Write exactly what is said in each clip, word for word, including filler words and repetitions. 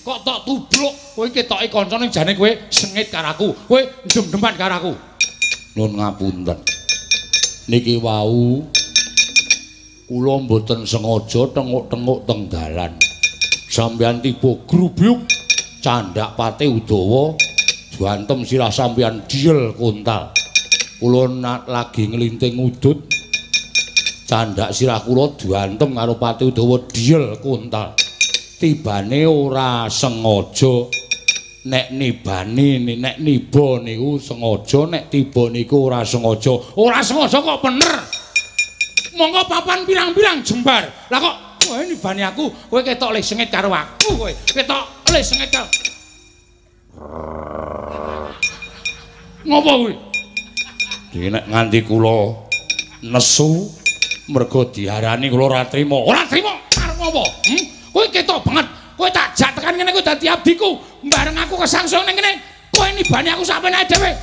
kok tok tubruk kowe ketoke kancane jane kowe sengit karo aku kowe ndem-deman karo aku nun ngapunten niki wau kula mboten sengaja tenguk-tenguk teng dalan sampeyan tiba grubyuk candak pate Udawa duantem sirah sampeyan diel kontal kula lagi nglinting udut candak sirah kula duantem karo pate Udawa diel kontal tibane ora sengaja nek nibani nek niba niku sengaja nek tiba niku ora sengaja ora sengaja kok bener monggo papan pirang-pirang jembar lah kok kowe nibani aku kowe ketok le sengit karo aku kowe ketok le sengit karo ngopo kuwi nek nganti kula nesu mergo diarani kula ora trima ora trima karo ngopo hm kowe ketok banget kowe tak jak tekan ngene kowe dadi abdiku bareng aku kesangsung ning kene kowe nibani aku sampeyan ae dhewe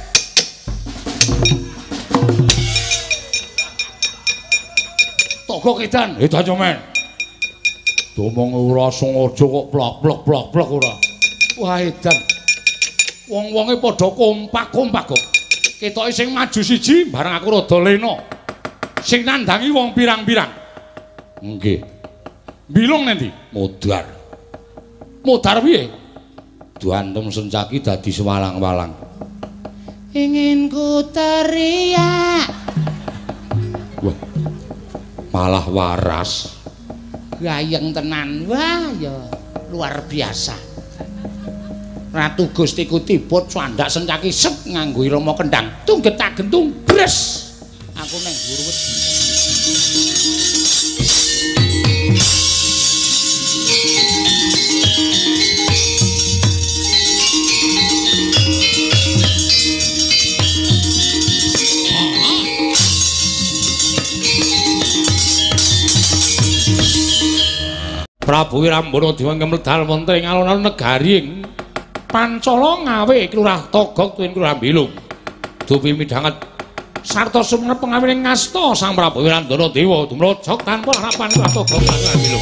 Togo Kidan edan men domong ora sengaja kok plak-plak plak-plak ora wah edan wong-wonge padha kompak-kompak kok ketoke sing maju siji bareng aku rada lena sing nandangi wong pirang-pirang nggih bilung nendi modar modar piye duantem sencaki dadi sewalang-walang ingin ku teriak wah malah waras gayeng tenan wah ya luar biasa Ratu Gustiku tibut swandak sencaki set nganggo irama kendang tunggetak gentung bres aku neng burwet Prabu Wirambana Dewa kemledal wonten ing alun-alun negari ing Pancala ngawe Kelurah Togog tuwin Kelurah Bilung. Dupi midhanget sarta sumenep pengawining ngasta Sang Prabu Wirambana Dewa dumrojok tanpa harapan Kelurah Togog lan Kelurah Bilung.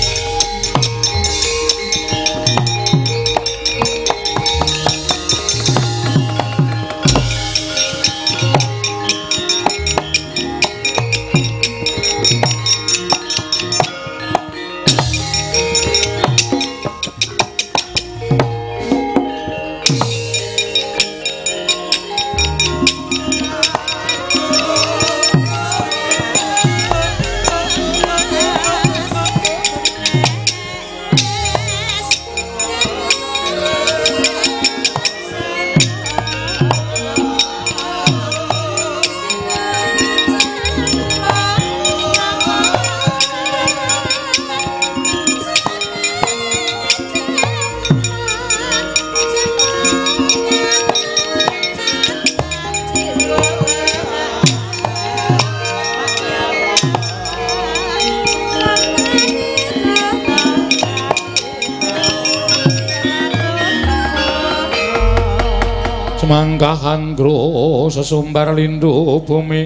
Mangkahan gro sesumbar lindhu bumi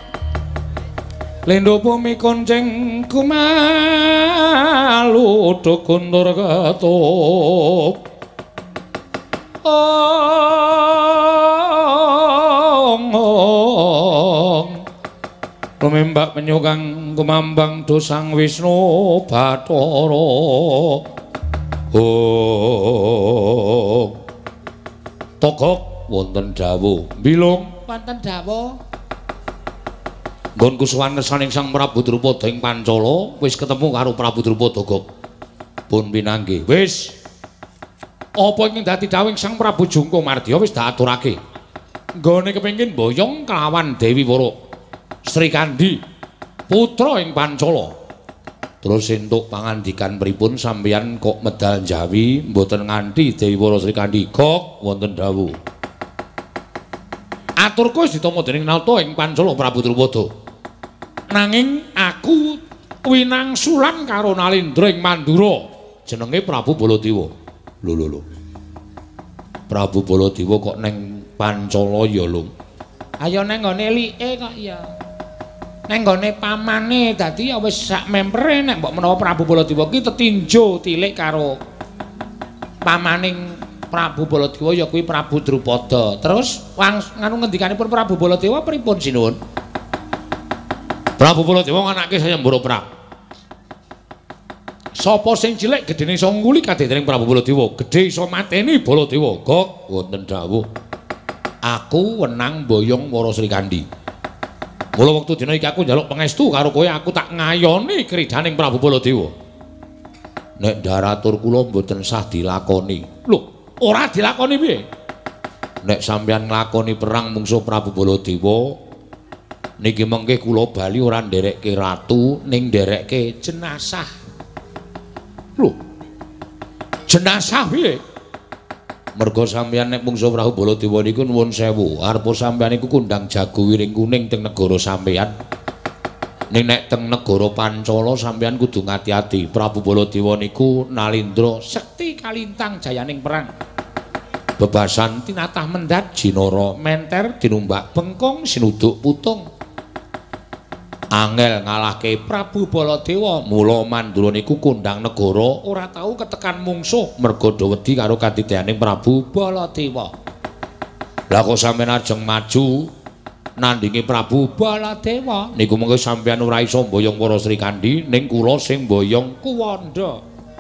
lindhu bumi konceng kumalu dukundur ketup ong ong rumembak menyukang kumambang dosang Wisnu Bathara ong Togog wonten dawuh bilung wonten dawuh nggon kusuwanesaning Sang Prabu Drupada ing Pancala wis ketemu karo Prabu Drupada Togog pun pinanggih wis apa ingkang dadi dawuhing Sang Prabu Jungko Mardya wis diaturake nggone kepengin boyong kelawan Dewi Wara Sri Kandi putra ing Pancala terus entuk pangandikan pripun sampeyan kok medal Jawi mboten nganti Dewi Wara Sri Kandi kok wonten dawuh aturku wis ditampa dening nalta ing Pancala Prabu Drupada. Nanging aku winangsulan karo Nalendra ing Mandura jenenge Prabu Baladewa. Lho lho lho. Prabu Baladewa kok ning Pancala ya, Lung. Ayo nang nggone like kok ya. Nang nggone pamane dadi ya wis sak mempere nek mbok menawa Prabu Baladewa ki tetinjo tilik karo pamaning Prabu Baladewa ya kuwi Prabu Drupada. Terus wang nganu ngendikanipun Prabu Baladewa pripun sinuwun? Prabu Baladewa anake Sayembara Prak. Sapa sing cilik gedene iso nguli kadening Prabu Baladewa, gedhe iso mateni Baladewa. Gok wonten dawuh. Aku wenang boyong Wara Srikandhi. Mula wektu dina iki aku njaluk pangestu karo kowe, aku tak ngayoni kridaning Prabu Baladewa. Nek daratur kula mboten sah dilakoni. Lho, ora dilakoni piye? Nek sampeyan nglakoni perang mungsuh Prabu Baladewa, niki mengke kula bali ora nderekke ratu ning nderekke jenazah. Lho. Jenazah piye? Merga sampeyan nek mungsuh Prabu Baladewa niku nuwun sewu, arepa sampeyan iku kundang jago wiring kuning teng negara sampeyan. Ning nek teng negara Pancala sampeyan kudu ngati-ati. Prabu Baladewa niku nalindra sekti kalintang jayaning perang. Bebasan tinatah mendat jinara menter dinumbak bengkong sinuduk putung. Angel ngalahke Prabu Baladewa, mula Mandura niku kundang negara ora tau ketekan mungsuh merga do wedi karo katidayaning Prabu Baladewa. Lah kok sampeyan ajeng maju nandingi Prabu Baladewa niku mengko sampeyan ora iso mboyong Wara Srikandhi ning kula sing mboyong Kuwanda.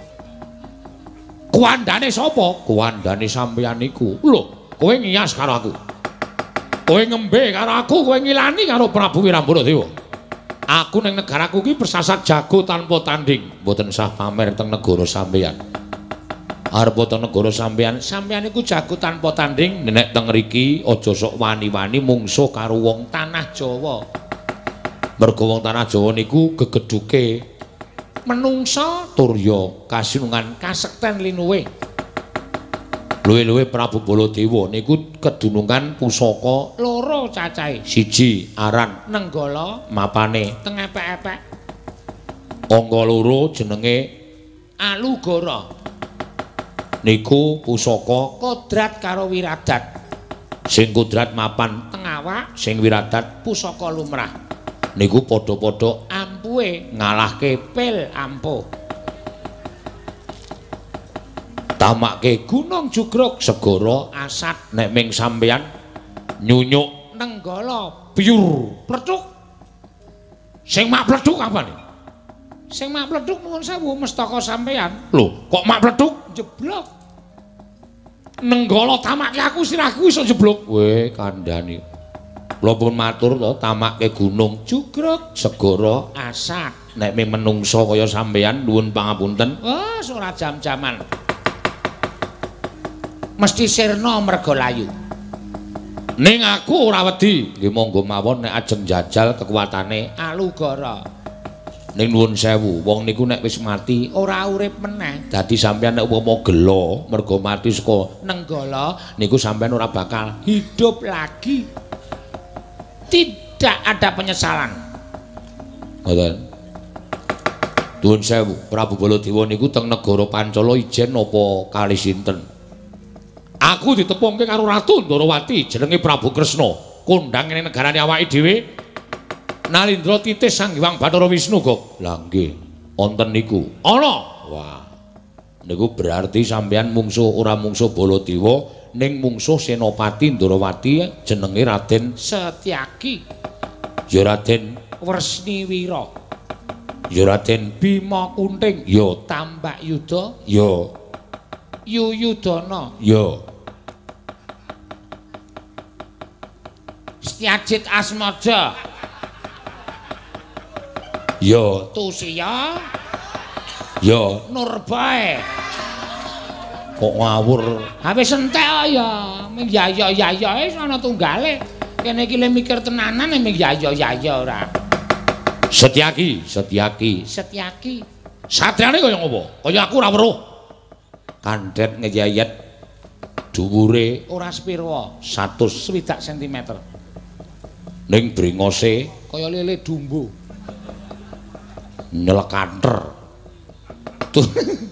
Kuwandane sapa? Kuwandane sampeyan niku. Lho, kowe ngiyas karo aku. Kowe ngembe karo aku, kowe ngilani karo Prabu Wirambaradewa. Aku ning negaraku iki bersasat jago tanpa tanding, mboten sah pamer teng negara sampeyan. Arep teng negara sampeyan, sampeyan iku jago tanpa tanding, nek teng mriki aja sok wani-wani mungsuh karo wong tanah Jawa. Mergo wong tanah Jawa niku gegeduke menungsa turya kasinungan kasekten linuwe. Luwe-luwe Prabu Baladewa niku kedunungan pusaka loro cacahe. Siji aran Nenggala, mapane teng epek-epek. Angka loro jenenge Alugara. Niku pusaka kodrat karo wiradat. Sing kodrat mapan teng awak, sing wiradat pusaka lumrah. Niku padha-padha ampuhe ngalahke pil ampuh. Tamake Gunung Jugruk segara asat nek ming sampeyan nyunyuk Nenggala piyur pledhuk. Sing mak pledhuk apane? Sing mak pledhuk nuwun sewu mestaka sampeyan. Lho, kok mak pledhuk jeblok? Nenggala tamake aku sirahku iso jeblok. Weh, kandhani. Kula pun matur to, tamake Gunung Jugruk segara asat nek ming menungsa kaya sampeyan nuwun pangapunten. Wes ora jam-jaman. Mesti sirna merga layu. Ning aku ora wedi. Nggih monggo mawon nek ajeng jajal kekuatane Alugara. Ning nuwun sewu, wong niku nek wis mati ora urip meneh. Dadi sampeyan nek upama gelo merga mati saka Nenggala niku sampeyan ora bakal hidup lagi. Tidak ada penyesalan. Ngoten. Nuwun sewu, Prabu Baladewa niku teng negara Pancala ijen napa kalih sinten? Aku ditepungke karo Ratu Ndarawati jenenge Prabu Kresna. Kondhang ning negarane awake dhewe. Nalindra titis Sang Hyang Bathara Wisnu, Gok. Lah nggih, wonten niku. Ana. Wah. Niku berarti sampeyan mungsuh ora mungsuh Baladewa, ning mungsuh Senopati Ndarawati jenenge Raden Setyaki. Ya Raden Wresniwira. Ya Raden Bima Kunting. Ya Tambak Yuda. Ya Yuyudana. Ya Setyajid Asmada. Ya Tusiya. Ya Nurbae. Kok ngawur? Ha wis entek ya. Ming yaya-yayae ana tunggale. Kene iki le mikir tenanan ming yaya-yaya ora. Setyaki, Setyaki, Setyaki. Satriane kaya ngopo? Kaya aku ora weruh. Kandhet ngeyayet dhuwure ora sepira, satus swidak sentimeter. Ning brengose kaya lele dumbo. Nyelekanter. Tuh.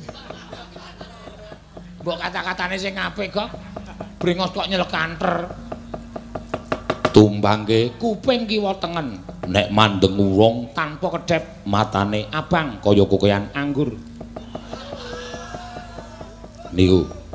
Mbok kata-katane sing apik kok. Brengos kok nyelekanter. Tumbangke kuping kiwa tengen. Nek mandeng wong tanpa kedhep, matane abang kaya kokoyan anggur. Niku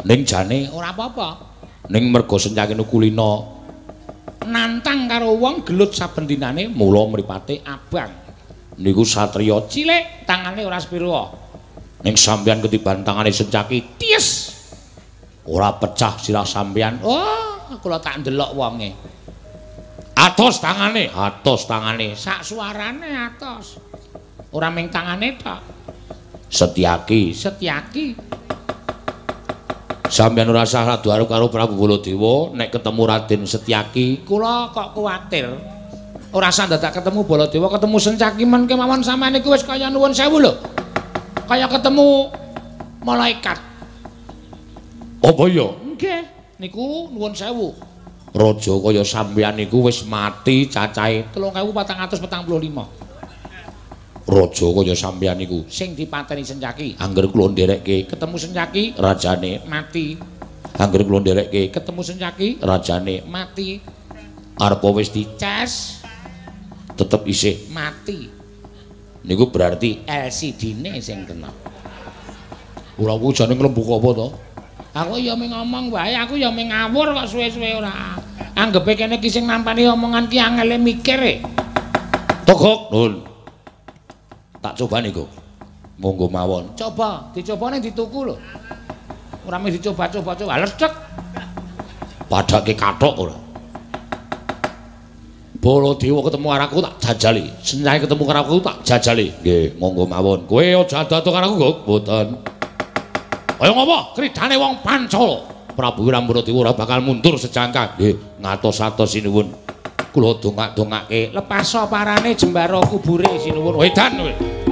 Ning jane ora apa-apa. Ning merga Sencaki Kulina nantang karo wong gelut saben dinane mula mripate abang. Niku satriya cilik, tangane ora sepiro. Ning sampeyan ketiban tangane Sencaki, ties. Ora pecah sirah sampeyan. Oh, kula tak ndelok wonge. Atos tangane, atos tangane, sak suarane atos. Ora ming tangane tok. Setyaki, Setyaki. Sampeyan ora usah radu-aru karo Prabu Baladewa nek ketemu Raden Setyaki, kula kok kuwatir. Ora usah dadak ketemu Baladewa, ketemu Sencaki men kemawon sampeyan iku wis kaya nuwun sewu lho. Kaya ketemu malaikat. Apa ya? Nggih, niku nuwun sewu. Raja kaya sampeyan iku wis mati cacahe telung ewu patang atus petang puluh lima. Raja kaya sampeyan iku sing dipateni Sencaki, angger kula nderekke ketemu Sencaki, rajane mati. Angger kula nderekke ketemu Sencaki, rajane mati. Arepa wis dicas tetep isih mati. Niku berarti L C D-ne sing kena. Ora kuwi jane nglembuk apa to? Aku ya mung ngomong wae, aku ya mung ngawur kok suwe-suwe ora. Anggepe kene ki sing nampani omongan ki angele mikir e. Togok, Nun. Tak coba niku. Monggo mawon. Coba, dicobane dituku lho. Ora mung dicoba-coba, coba lecek. Padake kathok ora. Baladewa ketemu karo tak jajali. Sencaki ketemu karo aku tak jajali. Nggih, monggo mawon. Kowe aja ado karo aku, Guk. Mboten. Kaya ngapa? Kridane wong Pancala. Prabu Wirambaradewa ora bakal mundur sejangka. Nggih, ngatos-atos sinuwun. Kula dongak-dongake lepas parane jembara kubure sinuwun. Wedan kowe.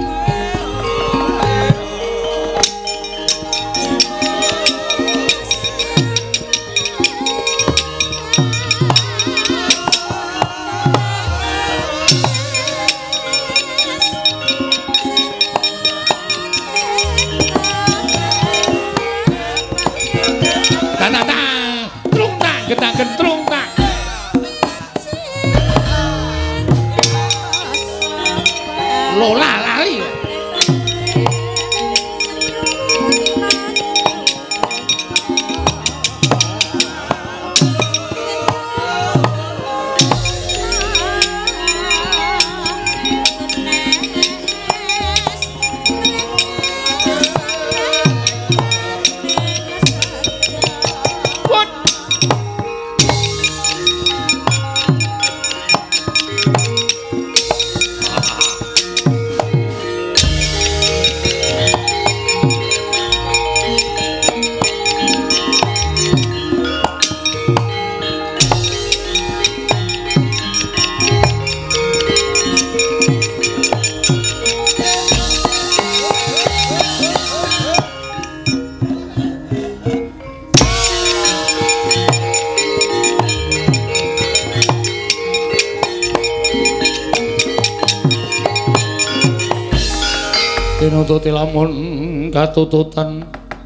Getang gentrung tak lola lari tinututi lamun katututan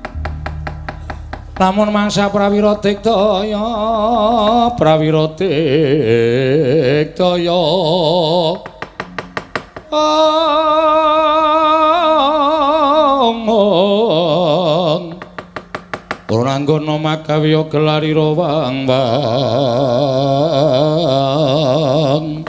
lamun mangsa prawira digdaya prawira digdaya ong ora nggono magawiya gelarira wang-wang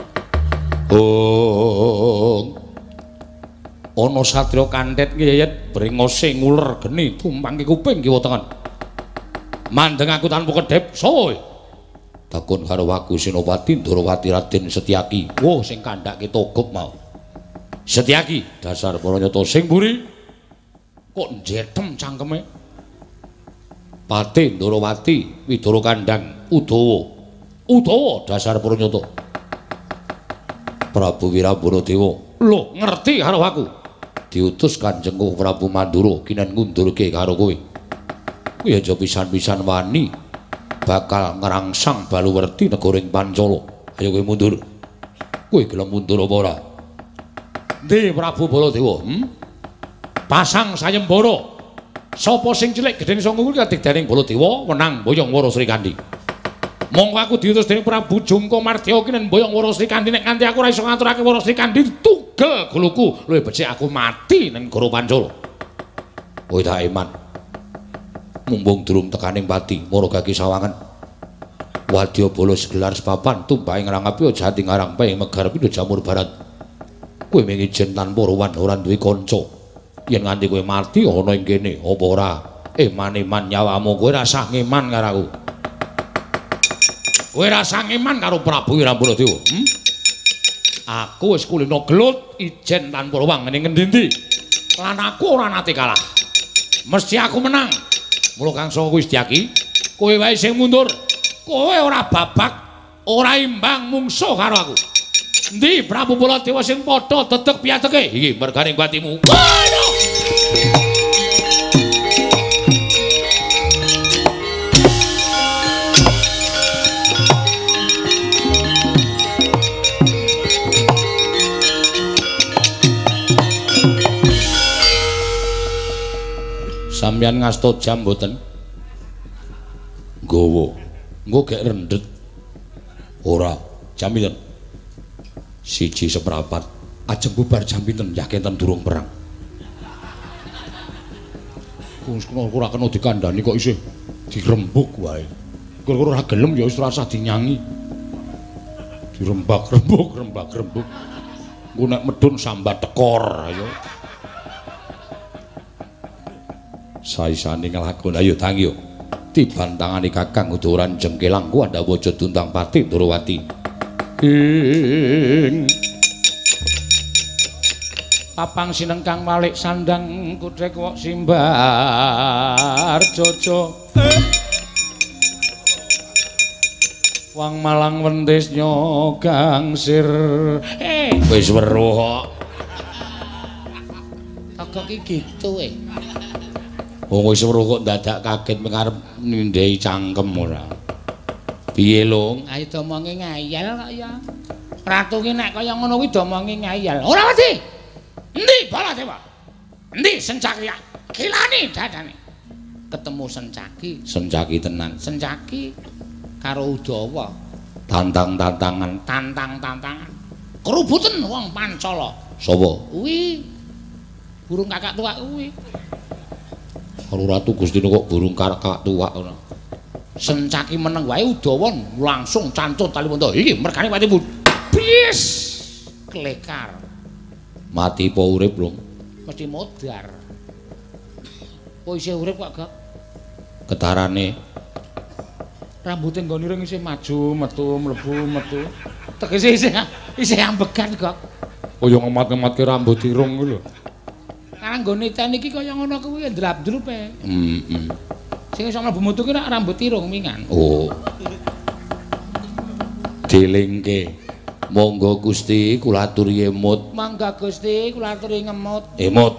ong ana satriya kanthet ngeyet brengose nguler geni tumpang kuping kiwa tengen mandeng aku tanpa kedhep sapa takon karo aku Senopati Ndrawati Raden Setyaki wo sing kandhake togop mau Setyaki dasar Paranyata sing mburi kok njetem cangkeme Pati Ndrawati Widara Kandhang Udawa Udawa dasar Paranyata Prabu Wirambaradewa lho ngerti karo aku diutus Kanjengku Prabu Mandura kinen ngundurke karo kowe. Kowe aja pisan-pisan wani bakal ngrangsang Baluwerti negaring Pancala. Ayo kowe mundur. Kowe gelem mundur apa ora? Ndi Prabu Baladewa? Hmm? Pasang sayembara. Sapa sing cilik gedhen sanga kuwi kadigdaning Baladewa wenang Boyong Wara Srikandhi. Monggo aku diutus dening Prabu Jungka Mardya kinen Boyong Wara Srikandhi nek kanthi aku ora iso ngaturake Wara Srikandhi tugel guluku luwih becik aku mati ning negara Pancala. Kowe tak iman. mumpung durung tekaning pati Maragaki sawangan wadya bolos gelar sepapan tumpahe ngrangapi jati ngarang pae megar pindho jamur barat kowe mung ijen tanpa rowan ora duwe kanca yen nganti kowe mati ana ing kene apa ora eman-eman nyawamu kowe rasah ngeman karo aku kowe rasah ngeman karo Prabu Wirambaradewa hmm? Aku wis kulino gelut ijen tanpa rowan ning ngendi-endi lan aku ora nate kalah mesti aku menang mula Kang Saka wis diaki kowe wae sing mundur kowe ora babak ora imbang mungsuh karo aku endi Prabu Baladewa sing padha dedeg piateke iki merganing batimu waduh sampeyan ngasta jam mboten nggawa engko gek rendet ora jam pinten siji seprapat ajeng bubar jam pinten ya kenten durung perang wis ora kena dikandani kok isih dirembuk wae kira-kira ora gelem ya wis ora usah dinyangi dirembak-rembuk rembak-rembuk engko nek medun sambat tekor ayo saisane nglakon ayo tangi yo dibantangani Kakang Udaran jengkelang ku anda waja tuntang pati Durawati ing papang sinengkang malik sandang kudrek wok simbar jojo wang malang wendis nyogang sir eh wis weruh kok kok iki gitu eh wong wis weruh kok dadak kaget mengarep nindhehi cangkem ora. Piye, Lung? Ayo domonge ngayal kok ya. Ratu ki nek kaya ngono kuwi domonge ngayal. Ora wedi. Endi Baladewa? Endi Sencaki? Kilani dadane. Ketemu Sencaki. Sencaki tenan. Sencaki karo Udawa. Tantang-tantangan, tantang-tantangan. Kerubuten wong Pancala. Sapa? Kuwi burung kakak tuwa kuwi. Karo Ratu Gustina kok burung kakak tuwak ngono. Sencaki meneng wae Udawa langsung cantut tali monto. Iki mergane patimu. Bis klekar. Mati apa urip, Lung? Mesti modar. Kok isih urip kok, Gak? Ketarane rambuté nggone ireng isih maju, metu, mlebu, metu. Tegese isih isih ambegan, Gak. Kaya ngemat-ngematke rambut irung kuwi lho. Karang nggone ten iki kaya ngono kuwi ndrap-drupe. Heeh. Sing iso mlebu metu ki nek rambut irung wingan. Oh. Dilingke. Monggo Gusti kula aturi emut. Mangga Gusti kula aturi ngemut. Emut.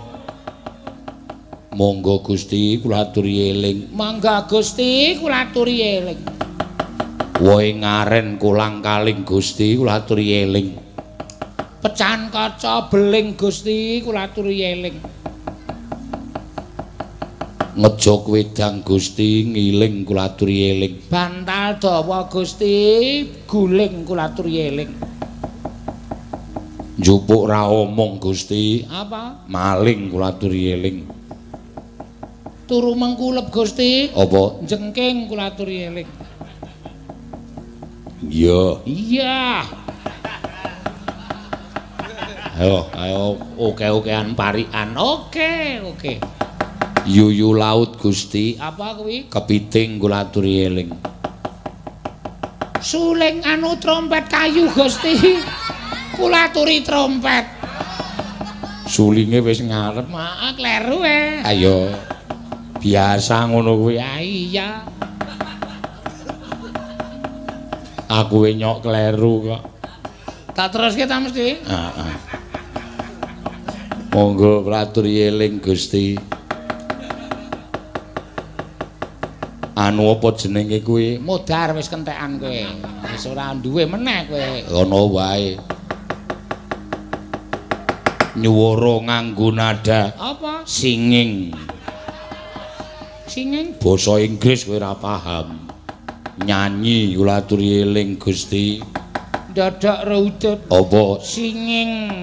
Monggo Gusti kula aturi eling. Mangga Gusti kula aturi eling. Woe ngaren kulang kaling Gusti kula aturi eling. Pecahan kaca beling Gusti kula aturi eling. Ngejog wedang Gusti ngiling kula aturi eling. Bantal dawa Gusti guling kula aturi eling. Njupuk ra omong Gusti. Apa? Maling kula aturi eling. Turu mengkulep Gusti. Apa? Jengking kula aturi eling. Iya. Iya. Ayo, ayo oke-okean parikan. Oke, oke. Yuyu laut Gusti. Apa kuwi? Kepiting kula aturi eling. Suling anu trompet kayu Gusti. Kula aturi trompet. Sulinge wis ngarep. Mak kleru e. Ayo. Biasa ngono kuwi. Ah iya. Aku e nyok kleru kok. Tak teruske ta mesti? Heeh. Monggo kula aturi eling Gusti. Anu apa jenenge kuwi? Modar wis kentekan kowe. Wis ora duwe meneh kowe. Ngono wae. Nyuwara nganggo nada apa? Singing. Singing basa Inggris kowe ora paham. Nyanyi kula aturi eling Gusti. Dadak raudut. Apa? Singing.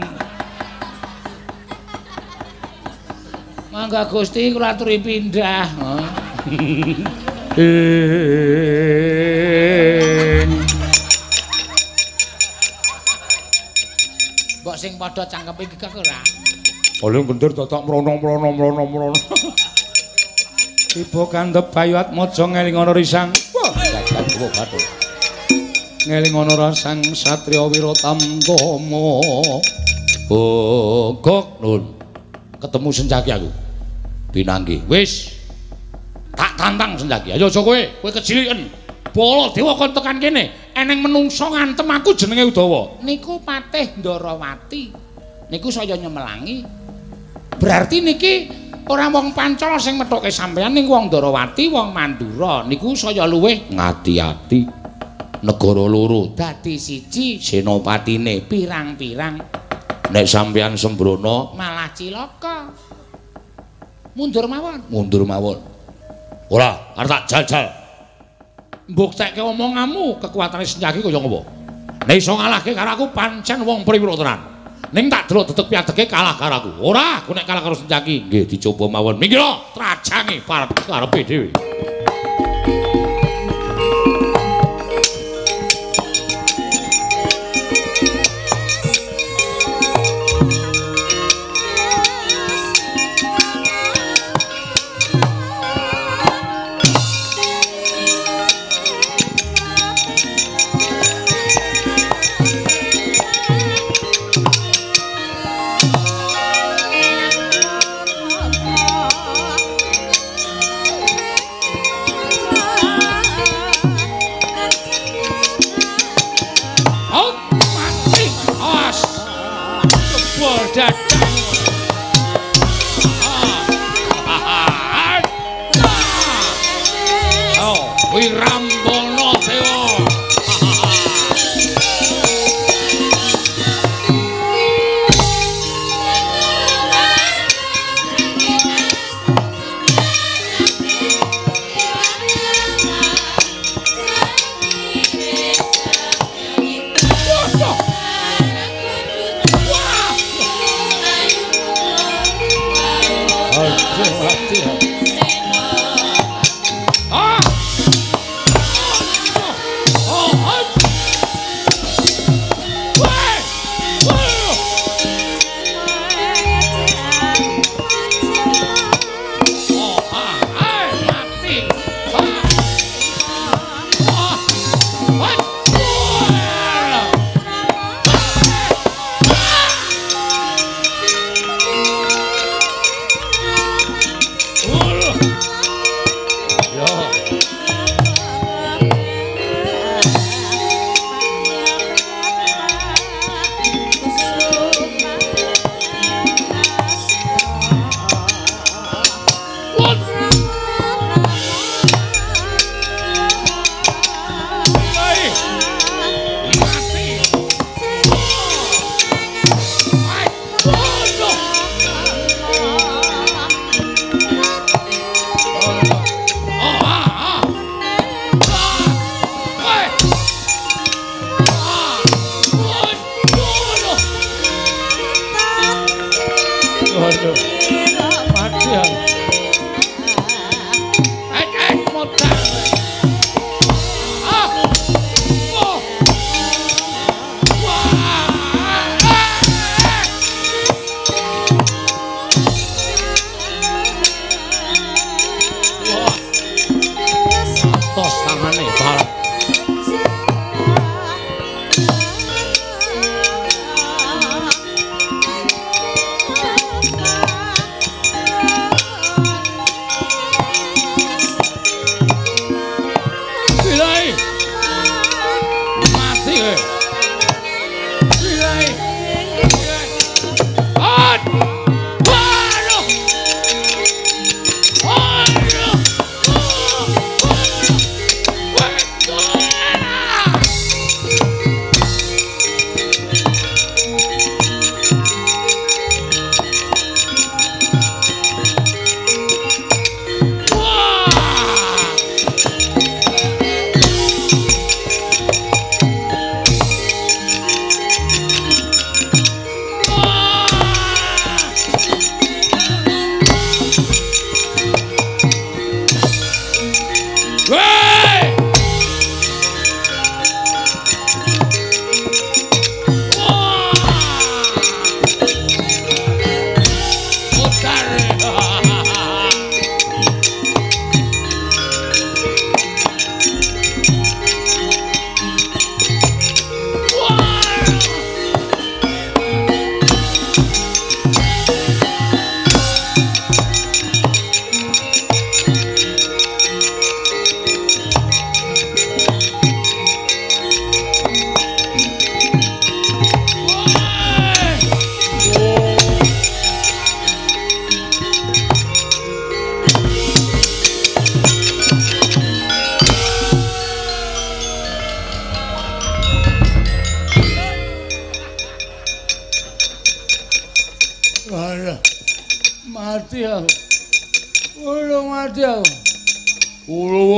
Mangga Gusti kula aturi pindah. Mbok sing padha cangkepe iki kok ora. Oleh gendir dadak mrono-mrono mrono-mrono. Ibu kandhep bayu atmaja ngelingono risang. Wah, jagat kuwi bathuk. Ngelingono rasang satriya Wiratama. Oh, Gok Nun. Ketemu Senjaki aku. Pinanggi. Wis. Tak tantang Senjaki. Ayo aja kowe, kowe keciliken. Bala dewa kon tekan kene. Eneng menungso ngantem aku jenenge Udawa. Niku Patih Ndarawati. Niku saya nyemelangi. Berarti niki ora wong Pancala sing methoke sampeyan ning wong Ndarawati, wong Mandura. Niku saya luwih ngati-ati. Negara loro dadi siji, senopatine pirang-pirang. Nek sampeyan sembrono malah cilaka. Mundur mawon. Mundur mawon. Ora, arep tak jajal. Mbuktekke omonganmu kekuatane Senjaki kaya ngopo? Nek iso ngalahke karo aku pancen wong priwira tenan. Ning tak delok detek piadeke kalah karo aku. Ora, aku nek kalah karo Senjaki nggih dicoba mawon. Minggir, trajangi parep karepe dhewe. What?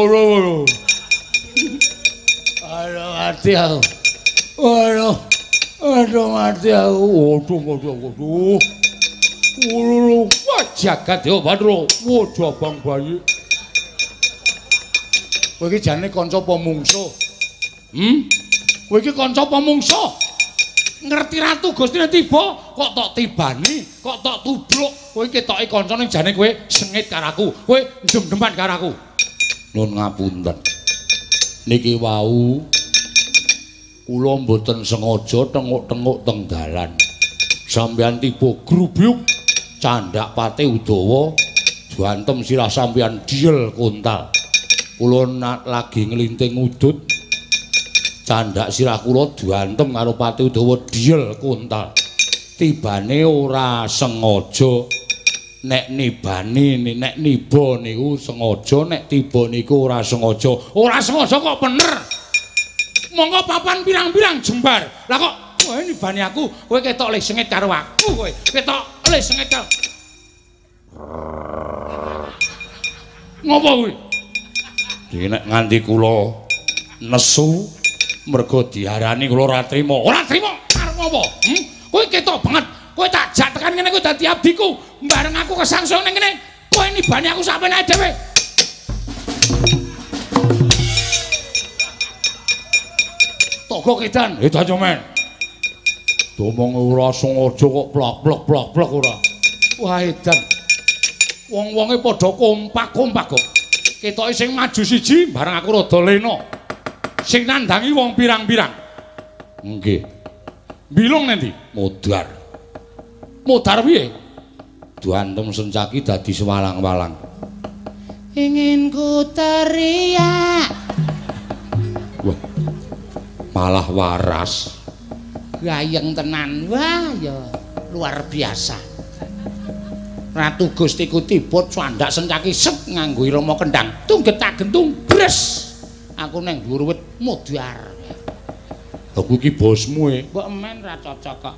Waduh. Aduh mati aku. Waduh. Aduh mati aku. Waduh waduh waduh. Waduh. Wah jagat ya Badro. Waduh abang bayi. Kowe iki jane kanca apa mungsuh? Hmm? Kowe iki kanca apa mungsuh? Ngerti ratu Gustine tiba kok tok tibani, kok tok tubruk. Kowe ketoke kancane jane kowe sengit karo aku. Kowe ndem-deman karo aku. Nuwun ngapunten. Niki wau kula mboten sengaja tenguk-tenguk teng dalan. Sampeyan tiba grubyuk candak pate Udawa duantem sirah sampeyan diel kontal. Kula lagi nglinting udut candak sirah kula duantem karo Pati Udawa diel kontal. Tibane ora sengaja nek nibani nek niba niku sengaja nek tiba niku ora sengaja. Ora sengaja kok bener. Monggo papan pirang-pirang jembar. Lah kok kowe nibani aku, kowe ketok le sengit karo aku kowe. Ketok le sengit karo. Ngopo kuwi? Iki nek nganti kula nesu mergo diarani kula ora trima. Ora trima arep apa? Hm? Kowe ketok banget. Kowe tak jak tekan ngene kowe dadi abdiku. Bareng aku kesangsung ning kene. Kowe nibani aku sampeyan dhewe. Togo kedan, edan men. Domong ora sengaja kok plak-plak plak-plak ora. Wah edan. Wong-wonge padha kompak-kompak kok. Ketoke sing maju siji bareng aku rada lena. Sing nandangi wong pirang-pirang. Nggih. Bilung nendi? Modar. Modar piye? Duantem sencaki dadi sewalang-walang. Ingin ku teriak. Wah. Malah waras. Gayeng tenan. Wah ya luar biasa. Ratu Gustiku tiba candak sencaki set nganggo irama kendang. Tunggetak gentung bres. Aku neng dhuwur wit modar. Aku iki bosmu e. Mbok men ra cocok kok.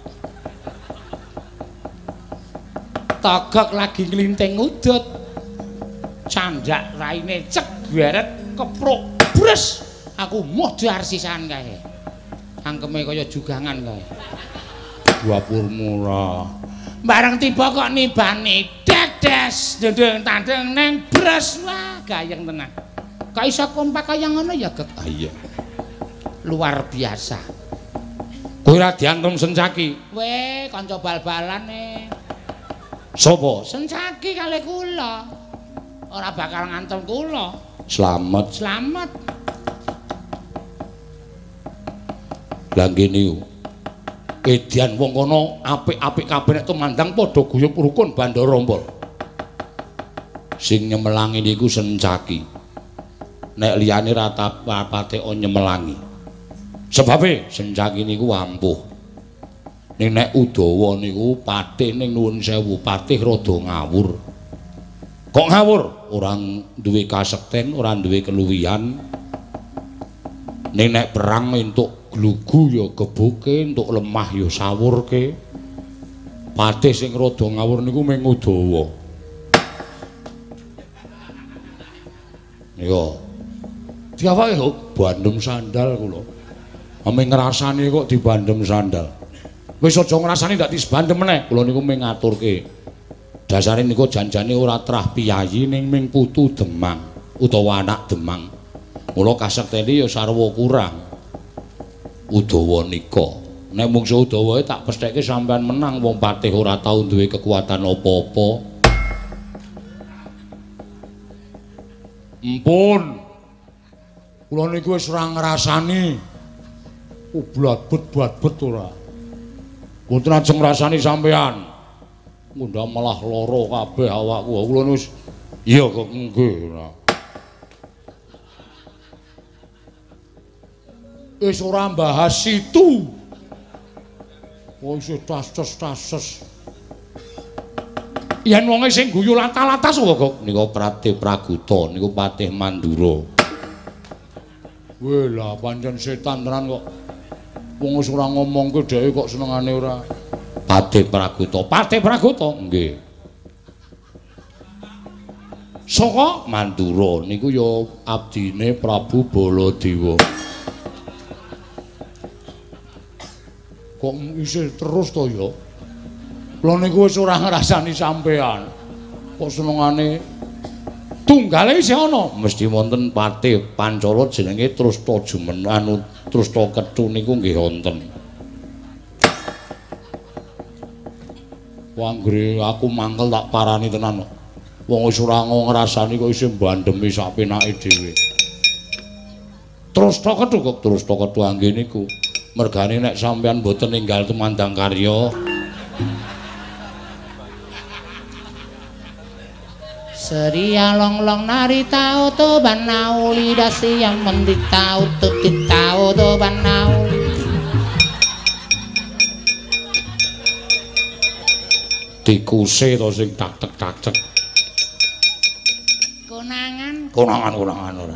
Togok lagi nglinting udut. Candak raine cek beret kepruk bres. Aku modar sisan kae. Angkeme kaya jugangan kae. Dapurmu ra. Bareng tiba kok nibani dedes ndendeng tandeng neng bres. Wah gayeng tenan. Kok iso kompak kaya ngono ya, Gek? Ah iya. Luar biasa. Kowe ra diantem sencaki. Weh, kanca bal-balane. Sopo? Sencaki kali kula. Ora bakal ngantem kula. Slamet. Slamet. Lah ngene yo. Edian wong kono apik-apik kabeh nek tumandang padha guyub rukun Bandara Rombol. Sing nyemelangi niku sencaki. Nek liyane ra patek nyemelangi. Sebabe sencaki niku ampuh. Ning nek Udawa niku patih ning nuwun sewu, patih rada ngawur. Kok ngawur? Ora duwe kasekten, ora duwe keluwihan. Ning nek perang entuk glugu ya gebuke, entuk lemah ya sawurke. Patih sing rada ngawur niku mung Udawa. Yo. Diawake kok bandem sandal kula. Ame ngrasani kok dibandem sandal. Wis aja ngrasani ndak disbandem meneh. Kula niku mung ngaturke. Dasare niku janjane ora trah piyayi ning ming putu Demang utawa anak Demang. Mula kasekteni ya sarwa kurang. Udawa nika. Nek mungsuh Udawa tak pesthekke sampean menang wong patih ora tau duwe kekuatan apa-apa. Empun. Kula niku wis ora ngrasani. Ublat-bet-bet ora. Mboten ajeng ngrasani sampean. Ngundha malah lara kabeh awakku. Kula wis iya kok nggih. Wis ora bahas situ. Oh isih tas-tas-tas. Yen wonge sing guyu latas-latas kok kok nika Prate Praguta niku Patih Mandura. Weh lah pancen setan tenan kok. Wong wis ora ngomongke dheke kok senengane ora. Patih Praguta, Patih Praguta nggih. Saka Mandura niku ya abdine Prabu Baladewa. Kok isih terus to ya? Lha niku wis ora ngrasani sampean. Kok senengane tunggale isih ana? Mesti wonten patih Pancala jenenge Trusna Jumen anu Trusna Kethu niku nggih wonten. Wanggre aku mangkel tak parani tenan. Wong wis ora ngrasani kok isih mbandemi sak penake dhewe. Trusna Kethu kok Trusna Kethu anggih niku. Mergane nek sampean mboten ninggal tumandang karya. Seria long-long narita uto banauli dasi yang mendita uto kita uto banauli. Tikuse to sing tak tek tak cek. Konangan. Konangan konangan ora.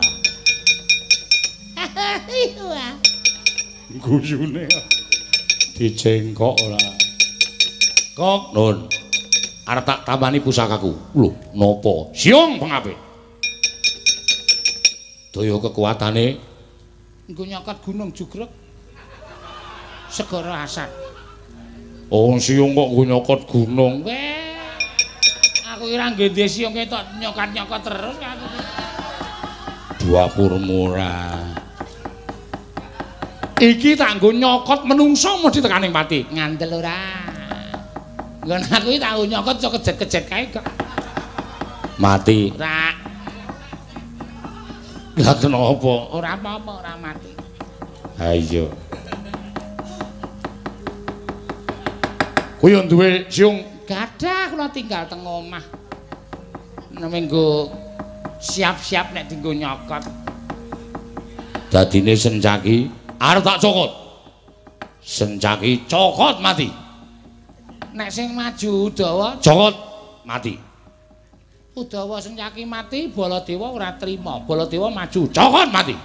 Iya. Guyune dicengkok ora. Kok nun. Arep tak tambani pusakaku. Lho, napa? Siung pengape? Daya kekuatane nggo nyokot gunung jugrek. Segara asat. Oh, siung kok nggo nyokot gunung. Weh. Aku kira nggih siung ketok nyokot-nyokot terus aku. Dapur murah. Iki tak nggo nyokot menungso mesti tekaning pati. Ngandel ora. Nggon aku iki tak nyokot iso kejet-kejet kae kok. Mati. Ora. Lah kenapa? Ora apa-apa, ora mati. Ha iya. Kuwi duwe siung gadah kula tinggal teng omah. Neme nggo siap-siap nek dienggo nyokot. Dadine Sencaki arep tak cokot. Sencaki cokot mati. Nek sing maju Udawa cokot mati. Udawa Sencaki mati, Baladewa ora trima. Baladewa maju, cokot mati.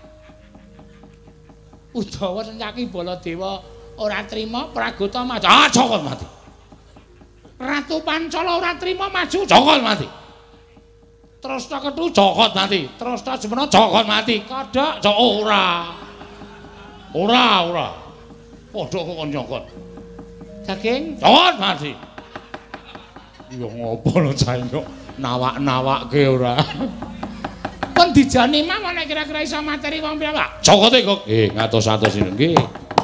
Udawa Sencaki Baladewa ora trima, Pragota maju, ah cokot mati. Ratu Pancala ora trima maju, cokot mati. Trusna Kethu cokot mati. Trusna Jumena cokot mati. Kodhok cok ora. Ora, ora. Padha kok nyokot. Daging cokot mati. Ya ngopo lho cah kok nawak-nawakke ora. Kon dijani mah nek kira-kira iso materi wong piyambak. Cokote kok. Nggih, ngatos-atos nggih.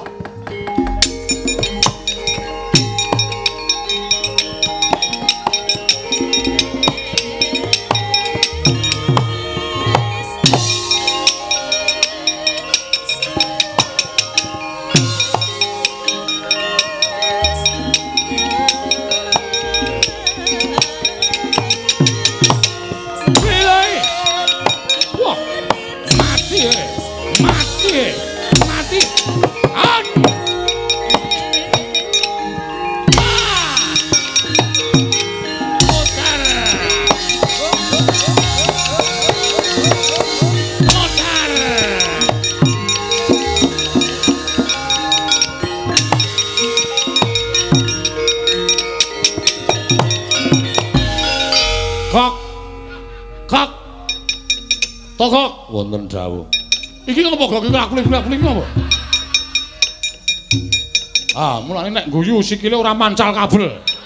Tokok wonten dawuh. Iki ngopo kok iki akuling-akuling ngopo? Ah, mulane nek guyu sikile ora mancal kabel.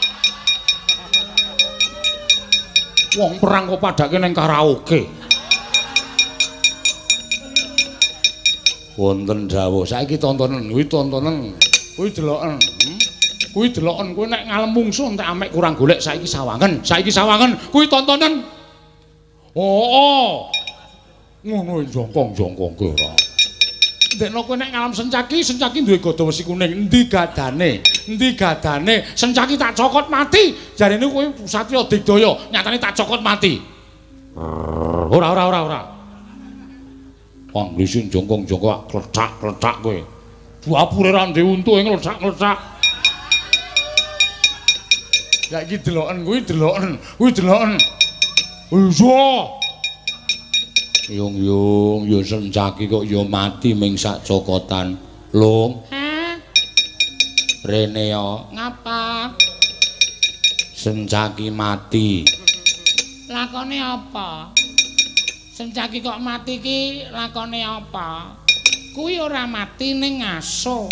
Wong perang kok padake ning karaoke. Wonten dawuh. Saiki tontonen, kuwi tontonen. Kuwi deloken. Hmm? Kuwi deloken kowe nek ngalem mungsuh entek amek kurang golek saiki sawangen. Saiki sawangen kuwi tontonen. Oh. oh. Ngono jongkong-jongkong ke ora. Ndekno kowe nek ngalam Sencaki, Sencaki duwe gada wesi kuning. Endi gadane? Endi gadane? Sencaki tak cokot mati. Jarene kowe Satya Digdaya, nyatane tak cokot mati. Ora ora ora ora. Pangglisin jongkong-jongkong kletak-kletak kowe. Dapure ra ndek untu ing kletak-kletak. Ya iki deloken kuwi deloken, kuwi deloken. Iya. Yung-yung yo Sencaki kok yo mati ming sak cokotan. Lung. Hah? Rene yo. Ngapa? Sencaki mati. Lakone apa? Sencaki kok mati ki lakone apa? Kuwi ora mati ning ngaso.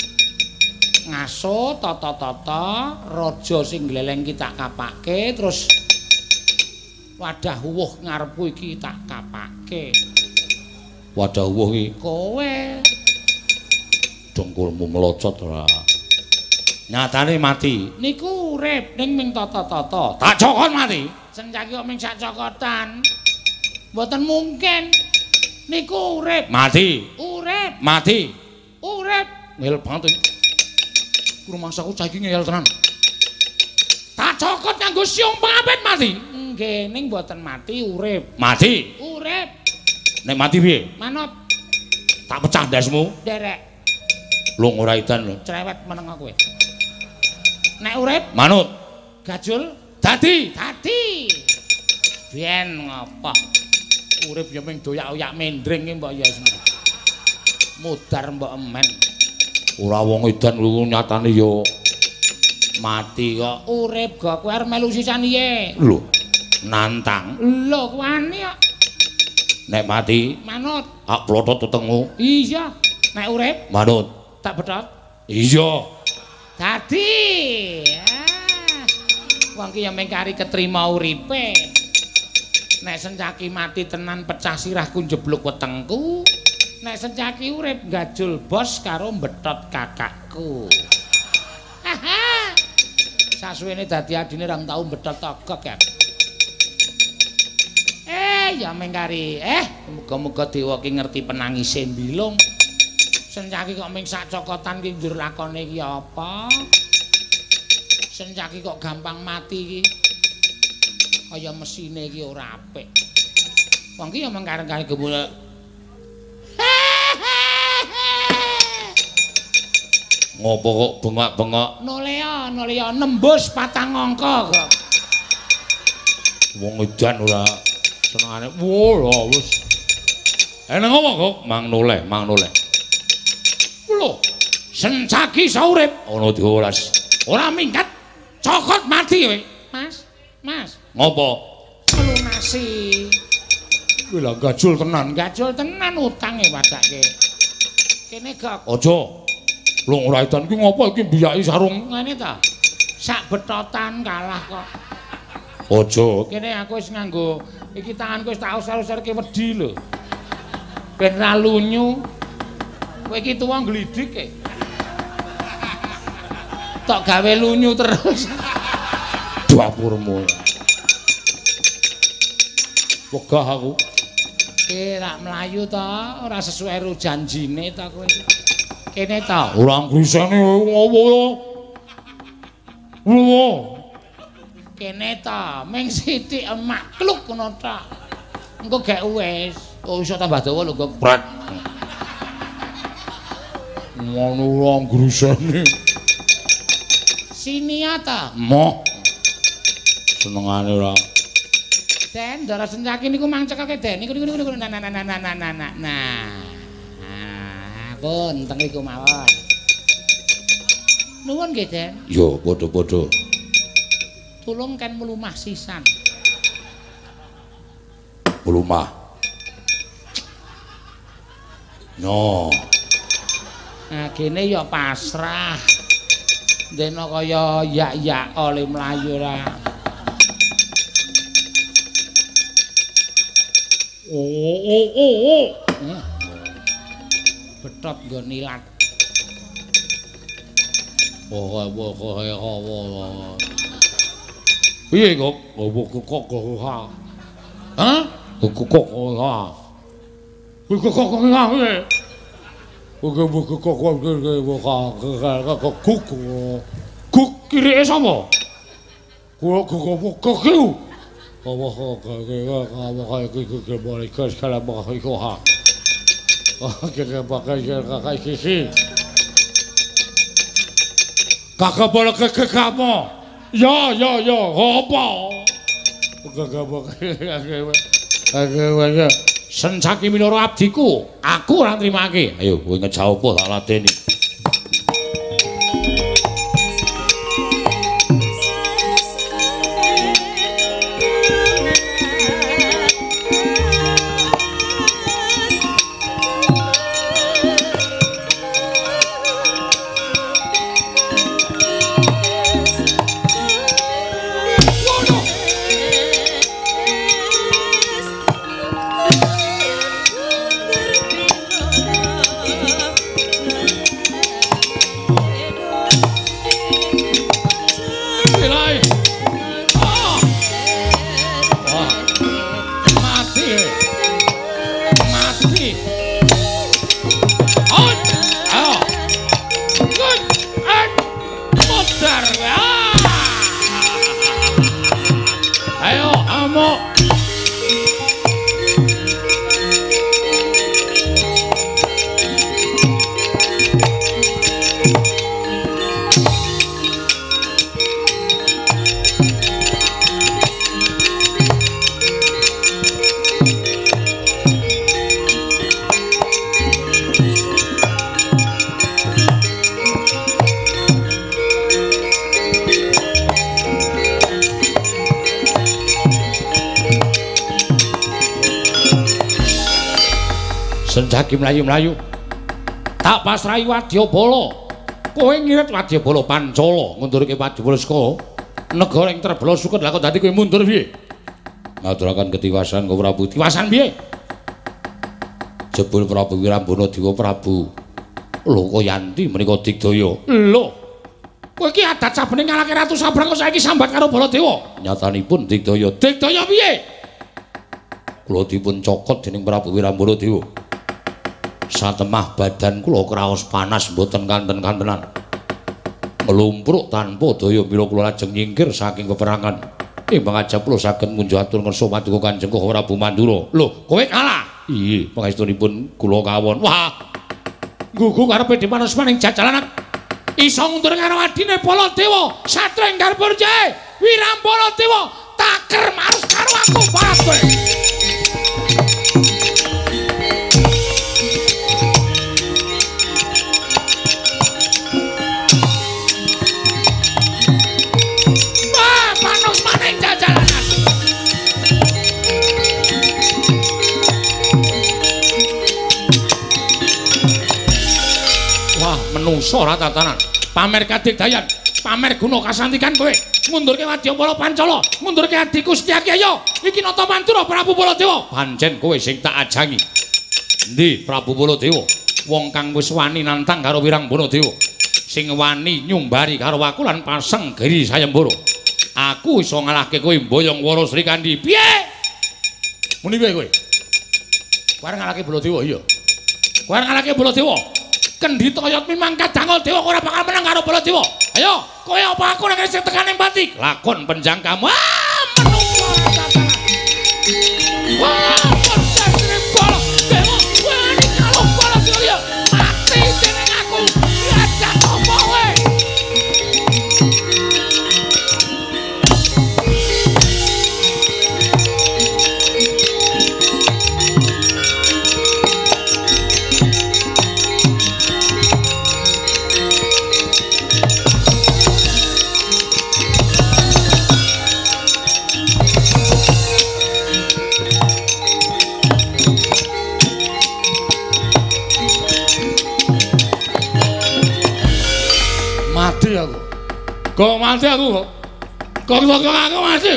Ngaso tata-tata raja sing gleleng ki tak kapake terus wadah wuh ngarepku iki tak kapake. Wadah wuh iki kowe dengkulmu melocot ora. Nyatane mati. Niku urip ning ming tata-tata. Tak cokot mati. Sencaki kok ming sak cokotan. Mboten mungkin. Niku urip. Mati. Urip. Mati. Urip. Ngel banget. Rumangsaku saiki ngeyel tenan. Tak cokot nganggo siung pengapit mati. Nggih, ning mboten mati, urip. Mati. Urip. Nek mati piye? Manut. Tak pecah ndasmu. Derek. Lung ora edan lho. Cerewet meneng kowe. Nek urip manut. Gajul Dadi. Dadi. Biyen ngopo? Urip ya ming doyak-oyak mendring ki mbok ya semene. Mudar mbok emen. Ora wong edan lho nyatane ya mati kok. Urip kok kowe arep melu sisan iye. Lho, nantang. Lho, wani kok. Nek mati, manut. Ak plotot tetengmu. Iya. Nek urip, manut. Tak betot. Iya. Dadi. Ah. Wong ki ya ming kari ketrima uripe. Nek Sencaki mati tenan pecah sirahku njebluk wetengku. Nek Sencaki urip gajul bos karo betot kakakku. Haha. Sasuwene dadi adine rong tau betot togok ya. Eh, ya mengkari. Eh, muga-muga dewa ki ngerti penangise mbilung. Sencaki kok ming sak cokotan ki njur lakone iki apa? Sencaki kok gampang mati ki. Kaya mesine iki ora apik. Wong ki ya mengkari-kari gemule. Ngopo kok bengak-bengak? Nolea, nolea nembus patang angka kok. Wong edan ora senengane. Wah, wis. Enak apa kok? Mang noleh, mang noleh. Lho, Sencaki saurip. Ono diolas. Ora minggat. Cokot mati kowe. Mas, Mas. Ngopo? Lunasi. Kuwi lha gajul tenan. Gajul tenan utange wadake. Kene gak. Aja. Lho ora edan ki ngopo iki mbiyaki sarung? Ngene ta. Sak betotan kalah kok. Aja. Kene aku wis nganggo iki tanganku wis tak usar-usarke wedi lho. Ben ra lunyu. Kowe iki tuwa ngglidik e. Tok gawe lunyu terus. Dapurmu. Wegah aku. Ki rak mlayu ta, ora sesuai karo janjine ta kowe. Kene ta. Ora ngriseni ngopo ya. Lho. Kene ta, ming sithik makluk ngono ta. Engko gek wis. Oh iso tambah dawa lho kok. Pret. Ngono ora ngriseni. Sinia ta. Moh. Senengane ora. Den, Ndara Sencaki niku mang cekake Den. Niku niku niku nah nah nah nah nah nah nah. Nah, pun teng niku mawon. Nuwun nggih, Den. Yo, padha-padha. Tulung kan melumah sisan. Melumah. No. Nah, kene ya pasrah. Dene kaya yak-yak oleh mlayu ra. Oh oh oh oh. Hmm. Betot nggo nilat. Oh oh oh oh. Piye kok? Oh kok kok ha. Hah? Kok kok ha. Kok kok kok ha. Kok kok kok kok kok kok kok kok kirike sapa? Kok kok kok kok Oh, oh, oh, oh, que boleh kau sekarang bawa kau ha. Oh, kita pakai kakak sisi. Kakak boleh ke ke kamu. Ya, ya, ya. Apa? Kakak boleh. Kakak Sencaki minoro abdiku. Aku ora nrimake. Ayo, kowe ngejawab tak ladeni. mati. Oh, ayo. Good. And modar. Ayo, amo. Senjaki mlayu-mlayu tak pasrahi Wadyabala kowe ngirit Wadyabala Pancala ngundurke Wadyabala saka negara ing Trebala Suket lha kok dadi kowe mundur piye ngaturaken ketiwasan kowe Prabu tiwasan piye jebul Prabu Wirambana Dewa Prabu lho kok Yanti menika digdaya lho kowe iki adat sabene ngalake ratu sabrang kok saiki sambat karo Baladewa nyatanipun digdaya digdaya piye kula dipun cokot dening Prabu Wirambana Dewa satemah badan kula kraos panas mboten kanten-kantenan nglumpruk tanpa daya mila kula lajeng nyingkir saking peperangan ing pangajap kula saged munjuk atur ngersa paduka Kanjeng Prabu Mandura lho kowe kalah iya pangestunipun kula kawon wah nggugu karepe dimanusman ing jajalanan iso ngundur karo adine Baladewa satria ing garpur jae Wirambana Dewa taker marus karo aku barat kowe menungso ora tatanan pamer kadigdayan pamer guna kasantikan kowe ngundurke Wadyabala Pancala ngundurke adiku Setyaki ayo iki nata mantura Prabu Baladewa pancen kowe sing tak ajangi endi Prabu Baladewa wong kang wis wani nantang karo Wirambana Dewa sing wani nyumbari karo aku lan pasang giri sayembara aku iso ngalahke kowe mboyong Wara Srikandi piye muni piye kowe kowe ngalahke Baladewa iya kowe ngalahke Baladewa Kendi toyot mimangkat dangol dewa ora bakal menang karo Baladewa. Ayo, kowe apa aku nek sing tekan ning batik? Lakon penjangkamu. Ah, menungso tatanan. Wah, modar sing Baladewa. Wani karo Baladewa ya mati dening aku. Diajak apa kowe? Mati aku. Kok mati aku kok. Kok kok aku mati.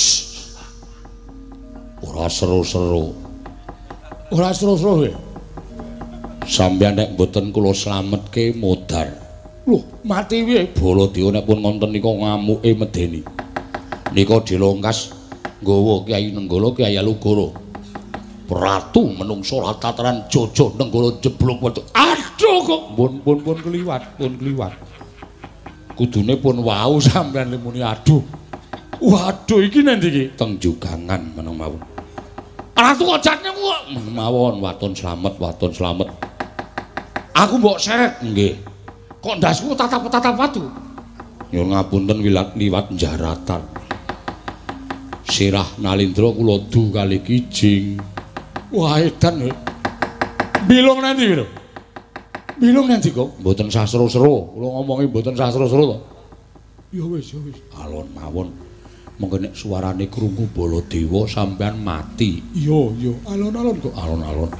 Ora seru-seru. Ora seru-seru kowe. Sampeyan nek mboten kula slametke modar. Loh, mati piye? Baladewa nek pun ngonten nika ngamuke medeni. Nika dilongkas nggawa Kyai Nenggala Kyai Alugara. Ratu menungso tataran Jaja Nenggala jeblok wedhus. Aduh kok pun pun pun kliwat, pun kliwat. Kudune pun wau sampean muni aduh. Waduh iki nendi iki? Teng Jugangan meneng mawon. Ratu kok jatne kok mawon waton slamet, waton slamet. Aku mbok seret nggih. Kok ndasku tatap-tatap watu. Nyuwun ngapunten wilat liwat jaratan. Sirah Nalindra kula du kali kijing. Wah edan. Bilung nanti lho. Bilung nanti kok mboten sasro-sro. Kula ngomongi mboten sasro-sro to. Ya wis, ya wis. Alon mawon. Mengko nek suarane krungu Baladewa sampean mati. Iya, iya. Alon-alon kok. Alon-alon.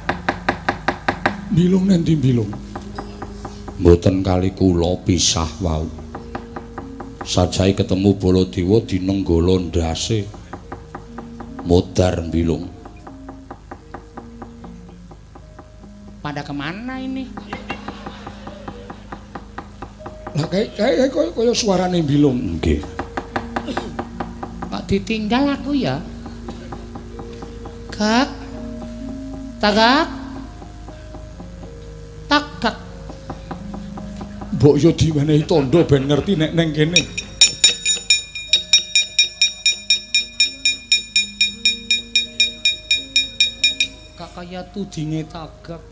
Bilung nanti bilung. Mboten kali kula pisah wau. Sajai ketemu Baladewa di Nenggala ndase. Modar bilung. Pada kemana ini? Lah kayak kayak koyo koyo suarane bilung nggih. Kok ditinggal aku ya? Kak. Tagak. Tagak. Mbok yo diwenehi tandha ben ngerti nek neng kene. Kok kaya tudinge tagak.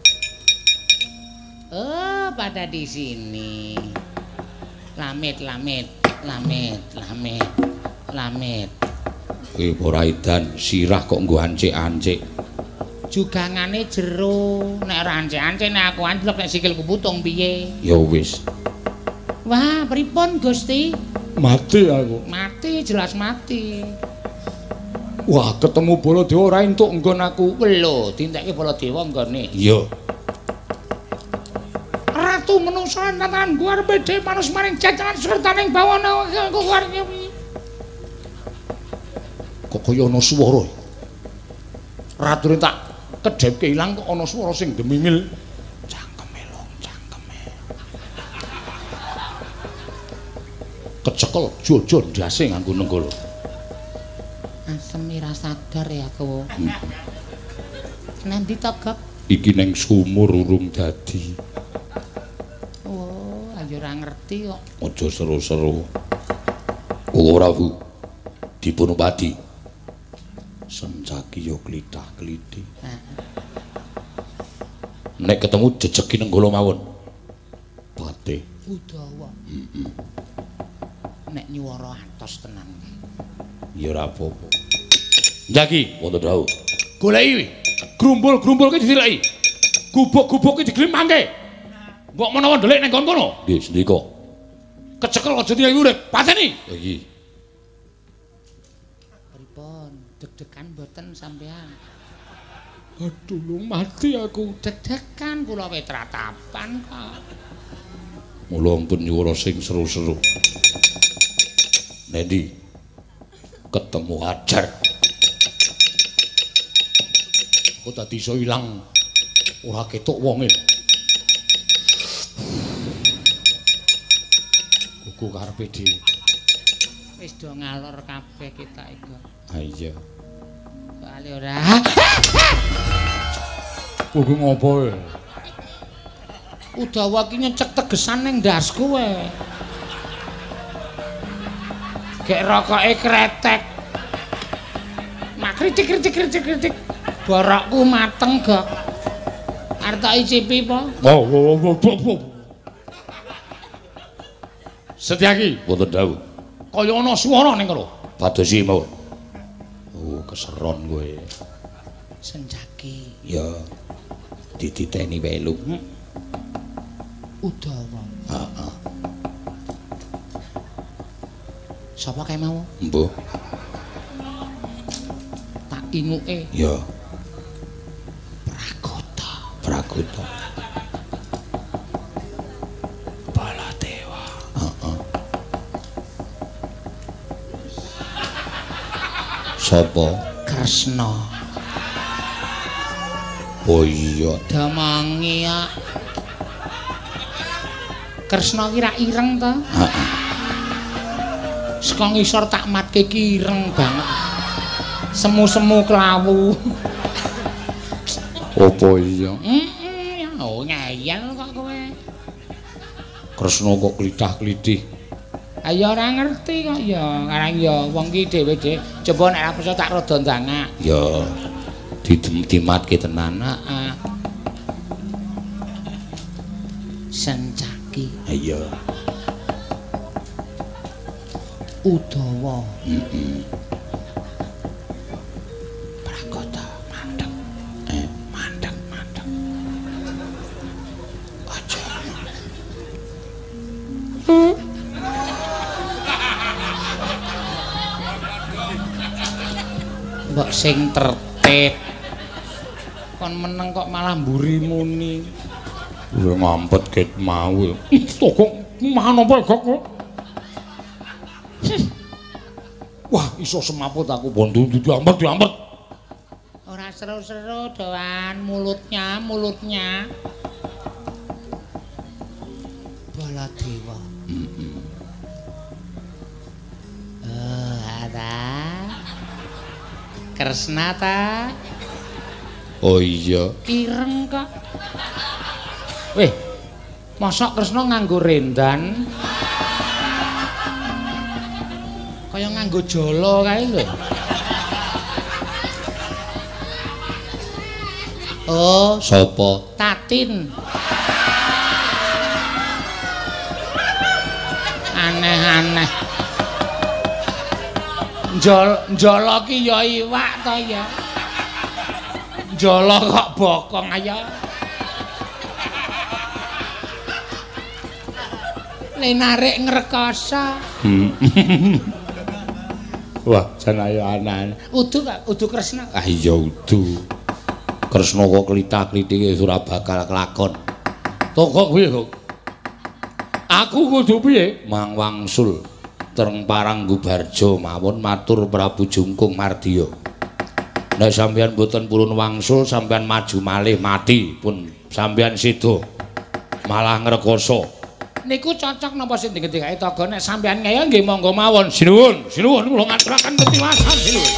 Oh, pada di sini. Lamit, lamit, lamit, lamit, lamit. Kowe ora edan sirah kok nggo ancik-ancik. Jugangane jero, nek ora ancik-ancik nek aku anjlok nek sikilku putung piye? Ya wis. Wah, pripun Gusti? Mati aku. Mati, jelas mati. Wah, ketemu Baladewa ora entuk nggon aku. Lho, dintekke Baladewa nggone. Iya. Ratu menungsa tatanan guar bedhe manus maring jajanan surtaning bawana guarnya wi. Kok kaya ana swara. Ratune tak kedhepke ilang kok ana swara sing demimil. Cangkeme long, cangkeme. Kecekel jol-jol ndase nganggo nenggala. Asem ira sadar ya aku. Hmm. Nanti Tagak. Iki ning sumur urung dadi. Oh, ayo ora ngerti kok. Aja seru-seru. Ora Bu. Dipunupadi. Sencaki yo klithah-klithih. Nek ketemu jejeki nenggala mawon. Bate. Udawa. Heeh. Nek nyuwara atos tenan. Ya ora apa-apa. Njagi wonten dawuh. Goleki grumbul-grumbul ki ditileki. Gubuk-gubuk ki diglimangke. Mbok menawa ndelik ning kono. Nggih, sendika. Kecekel aja diayi urip, pateni. Iki. Pripun? Deg-degan mboten sampean? Aduh, lu mati aku. Deg-degan kula wis tratapan kok. Mula ampun nyuwara sing seru-seru. Nendi ketemu Hajar. Kok dadi iso ilang ora ketok wonge. Gugu karepe dhewe. Wis do ngalor kabeh kita iku. Ha iya. Soale ora. Gugu ngopo e? Udawa ki nyecek tegesan ning ndasku wae. Gek rokoke kretek. Mak kritik-kritik-kritik-kritik. Borokku mateng gak. Arep tak icipi po? Oh, oh, oh, oh, oh. Setyaki, wonten dawuh. Kaya ana swara ning kono. Padosi mawon. Oh, keseron kowe. Sencaki. Ya. Dititeni welu. Hmm. Udawa. Heeh. Sapa kae mau? Mbuh. Tak inuke. Ya. Pragota. Pragota. Baladewa. Heeh. Sapa? Kresna. Oh iya. Damangi ya. Kresna ki ra ireng to? Heeh. Saka ngisor tak matke ki ireng banget. Semu-semu klawu. Apa iya? Heeh, ya oh ngayal kok kowe. Kresna kok klithah-klithih. Ayo ora ngerti kok ya, karang ya wong ki dhewe-dhewe coba nek ora percaya tak rada ndangak. Ya dimatke tenan. Heeh. Sencaki. Iya. Udawa. Heeh. Pragota mandeg. Eh, mandeg, mandeg. aja. Mbok sing tertib. Kon meneng kok malah mburi muni. Ora ngampet ket mau. Kok mahan apa kok? Wah, iso semaput aku bondu diampet diampet. Ora seru-seru doan mulutnya, mulutnya. Baladewa. Heeh. Oh, ada. Kresna ta? Oh iya. Ireng kok. Weh, mosok Kresna nganggo rendan? Kaya nganggo jala kae lho. Oh, sapa? Tatin. Aneh-aneh. Njol njala ki ya iwak to ya. Njala kok bokong ayo. Le narik ngrekoso. Hmm. Wah, jan ayo aneh. Udu kok, udu Kresna. Ah iya udu. Kresna kok klithak-klithike ora bakal kelakon. Toko kuwi kok. Aku kudu piye? Mang wangsul tereng Paranggubarja mawon matur Prabu Jungkung Mardiya. Nek sampeyan boten purun wangsul sampeyan maju malih mati pun sampeyan sedo malah ngrekoso. Niku cocok napa sing diketikae Toga nek sampeyan ngaya nggih monggo mawon. Sinuwun, sinuwun kula ngaturaken petiwasan sinuwun.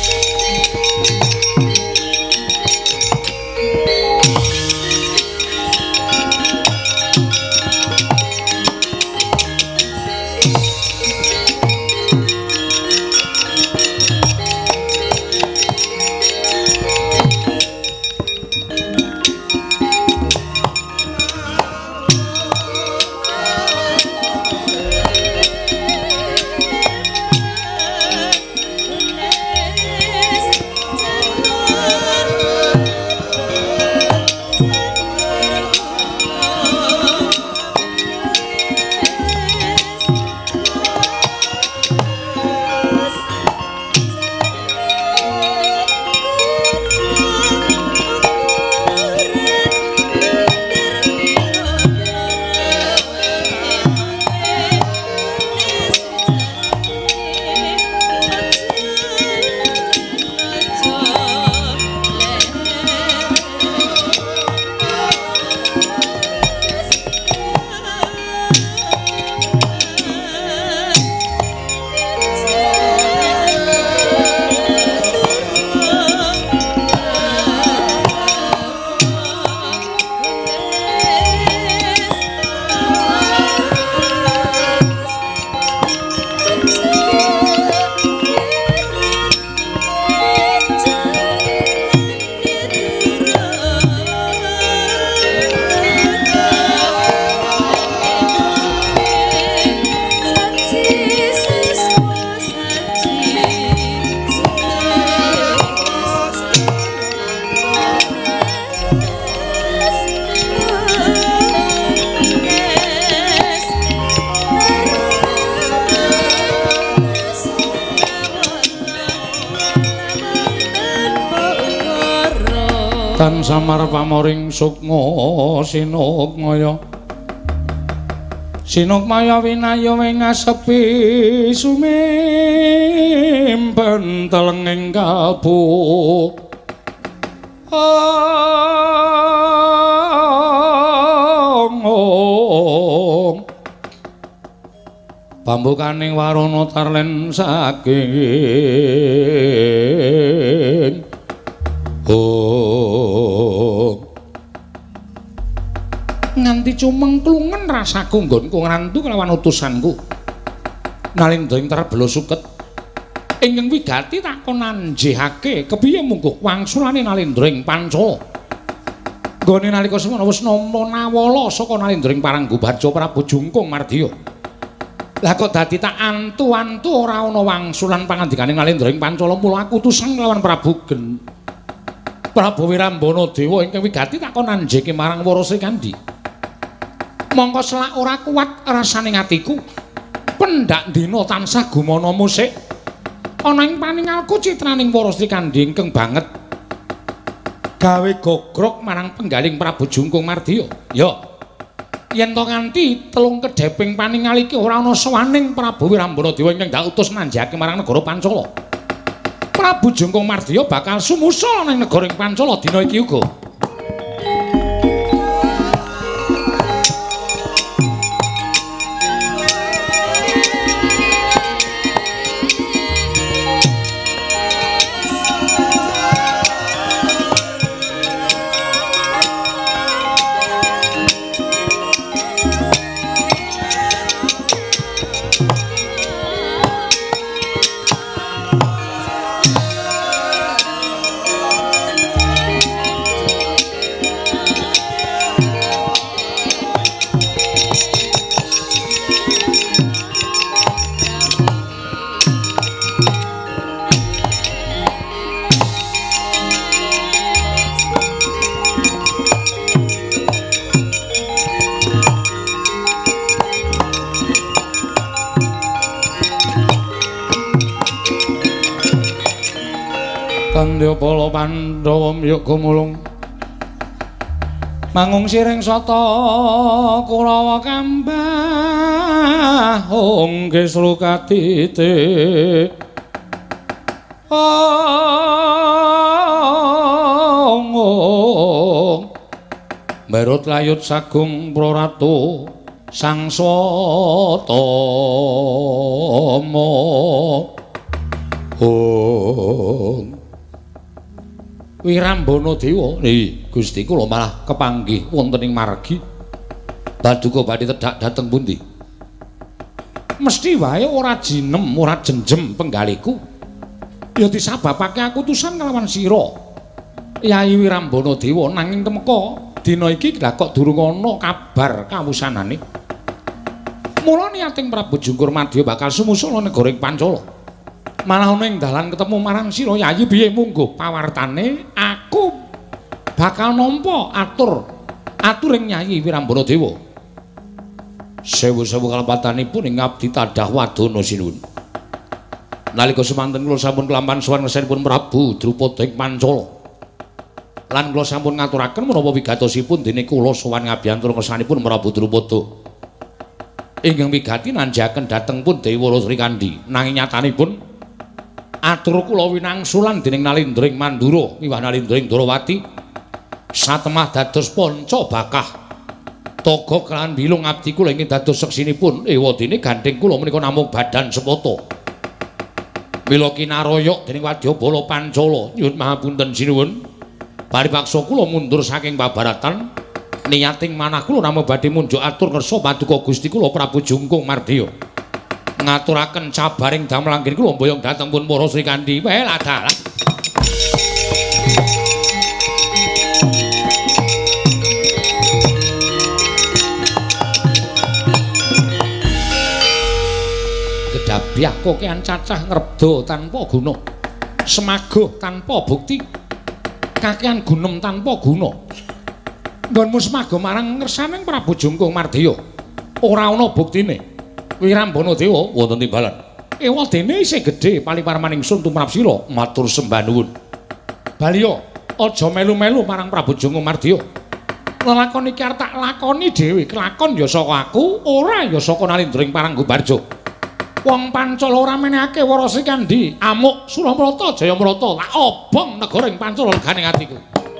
Tan samar pamoring sukma sinukmaya sinukmaya winaya wingasepi sumimpen telenging kalbu ong pambukaning warana tarlen saking oh nganti cumengklungen rasaku nggonku ngrantu kelawan utusanku nalindring terbelo suket ingkang wigati takonan njihake kepiye mungguh wangsulane nalindring Pancala nggone nalika semono wis nampa nawala saka nalindring Paranggubarja Prabu Jungkung Mardiya lah kok dadi tak antu-antu ora ana wangsulan pangandikaning nalindring Pancala mula aku utusan kelawan Prabu Gen Prabu Wirambana Dewa ingkang wigati takonan njeke marang Wara Srikandhi. Mongko selak ora kuat rasaning atiku. Pendak dina tansah gumana musik. Ana ing paningalku citraning Wara Srikandhi ingkang banget gawe gogrok marang penggaling Prabu Jungkung Mardiya. Ya. Yen to nganti telung kedheping paningal iki ora ana sawaning Prabu Wirambana Dewa ingkang dak utus nanjake marang negara Pancala. Prabu Jungkung Mardiya bakal sumusul ning negara Pancala dina iki uga. Kandya Bala Pandhawa miyuk gumulung mangung siring sata Kurawa kambah ongge slukatite ong merut layut sagung praratu sang swatama ong Wirambana Dewa nggih Gusti kula malah kepanggih wonten ing margi Paduka badhe tedhak dhateng pundi mesti wae ora jinem ora jenjem penggaliku ya disababake aku utusan kelawan sira Yai Wirambana Dewa nanging temeka dina iki lha kok durung ana kabar kawusanane mula niating Prabu Jungkur Madya bakal sumusala negara ing Pancala malah ana ing dalan ketemu marang sira Yayi piye munggo pawartane aku bakal nampa atur atur ing Yayi Wirambana Dewa sewu-sewu kalepatanipun ing abdi tadah wadana sinuwun nalika semanten kula sampun kelampan sowan ngesenipun Prabu Drupada ing Pancala lan kula sampun ngaturaken menapa wigatosipun dene kula sowan ngabiyantara kersanipun Prabu Drupada ingkang wigati nanjaken dhateng pun Dewara Srikandi nanging nyatanipun atur kula winangsulan dening Nalindring Mandura miwah Nalindring Darawati satemah dados panca bakah toga kelan bilung abdi kula ingkang dados seksinipun ewadene gandeng kula menika namung badan sepata mila kinaraya dening Wadyabala Pancala nyuwun mahapunten sinuwun paripaksa kula mundur saking pabaratan niyating manah kula namung badhe munjuk atur ngersa Paduka Gusti kula Prabu Jungkung Mardya ngaturaken cabaring damel anggen kula mboyong dhateng pun para Srikandi wae dalan kedabyah kokean cacah ngrebda tanpa guna semago tanpa bukti kakean gunem tanpa guna nggonmu semago marang ngersaning Prabu Jungkung Mardya ora ana buktine Wirambana Dewa wonten timbalan. Ewadene isih gedhe paliparman ingsun tumrap sira matur sembah nuwun. Baliya aja melu-melu marang Prabu Jungkung Mardya. Lelakon iki arep tak lakoni dhewe, kelakon ya saka aku, ora ya saka Nalindring Paranggobarja. Wong Pancala ora menehake Wara Srikandi, amuk Suramrata Jayamrata, tak obong negara ing Pancala leganing atiku.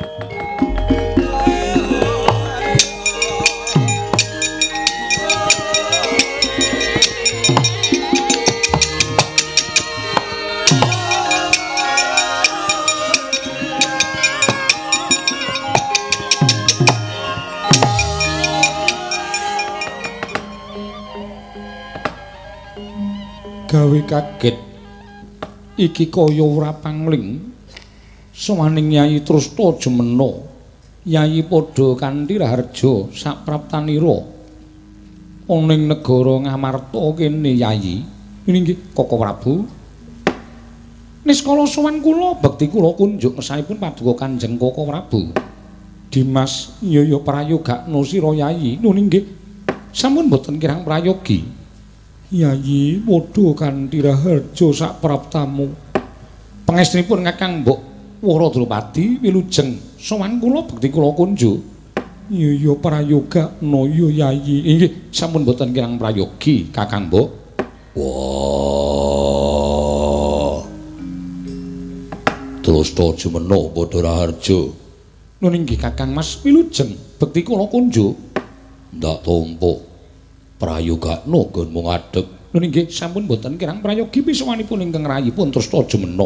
Gawe kaget iki kaya ora pangling sawaning Yayi Trusna Jemena Yayi padha kanthi raharja sapraptanira ana ing negara Ngamarta kene Yayi inggih Koko Prabu niskala sowan kula bekti kula kunjuk ngesanipun Paduka Kanjeng Koko Prabu Dimas Yaya prayogakna sira Yayi nun inggih sampun boten kirang prayogi Yayi padha kanthi raharja sapraptamu pangestunipun Kakang Mbok Wara Drupadi wilujeng sowan kula bekti kula kunjuk ya prayogakna ya Yayi inggih sampun boten kirang prayogi Kakang Mbok wah Trusna Jemena padha raharja nun inggih Kakang Mas wilujeng bekti kula kunjuk ndak tampa prayogakna gun ngadeg nun inggih sampun boten kirang prayogi pisawanipun ingkang rayipun Trusna Jemena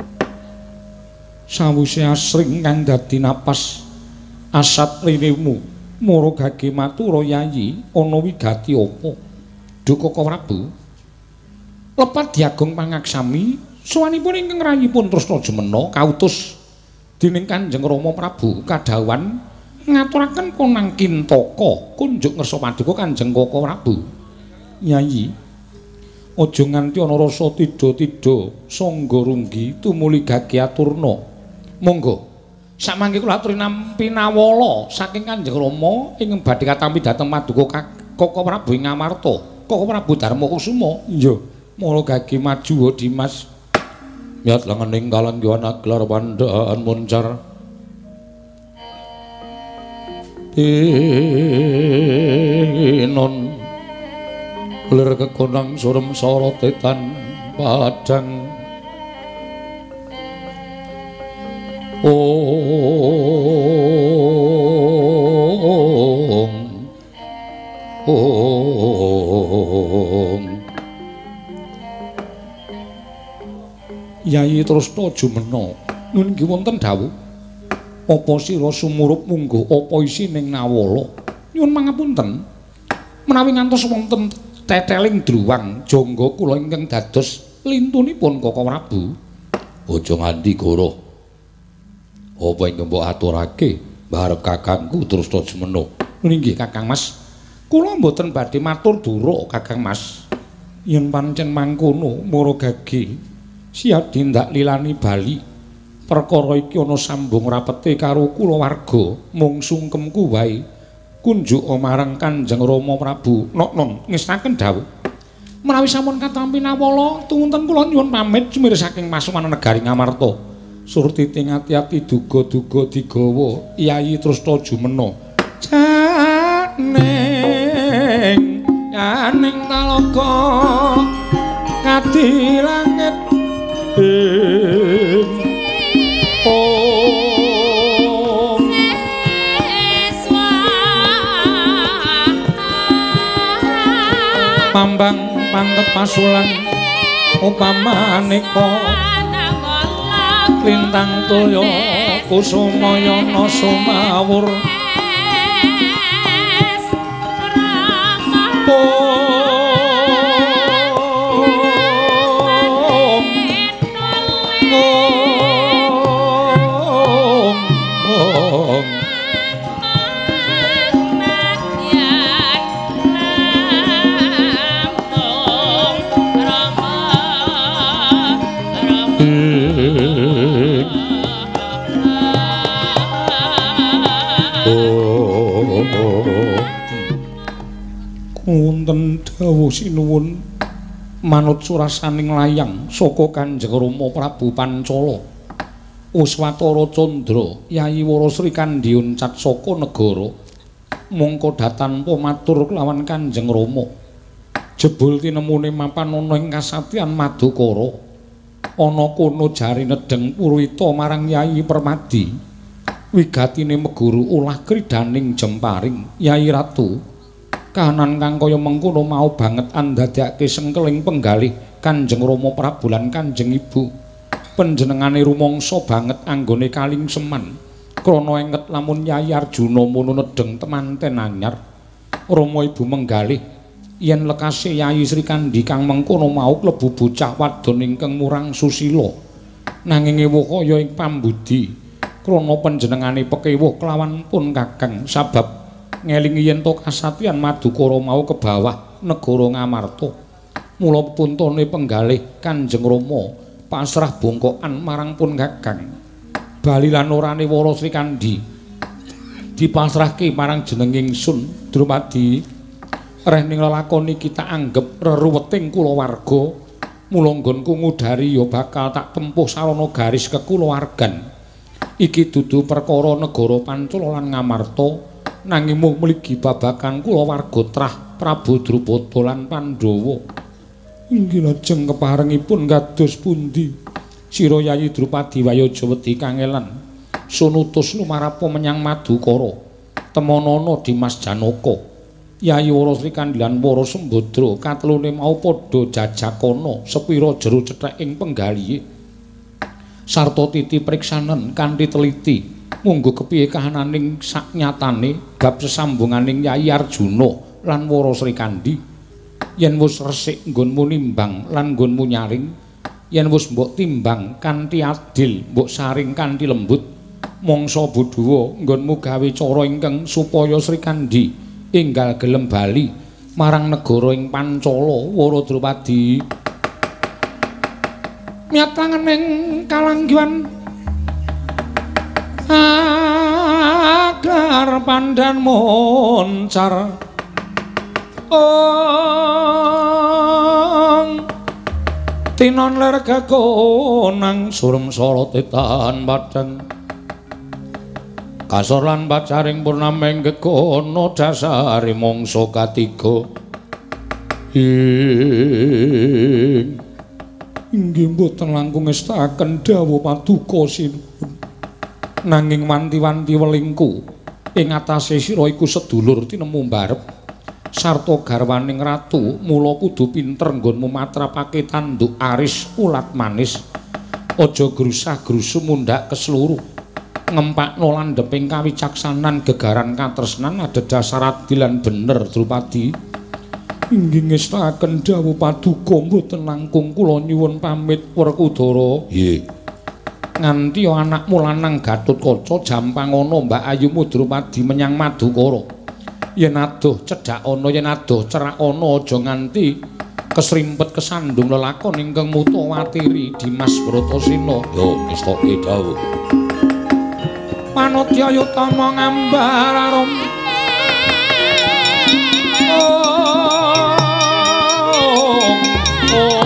sawise asring kang dadi napas asat rinemu maragake matura Yayi ana wigati apa Duka Prabu lepat diagung pangaksami sawanipun ingkang rayipun Trusna Jemena kautus dening Kanjeng Rama Prabu kadhawan ngaturaken konang Kintaka kunjuk ngersa Paduka Kanjeng Koko Prabu Yayi aja nganti ana rasa tida-tida sangga runggi tumuli gage aturna monggo samangke kula aturi pinawola saking Kanjeng Rama ing badhe katampi dhateng Paduka Koko Prabu ing Ngamarta Koko Prabu Darma Kusuma iya mula gage maju Dimas miat langening kalanggihan aglar pandaan muncar dinon lir kekonang surem sorotetan padang ong ong Yai Trusna Jumena nun nggih wonten dawuh apa sira sumurup mungguh apa isining nawala nyuwun mangapunten menawi ngantos wonten teteling druwang jangga kula ingkang dados lintunipun Kaka Prabu aja nganti goroh apa ingkang mbok aturake barep kakangku Trusna Jumena nggih Kakang Mas kula mboten badhe matur dura Kakang Mas yen pancen mangkono mara gage siap dindak lilani bali perkara iki ana sambung rapete karo kulawarga mung sungkemku wae kunjuk marang Kanjeng Rama Prabu nok-non ngestaken dawuh menawi sampun katampi nawala tuwunten kula nyuwun pamit sumir saking Masuwana Negari Ngamarta surti ting ati-ati duga-duga digawa Yai Trusna Jumena janeng yaning talaga kadi langit Om Pambang pantep pasulan upamaneka lintang toya kusumayana sumawur wonten dawuh sinuwun manut surasaning layang saka Kanjeng Rama Prabu Pancala Uswatara Candra Yayi Wara Sri Kandi uncat saka negara mongko datanpa matur kelawan Kanjeng Rama jebul tinemune mapan ana ing kasatyan Madukara ana kono jari nedeng Purwita marang Yayi Permadi wigatine meguru ulah kridaning jemparing Yayi Ratu kahanan kang kaya mengkono mau banget andadake sengkeling penggalih Kanjeng Rama Prabu lan Kanjeng Ibu panjenengane rumangsa banget anggone kaling seman krana enget lamun Yayi Arjuna mono nedeng temanten anyar Rama Ibu menggalih yen lekase Yayi Sri Kandi kang mengkono mau klebu bocah wadon ingkang murang susila nanging ewuh kaya ing pambudi krana panjenengane pekewuh kelawan pun Kakang sabab ngelingi yen to kasatyan Madukara mau ke bawah negara Ngamarta mula puntone penggalih Kanjeng Rama pasrah bongkokan marang pun Kakang bali lan orane Wara Sri Kandi dipasrahke marang jenenging Sun Drupadi reh ning lelakon iki tak anggep reruweting kulawarga mula nggonku ngudari ya bakal tak tempuh sarana garis kekulawargan iki dudu perkara negara Pancala lan Ngamarta nanging mung mligi babagan kulawarga trah Prabu Drupada lan Pandhawa inggih lajeng keparengipun kados pundi sira Yayi Drupadi Wayaja wedi kangelan sunutus lumarapa menyang Madukara temonana Dimas Janaka Yayi Wara Sri Kandi lan Wara Sembadra katelune mau padha jajakana sepira jero cethek ing penggalihe sarta titi priksanen kanthi teliti munggo kepiye kahananing saknyatane bab sesambunganing Yayi Arjuna lan Wara Sri Kandi yen wis resik nggonmu nimbang lan nggonmu nyaring yen wis mbok timbang kanthi adil mbok saring kanthi lembut mangsa Budawa nggonmu gawe cara ingkang supaya Sri Kandi enggal gelem bali marang negara ing Pancala Wara Drupadi miat langening kalanggihan agar pandan moncar ong tinon ler gagonang surem sorotetan padang kasor lan pacaring purnameng gegono dasare mangsa katiga ing inggih mboten langkung ngestaken dawuh paduka sinuwun nanging wanti-wanti welingku ing atase sira iku sedulur tinemu mbarep sarta garwaning ratu mula kudu pinter nggonmu matrapake tanduk aris ulat manis aja grusah-grusu mundhak kesluru ngempakno landheping kawicaksanan gegaran katresnan adhedhasar adil lan bener Drupadi inggih ngestaken dawuh paduka mboten langkung kula nyuwun pamit Werkudara nggih nganti anakmu lanang Gatotkaca jampangono Mbak Ayumu Drupadi menyang Madukara yen adoh cedhak ana yen adoh cerak ana aja nganti kesrimpet kesandung lelakon ingkang mutawatiri Dimas Bratasena yo ngestoke dawuh Panodya Yutama ngambar arum oh, oh.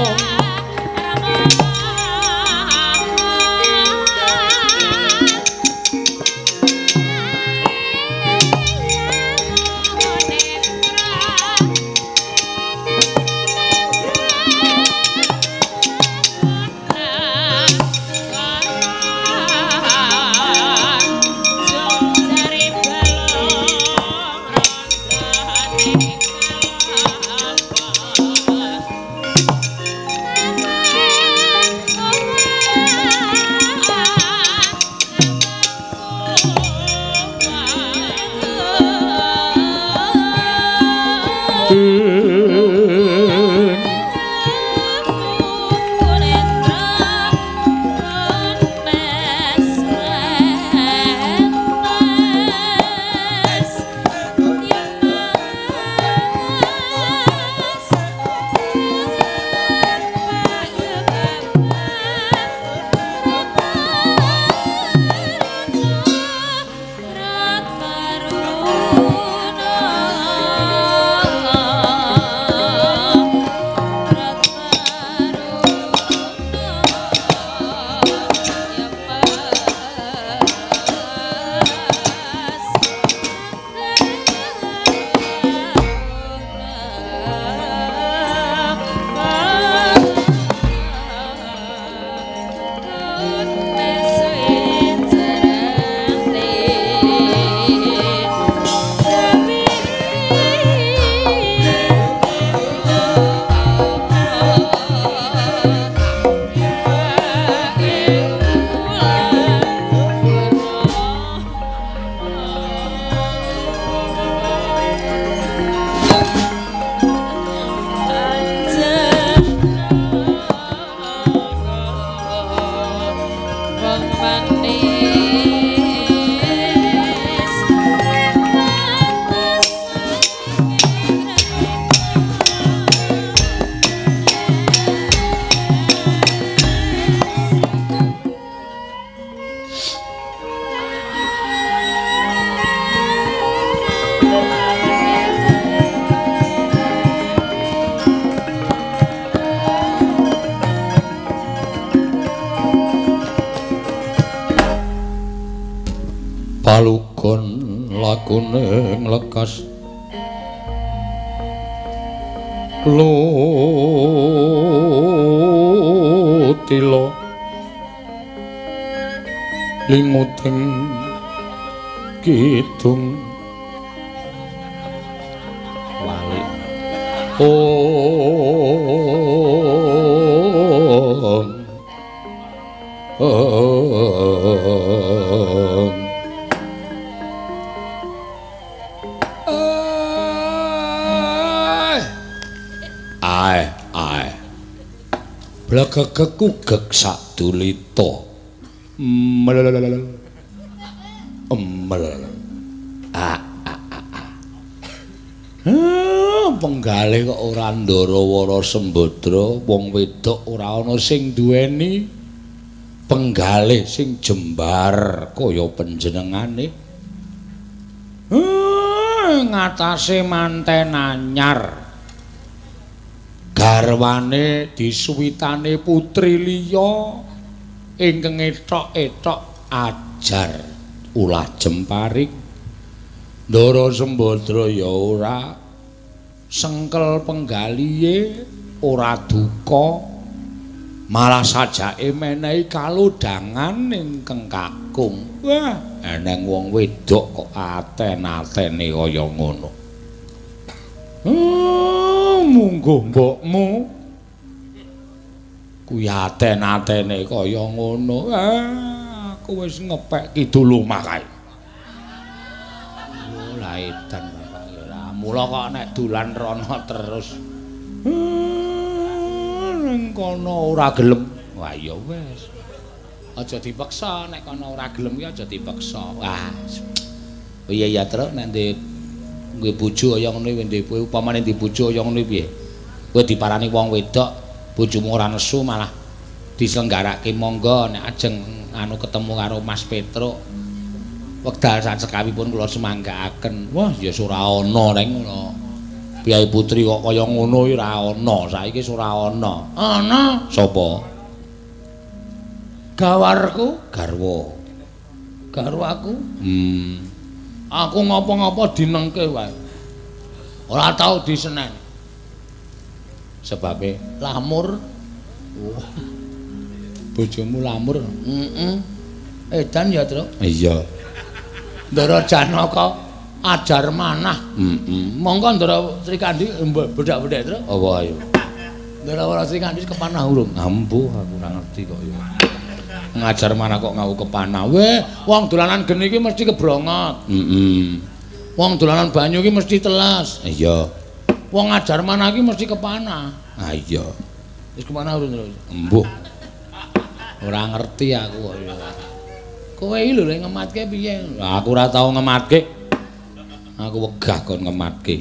palugon lakune nglekas lutila linguting kidung wali oh oh ae ae blegegeku gek sadulita mel mel ah penggalih kok ora Ndarawara Sembadra wong wedok ora ana sing duweni penggalih sing jembar kaya panjenengane ngatasé manten anyar garwane disuwitane putri liya ingkang etok-etok ajar ulah jemparing Ndara Sembadra ya ora sengkel penggalihe ora duka malah sajake menehi kalodhangan ingkang kakung. Wah, eneng wong wedok kok aten-atene kaya ngono. Hmm, munggo mbokmu kuwi aten-atene kaya ngono. Ah, aku wis ngepek kidul omah kae. Yo la edan ora mula kok nek dolan rono terus. Ning kono ora gelem. Wah ya wis. Aja dipaksa nek kono ora gelem ki aja dipaksa. Wah. Oh iya ya terus nek ndek kowe bojo kaya ngono kuwi ndek kowe upamane ndek bojo kaya ngono piye? Kowe diparani wong wedok, bojomu ora nesu malah diselenggarake monggo nek ajeng anu ketemu karo Mas Petruk. Wekdal sak sekawipun kula semanggaaken. Wah, ya ora ana ning ngono. Piyai putri kok kaya ngono ora ana, saiki ora ana. Ana sapa? Gawarku, garwa. Garwaku? Hmm. Aku ngapa-ngapa dinengke wae. Ora tau disenen. Sebabe lamur. Oh. Bojomu lamur? Heeh. Edan ya, Truk? Iya. Ndara Janaka ajar manah. Heeh. Monggo Ndara Srikandi bedak-bedak, Truk. Apa ayo? Ndara Srikandi kepanah urung? Ampuh, aku ora ngerti kok ya. Ngajar manah kok ngau kepanah. Weh, wong dolanan geni iki mesti kebrongot. Heeh. Wong dolanan banyu iki mesti telas. Iya. Wong ngajar manah iki mesti kepanah. Ah iya. Wis kepanah urung terus? Embuh. Ora ngerti aku kok ya. Kowe iki lho lek ngematke piye? Aku ora tau ngematke. Aku wegah kon ngematke.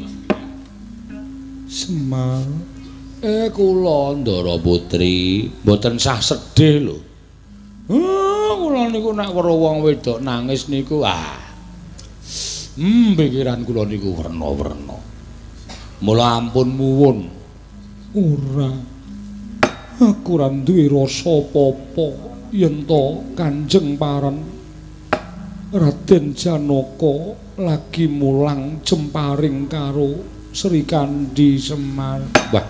Semar. Eh kula Ndara Putri, mboten sah sedih lho. Heh, kula niku nek weruh wong wedok nangis niku ah. Hmm, pikiran kula niku werna-werna. Mula ampun muwun. Ora. Aku ora duwe rasa apa-apa yen to Kanjeng Paran Raden Janaka lagi mulang jemparing karo Sri Kandi Semar. Wah.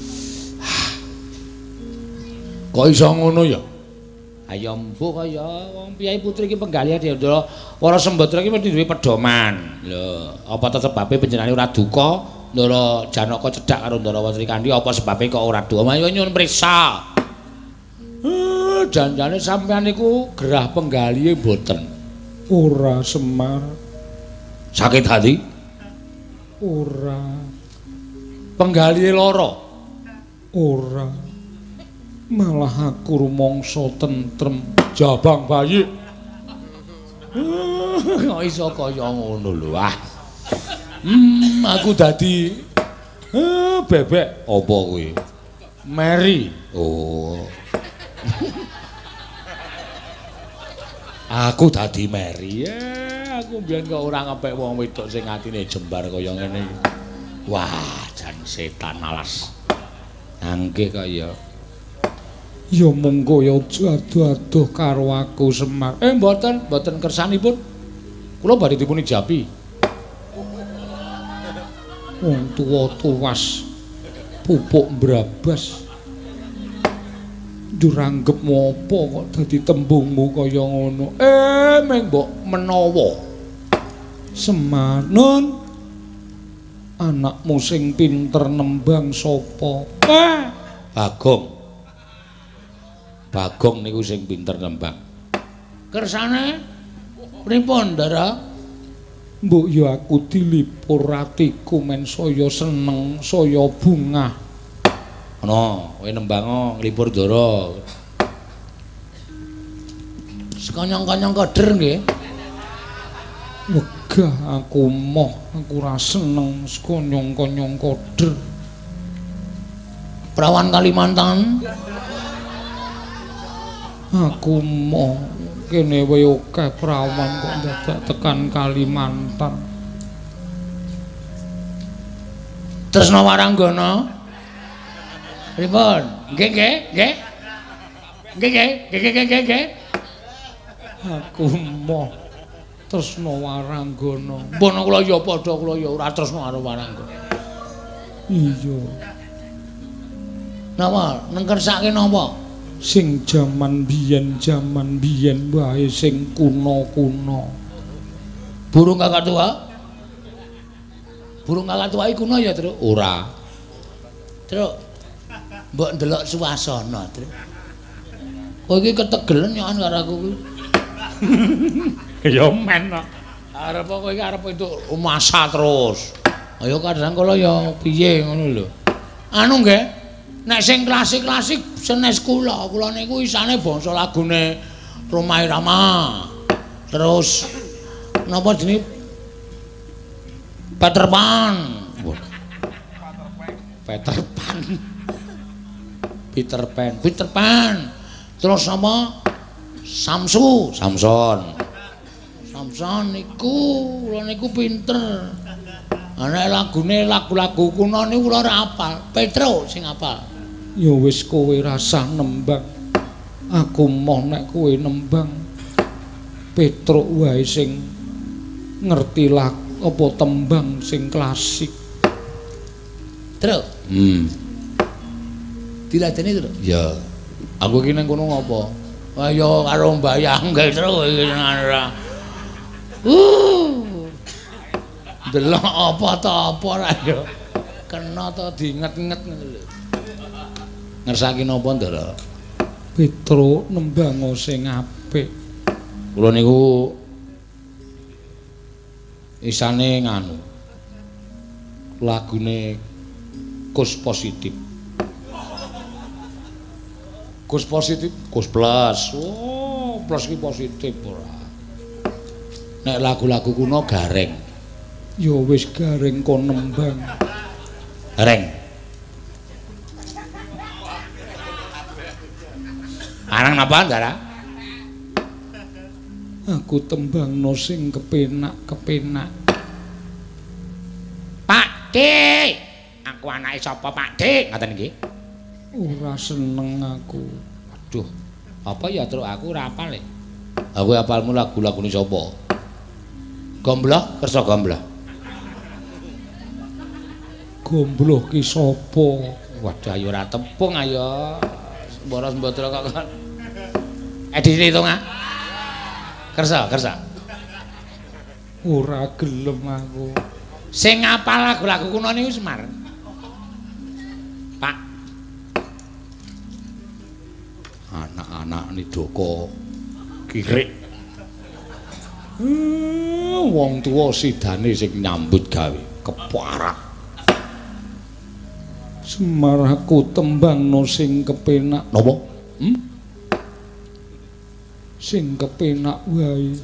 Kok iso ngono ya? Ayo mbuh kaya wong piyai putri iki penggalihan ya Ndara Wara Sembadra iki mesti duwe pedoman. Lho, apa tetep babe panjenengane ora duka? Ndara Janaka cedhak karo Ndara Sri Kandi apa sebabe kok ora duka? Ayo nyuwun priksa. Eh, janjane sampean niku gerah penggalihe mboten. Ora Semar. Sakit hati? Ora. Penggalihe lara? Ora. Malah aku rumangsa tentrem jabang bayi. Kok iso kaya ngono lho. Ah. Hmm, aku dadi eh bebek apa kuwi? Mary. Oh. Aku dadi Mary. Eh, aku mbiyen kok ora ngepek wong wedok sing atine jembar kaya ngene iki. Wah, jan setan alas. Angke kaya ya monggo ya aja adoh-adoh karo aku Semar. Eh mboten, mboten kersanipun. Kula badhe dipun ijabi. Wong tuwa tuwas pupuk brabas. Duranggepmu apa kok dadi tembungmu kaya ngono. Eh meng mbok menawa. Semar, Nun. Anakmu sing pinter nembang sapa? Eh, Bagong. Bagong niku sing pinter nembang. Kersane pripun, Ndara? Mbok ya aku dilipur atiku men saya seneng, saya bungah. Ana, kowe nembang nglipur Ndara. Sekonyong-konyong keder nggih. Wegah aku moh, aku ora seneng sekonyong-konyong keder. Prawan Kalimantan. Aku mau kene wae akeh prawan kok dadak tekan Kalimantan. Tresna Waranggana. Pripun? Nggih, nggih, nggih. Nggih, nggih, nggih, nggih, nggih. Aku moh tresna waranggana. Mbon kula ya padha kula ya ora tresna karo waranggana. Iya. Napa? Nengkersake napa? Sing jaman biyen jaman biyen wae sing kuno-kuno. Burung Kakak Tua? Burung Kakak Tua iki kuno ya, Truk? Ora. Truk. Mbok ndelok suasana, Truk. Kowe iki ketegelen nyokan karo aku kuwi. Ya men kok. Arep kowe iki arep entuk masa terus. Ayo kadang kala ya piye ngono lho. Anu nggih, nek sing klasik-klasik senes kula, kula niku isane bangsa lagune Roma Irama. Terus napa jenenge Peter Pan. Peter Pan. Peter Pan, Peter Pan. Terus apa? Samsu, Samson. Samson niku, kula niku pinter. Ana lagune lagu-lagu kuno niku kula ora hafal. Petro sing hafal. Ya wis kowe rasah nembang. Aku moh nek kowe nembang. Petro wae sing ngerti lag apa tembang sing klasik. Tru. Hmm. Diladeni, Tru? Ya. Aku iki nang kono ngopo? Ayo karo mbayang gawe terus iki ora. Uh. Delok apa ta apa ra ya. Kena ta diinget-inget ngono lho. Ngersaki napa, Ndara? Petro nembang sing apik. Kula niku isane nganu. Lagune Kus Positif. Kus Positif, Kus Plus. Oh, plus ki positif ora. Nek lagu-lagu kuno gareng. Ya wis gareng kon nembang. Gareng. Arang napa, Ndara? Aku tembangno sing kepenak-kepenak. Pak Dik. Aku anake sapa, Pak Dik? Ngaten iki. Ora seneng aku. Aduh. Apa ya, Truk? Aku ora hafal e. Aku hafalmu lagu-lagune sapa? Gombloh, kersa gombloh. Gombloh ki sapa? Waduh ayo ora tepung ayo. Boros mbotro kok. Eh dihitung ah. Kersa, kersa. Ora gelem aku. Sing ngapal lagu-lagu kuno niku Semar. Pak. Anak-anak nidoko kirik. Hmm, wong tuwa sidane sing nyambut gawe keparat. Semar aku tembangno sing kepenak. Napa? Hmm? Sing kepenak wae.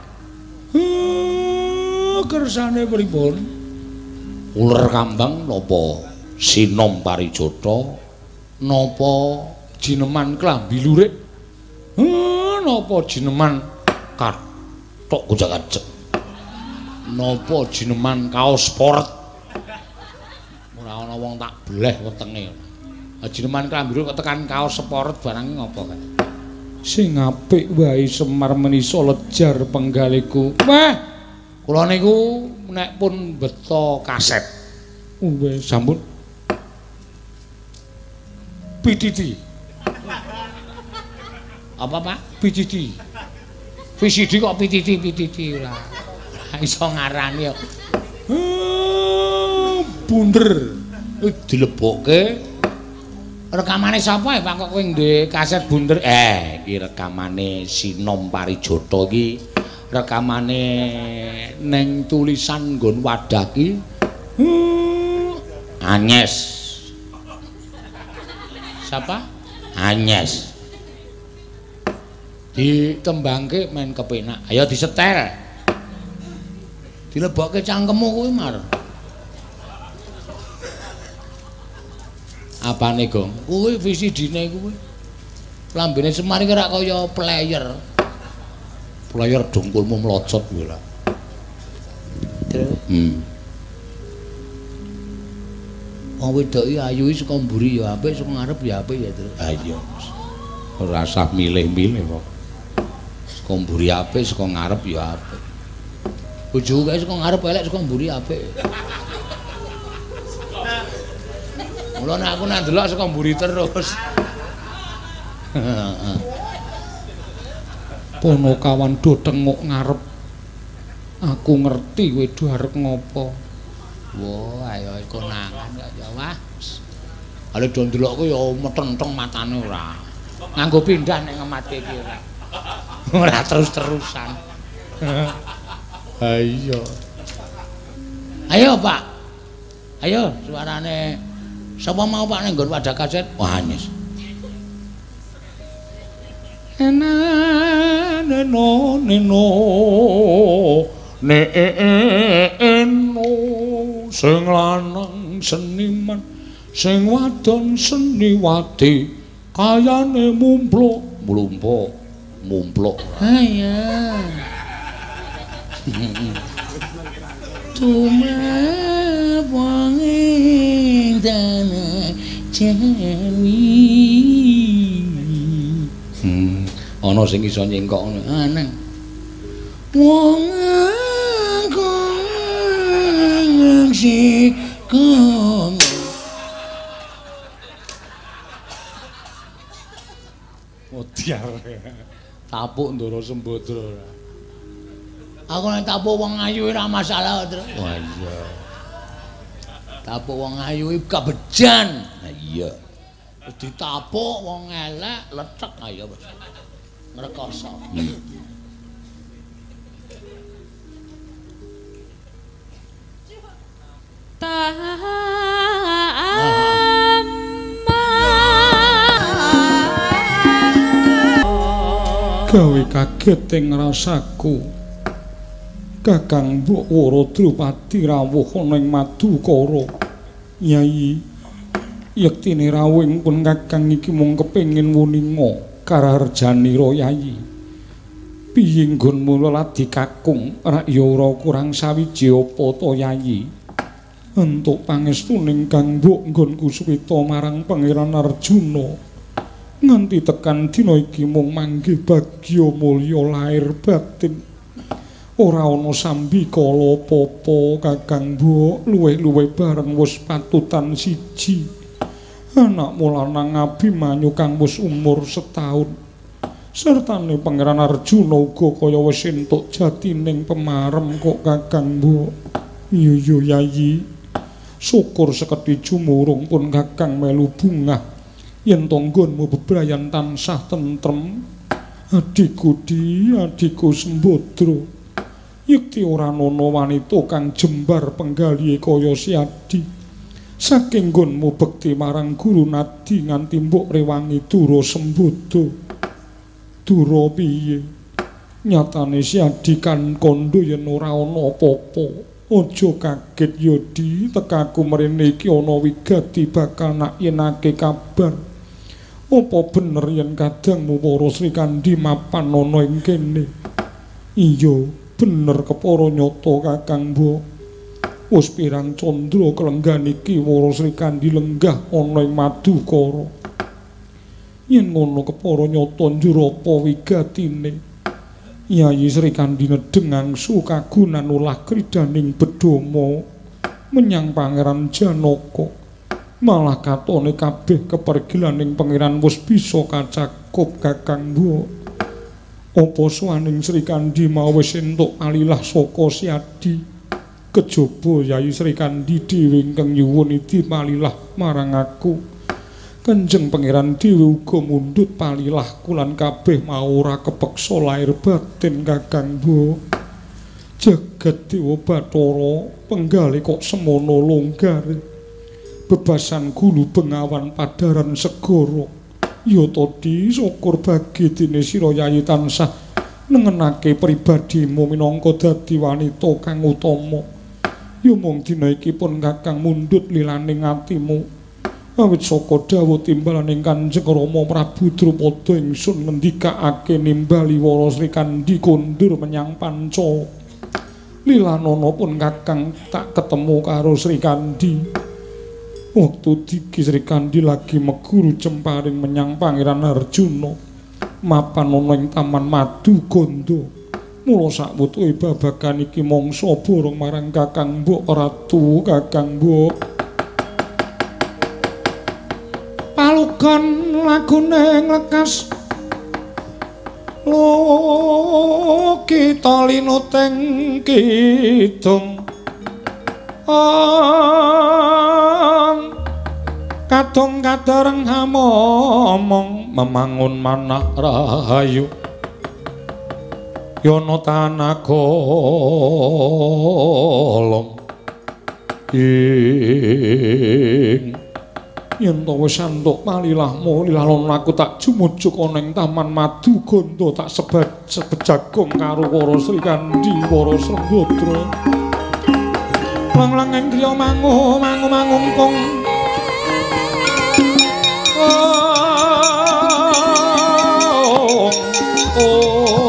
Heh, kersane pripun? Uler kambang napa sinom parijata? Napa jineman klambi lurik? Heh, napa jineman kathok kujak-kajek? Napa jineman kaos sport? Ora ana wong tak bleh wetenge. Jineman klambi lurik kok tekan kaos sport barang ngopo kae? Sing apik wae Semar menisa lejar penggaliku. Wah, kula niku nek pun beto kaset. Wes sampun. P D D. Apa, Pak? P D D. V C D kok P D D, P D D lah. Iso ngarani kok. Bunder. Dilebokke. Rekamane sapa ya Pak kok kowe ndek kaset bunder? Eh, iki rekamane Sinom Parijata iki. Rekamane neng tulisan nggon wadah ki. Hmm, Anyes. Siapa? Anyes. Ditembangke men kepenak. Ayo disetel. Dilebokke cangkemmu kuwi mar. Apane, Gong? Kuwi V C D-ne kuwi. Lambene Semar iki rak kaya player. Player dongkulmu mlocot kuwi lho. Hmm. Wong wedok iki ayu saka mburi ya apik, saka ngarep ya apik ya, Tru. Ha iya. Ora usah milih-milih kok. Saka mburi apik, saka ngarep ya apik. Bojoku kae saka ngarep elek, saka mburi apik. Mula nek aku nak ndelok saka mburi terus. Pono kawan do tenguk ngarep. Aku ngerti kowe do arep ngopo. Wah, ayo konangan kok ya wah. Ale do ndelokku ya metenteng matane ora. Nganggo pindah nek ngematke iki ora. Ora terus-terusan. Ha iya. Ayo, Pak. Ayo, suarane sapa mau Pak ning nggon wadah kaset? Wah, anyes. Ena neno neno ne eno sing lanang seniman sing wadon seniwati kayane mumpluk mlumpuk mumpluk Aya. Tumapang tanah Jawi. hmm ana sing iso nyengkok ngono Anang. Wong aku ngisi kono. Odiar. Tapuk Ndara Sembadra. Aku nek tapuk wong ayu ora masalah, Tru. Wah iya. Tapuk wong ayu iki kabejan. Nah iya. Wis ditapuk wong elek lecek ayo wis. Ngrekoso. Hmm. Gawe kaget ing rasaku. Kakang Mbok Wara Drupadi rawuh ana ing Madukara. Nyai, yektine rawuhing pun Kakang iki mung kepengin wuninga kararjanira Yayi. Piye nggonmu ladi kakung rakya ora kurang sawiji apa ta Yayi? Entuk pangestuning Kang Mbok nggonku suwita marang Pangeran Arjuna. Nganti tekan dina iki mung manggih bagya mulya lahir batin. Ora ana sambikala apa-apa Kakang Mbok, luwih-luwih bareng wis patutan siji. Anakmu lanang Abimanyu kang wis umur setahun. Sertane Pangeran Arjuna uga kaya wis entuk jatining pemarem kok Kakang Mbok. Iya ya Yayi. Syukur sekedhi jumurung pun Kakang melu bungah. Yen to nggonmu bebrayan tansah tentrem. Adikku Di, adikku Sembadra. Yekti ora ana wanita kang jembar penggalihe kaya si Adi. Saking nggonmu bekti marang Guru Nadi nganti mbok rewangi Dura Sembada. Dura piye? Nyatane si Adi kan kandha yen ora ana apa-apa. Aja kaget ya Di, tekaku mrene iki ana wigati bakal nak yenake kabar. Apa bener yen kadangmu para Srikandhi mapan ana ing kene? Iya. Bener kepara nyata Kakang Mbok. Wis pirang candra kelenggan iki Wara Srikandhi lenggah ana ing Madukara. Yen ngono kepara nyata njur apa wigatine? Yayi Srikandhi nedeng angsu kagunan ulah kridaning bedama menyang Pangeran Janaka. Malah katone kabeh kepergilaning pangeran wis bisa kacakup Kakang Mbok. Apa swaning Srikandhi mau wis entuk alilah saka si Adi. Kejaba Yayi Srikandhi dhewe ingkang nyuwun idi palilah marang aku. Kanjeng Pangeran dhewe uga mundhut palilahku lan kabeh mau ora kepeksa lahir batin Kakang Mbok. Jagat Dewa Bathara penggalih kok semono longgar. Bebasan gulu bengawan padaran segara. Ya tadi syukur bagi dene sira Yayi tansah nengenake pribadimu minangka dadi wanita kang utama. Ya mung dina iki pun Kakang mundhut lilaning atimu. Awit saka dawuh timbalaning Kanjeng Rama Prabu Drupada ingsun ngendikake nimbali Wara Srikandhi kondur menyang Panca. Lilanana pun Kakang tak ketemu karo Srikandhi. Waktu iki Sri Kandi lagi meguru Cemparing menyang Pangeran Arjuna mapan ana ing Taman Madu Ganda. Mula sakwutuhe babagan iki mangsa borong marang Kakang Mbok Ratu, Kakang Mbok. Palukan lagune nglekas lo kita linuting kidung ang kadung kadareng hamomong memangun manah rahayu yono tanagolong ing yen to wis antuk palilahmu lilah aku tak jumujuk ana ing Taman Madu Ganda tak sebat sebejagong karo para Sri Kandi para Sembadra lang-lang ing griya mangu mangu mangungkung oh, oh.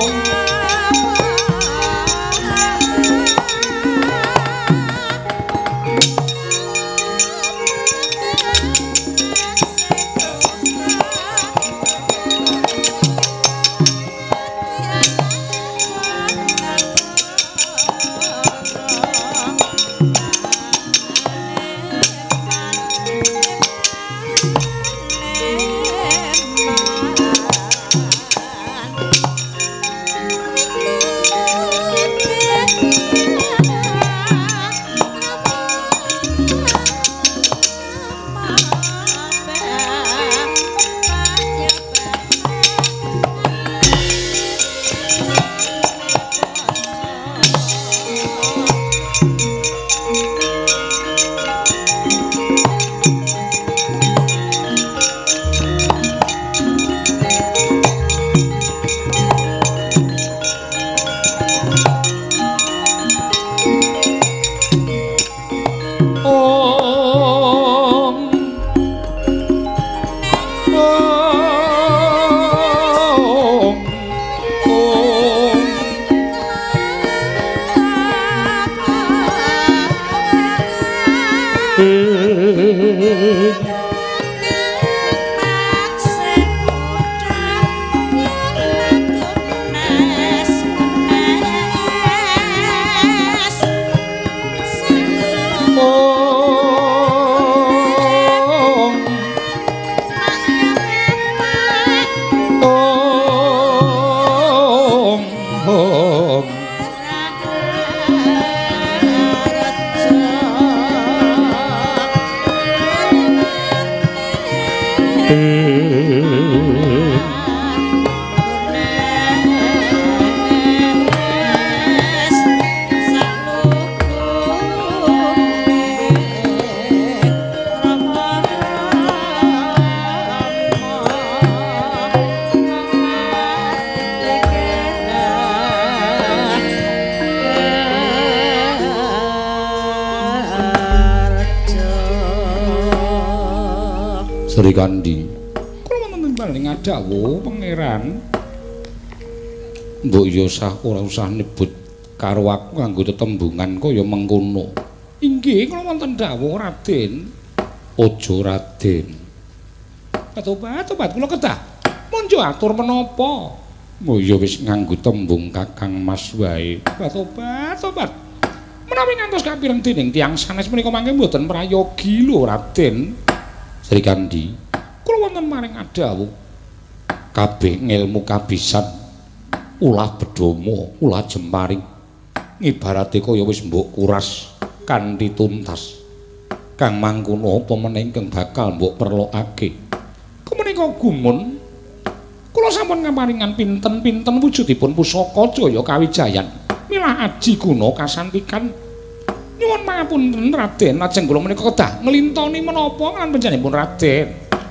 Sri Kandi, kula wonten paling dawuh pangeran. Mbok ya usah ora usah nyebut karo aku nganggo tetembungan kaya mengkono. Inggih, kula wonten dawuh Raden. Aja Raden. Tobat, tobat kula kedah. Monjo atur menapa? Oh ya wis nganggo tembung Kakang Mas wae. Tobat, tobat. Menawi ngantos kapireng dening tiyang sanes menika mangke mboten prayogi lho Raden. Sri Kandi, kula wonten maring dawuh kabeh ngilmu kabisan ulah bedhomo, ulah jemparing ngibarate kaya wis mbok kuras kanthi tuntas. Kang mangkono apa meneh ingkang bakal mbok perlokake. Kumenika gumun kula sampun ngamaringan pinten-pinten wujudipun pusaka Jaya Kawijayan milah aji guna kasantikan. Nyuwun pangapunten Raden, lajeng kula menika kedah nglintoni menapa lan panjenenganipun Raden.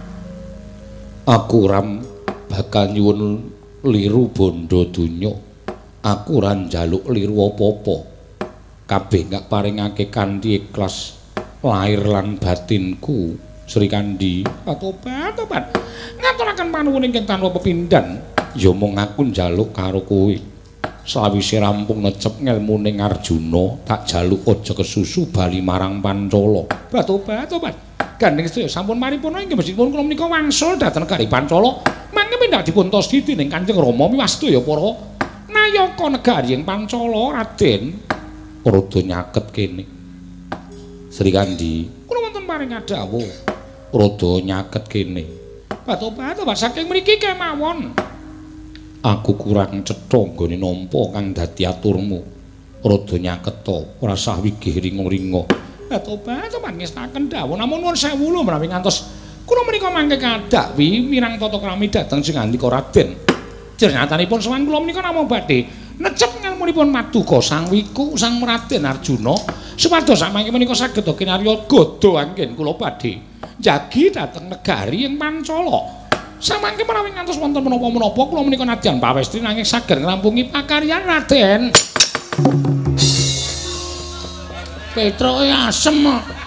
Aku ram bakal nyuwun liru bondo donya. Aku ora njaluk liru apa-apa. Kabeh gak paringake kanthi ikhlas lahir lan batinku. Sri Kandi, tobat, tobat. Ngaturaken panuwun ingkang tanpa pepindhan. Ya mung aku njaluk karo kowe. Sawise rampung necep ngelmune Arjuna, tak jaluk aja kesusu bali marang Pancala. Tobat, tobat. gandeng sedaya sampun paripurna inggih meskipun kula menika wangsul dhateng negari Pancala mangke pindah dipun tosti dening Kanjeng Rama miwas sedaya para nayaka negari ing Pancala Raden rada nyaket kene. Sri Kandi, kula wonten paring dawuh rada nyaket kene. Batobat saking mriki kemawon. Aku kurang cetha nggone nampa kang dadi aturmu. Rada nyaketa, ora sah wigih ringo-ringo. Batobat mangestaken dawuh namun nuwun sewu lho menawi ngantos kula menika mangke kadhak wi mirang tata krami dhateng sing andika Raden. Jenengatanipun sowan kula menika namung badhe necep ngelmunipun Maduka Sang Wiku Sang Raden Arjuna supados samangke menika saged kinarya gada anggen kula badhe njagi dhateng negari ing Pancala. Samangke menawi ngantos wonten menapa-menapa kula menika nadyan pawestri nanging saged ngrampungi pakaryan Raden. Petroke asem.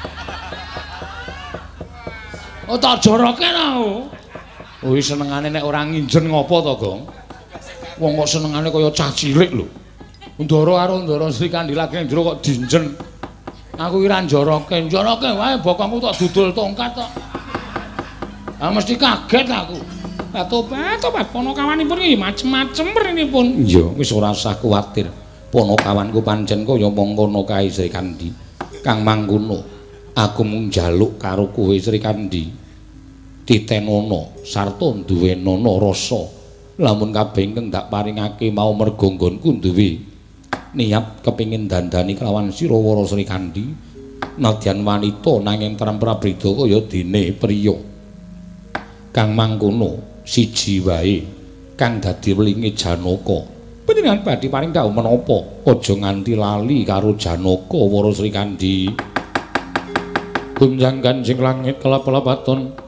Oh tak joroke ta. Kuwi senengane nek ora nginjen ngopo to, Gong? Wong kok senengane kaya cah cilik lho. Ndara karo Ndara Sri Kandi lagi ning jero kok dinjen. Aku ki ra njoroke, njoroke wae bokongku tak dudul tongkat tok. Ah mesti kaget aku. Lah tobat tobat ponokawanipun iki macem-macem mrenipun. Iya, wis ora usah kuwatir. Ponokawanku pancen kaya mangkono kae Sri Kandi. Kang mangkono, aku mung njaluk karo kowe Sri Kandi. Titenono sarta duwenono rasa. Lamun kabeh ingkang dak paringake mau merga nggonku duwe niat kepingin dandani kelawan sira Wara Sri Kandi. Nadyan wanita nanging tramprabeda kaya dene priya. Kang mangkono siji wae kang dadi welinge Janaka. Panjenengan badhe paring dawuh menapa? Aja nganti lali karo Janaka Wara Sri Kandi. Gunjang Kanjeng langit kelap-kelapaton.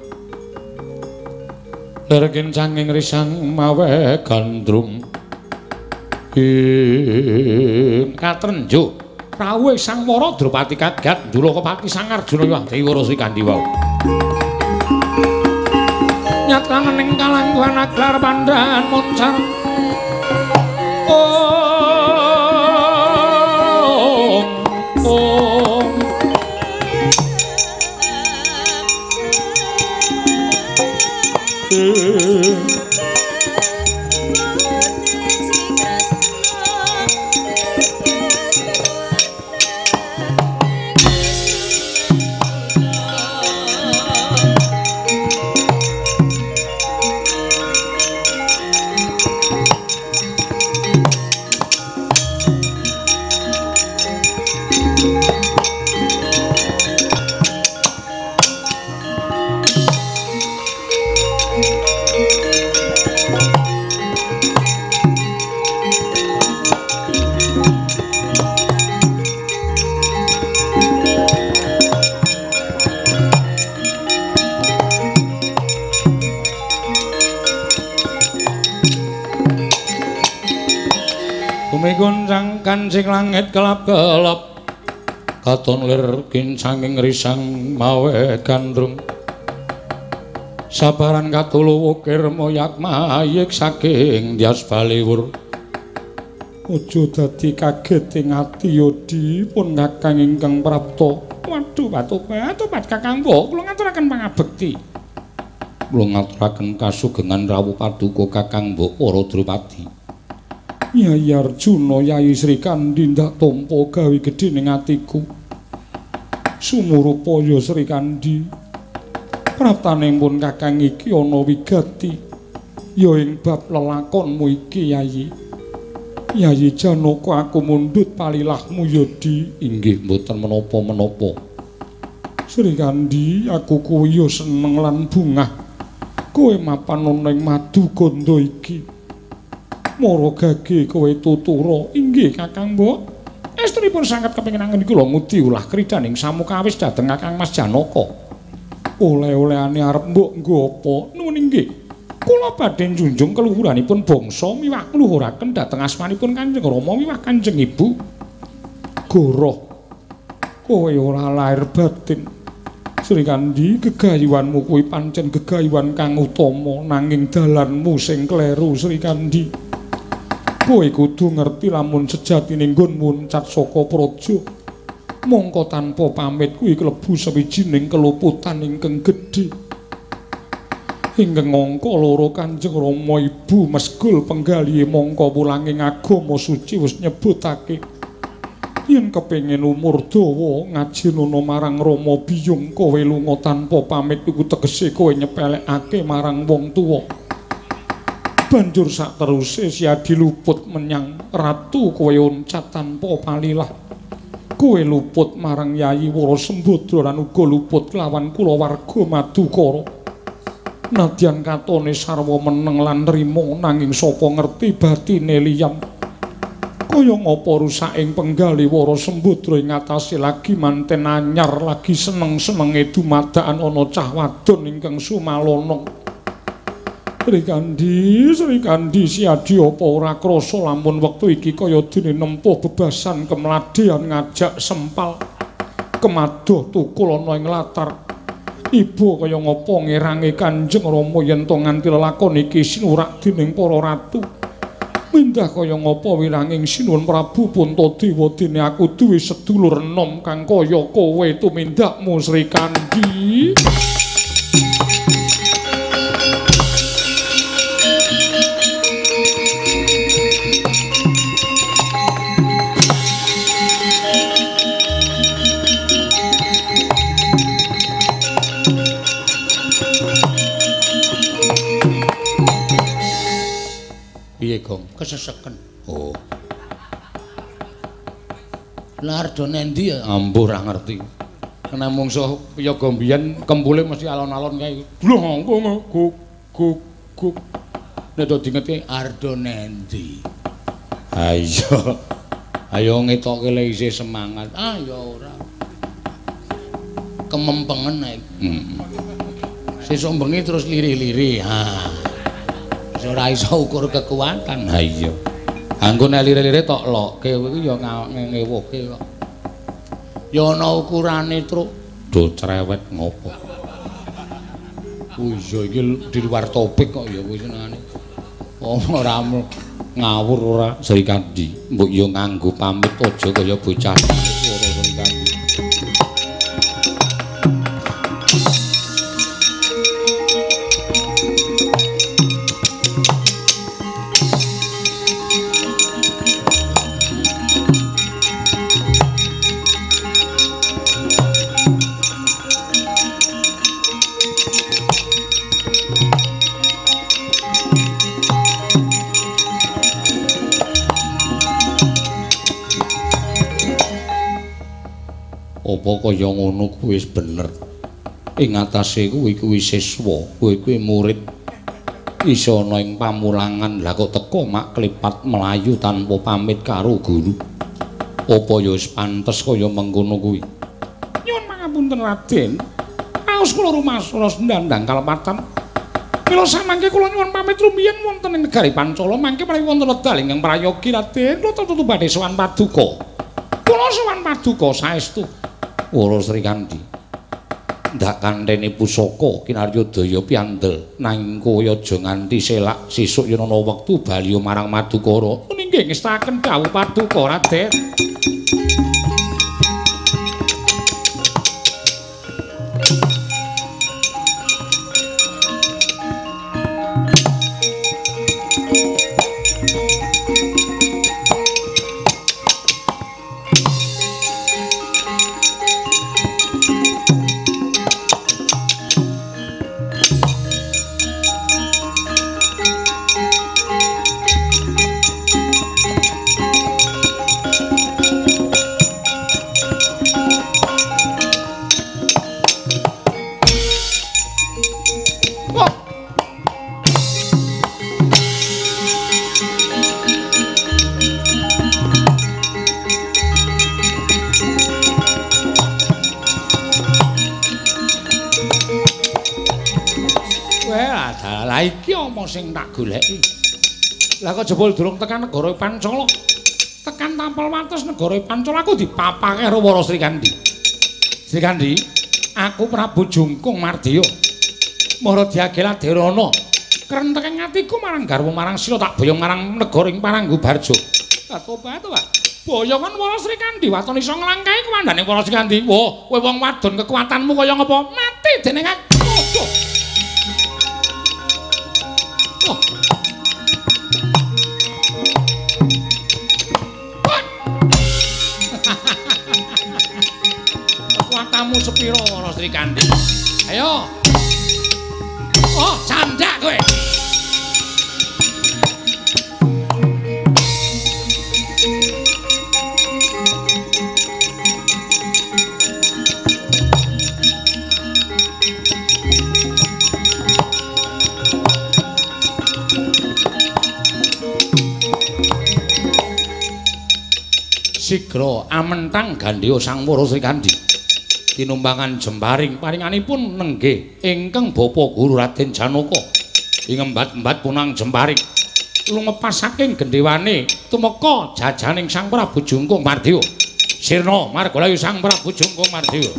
Lergin sanging risang mawe gandrung. Ing katrenjo rawuh Sang Wara Drupadi kagat Ndulakapati Sang Arjuna wah Dewi Wara Sri Kandi wau. Nyataning kalangguhan aglar pandhan moncar. Om om Guncang kancing langit kelap-kelap katon lir kincanging risang mawe gandrung sabaran katuluwu kirmoyak mayik saking Dyas Baliwur. Aja dadi kaget ing ati Yodi pun kakang ingkang prapta. Waduh batu-batu pat Kakang Mbok kula ngaturaken pangabekti. Kula ngaturaken kasugengan rawuh paduka Kakang Mbok para Drupadi. Nyai Arjuna Yai Sri Kandi ndak tampa gawe gedhe ning atiku. Sumurupaya Sri Kandi. Praptanipun Kakang iki ana wigati ya ing bab lelakonmu iki Yayi. Yayi Janaka aku mundhut palilahmu Yodi. Inggih mboten menapa-menapa. Sri Kandi aku kuwi ya seneng lan bungah. Kowe mapan ana ing madu ganda iki. Mara gage kowe tutura inggih Kakang Mbok. Estripun sanget kepengin angen kula ngudi ulah kridaning samukawis dhateng Kakang Mas Janaka. Oleh-olehane arep Mbok nggo apa? Nuwun inggih. Kula badhe njunjung keluhuranipun bangsa miwah ngluhuraken dhateng asmanipun Kanjeng Rama miwah Kanjeng Ibu. Goroh. Kowe ora lair batin. Sri Kandi gegayuhanmu kuwi pancen gegayuhan kang utama nanging dalanmu sing kleru Sri Kandi. Kowe kudu ngerti lamun sejatine nggonmu ncat saka praja Mongko tanpa pamit kuwi klebu sawijining keluputan ingkang gedhe. Ingkang angka loro Kanjeng Rama Ibu Mesgul penggalihe mangka wulanging agama suci wis nyebutake yen kepengin umur dawa ngajenono marang Rama Biyung kowe lunga tanpa pamit iku tegese kowe nyepelekake marang wong tuwa. Banjur sakteruse Siadi luput menyang ratu kowe oncat tanpa palilah. Kowe luput marang Yayi Wara Sembadra lan uga luput kelawan kulawarga Madukara. Nadyan katone sarwa meneng lan nrimo nanging sapa ngerti batine liyan. Kaya ngapa rusaking penggali Wara Sembadra ing atase lagi manten anyar lagi seneng-senenge dumadakan ana cah wadon ingkang sumalana. Sri Kandi, Sri Kandi Siadi apa ora krasa lamun wektu iki kaya dene nempuh bebasan kemladean ngajak sempal kemadoh tukul ana ing latar. Ibu kaya ngapa ngerangi Kanjeng Rama yen to nganti lelakon iki sinurak dening para ratu. Mindah kaya ngapa wiranging sinuwun Prabu Puntadewa dene aku duwe sedulur enom kang kaya kowe tumindakmu Sri Kandi. Piye, Gong? Keseseken. Oh. Lah ardo nendi ya? Ambuh ora ngerti. Kena mungsuh piyaga mbiyen kempule mesti alon-alon kae. Glong guk guk guk. Nek do dingete Ardo nendi? Ha iya. Ayo ngetokke le isih semangat. Ah ya ora. Kemempengen nek. Hmm. Sesuk bengi terus liri-liri. Ha. Ora iso ukur kekuatan. Ha iya. Anggo nek lire-lire tok lokke kuwi ya ngewuhke kok. Ya ana ukurane, Truk. Do cerewet ngopo? Oh iya iki di luar topik kok ya kuwi senengane. Oh ora ngawur ora Sri Kandi. Mbok yo nganggo pamit aja kaya bocah ora Sri Kandi. Apa kaya ngono kuwi wis bener. Ing atase kuwi kuwi siswa, kuwi kuwi murid. Iso ana ing pamulangan, lah kok teko mak klipat melayu tanpa pamit karo guru. Apa ya wis pantes kaya mengkono kuwi? Nyuwun pangapunten Raden. Raos kula rumasra ndandang kalepatan. Mila samangke kula nyuwun pamit rumiyin wonten ing negari Pancala mangke menawi wonten wedal ingkang prayogi Raden, kula tutu badhe sowan Paduka. Kula sowan Paduka saestu. Wara Sri Kandi. Ndak kantene pusaka Kinaryadaya piandel nanging kowe aja nganti selak sesuk yen ana wektu bali marang Madukara. Nggih ngestaken dawuh Paduka Raden. Lah iki apa sing tak goleki? Lah kok jebul durung tekan negara Pancala. Tekan tampel wates negara Pancala aku dipapake karo Wara Sri Kandi. Sri Kandi, aku Prabu Jungkung Mardiya. Mara diagela Derana. Krenteking atiku marang garwa marang sira tak boyong marang negara ing Paranggubarja. Lah tobat to, Pak. Boyongan Wara Srikandhi waton iso nglangkahi komandane Wara Srikandhi. Wo, kowe wong wadon kekuatanmu kaya ngapa? Mati dening aku. Oh. Kekuatanmu sepiro Wara Srikandhi? Ayo. Oh, candak kowe. Sigra amentang gandhya Sang Wara Srikandhi tinumbangan jembaring paringanipun nenggih ingkang Bapa Guru Raden Janaka ing embat-embat punang jembaring lumepas saking gendhewane tumeka jajaning Sang Prabu Jungkung Mardiya sirna margalayu Sang Prabu Jungkung Mardiya.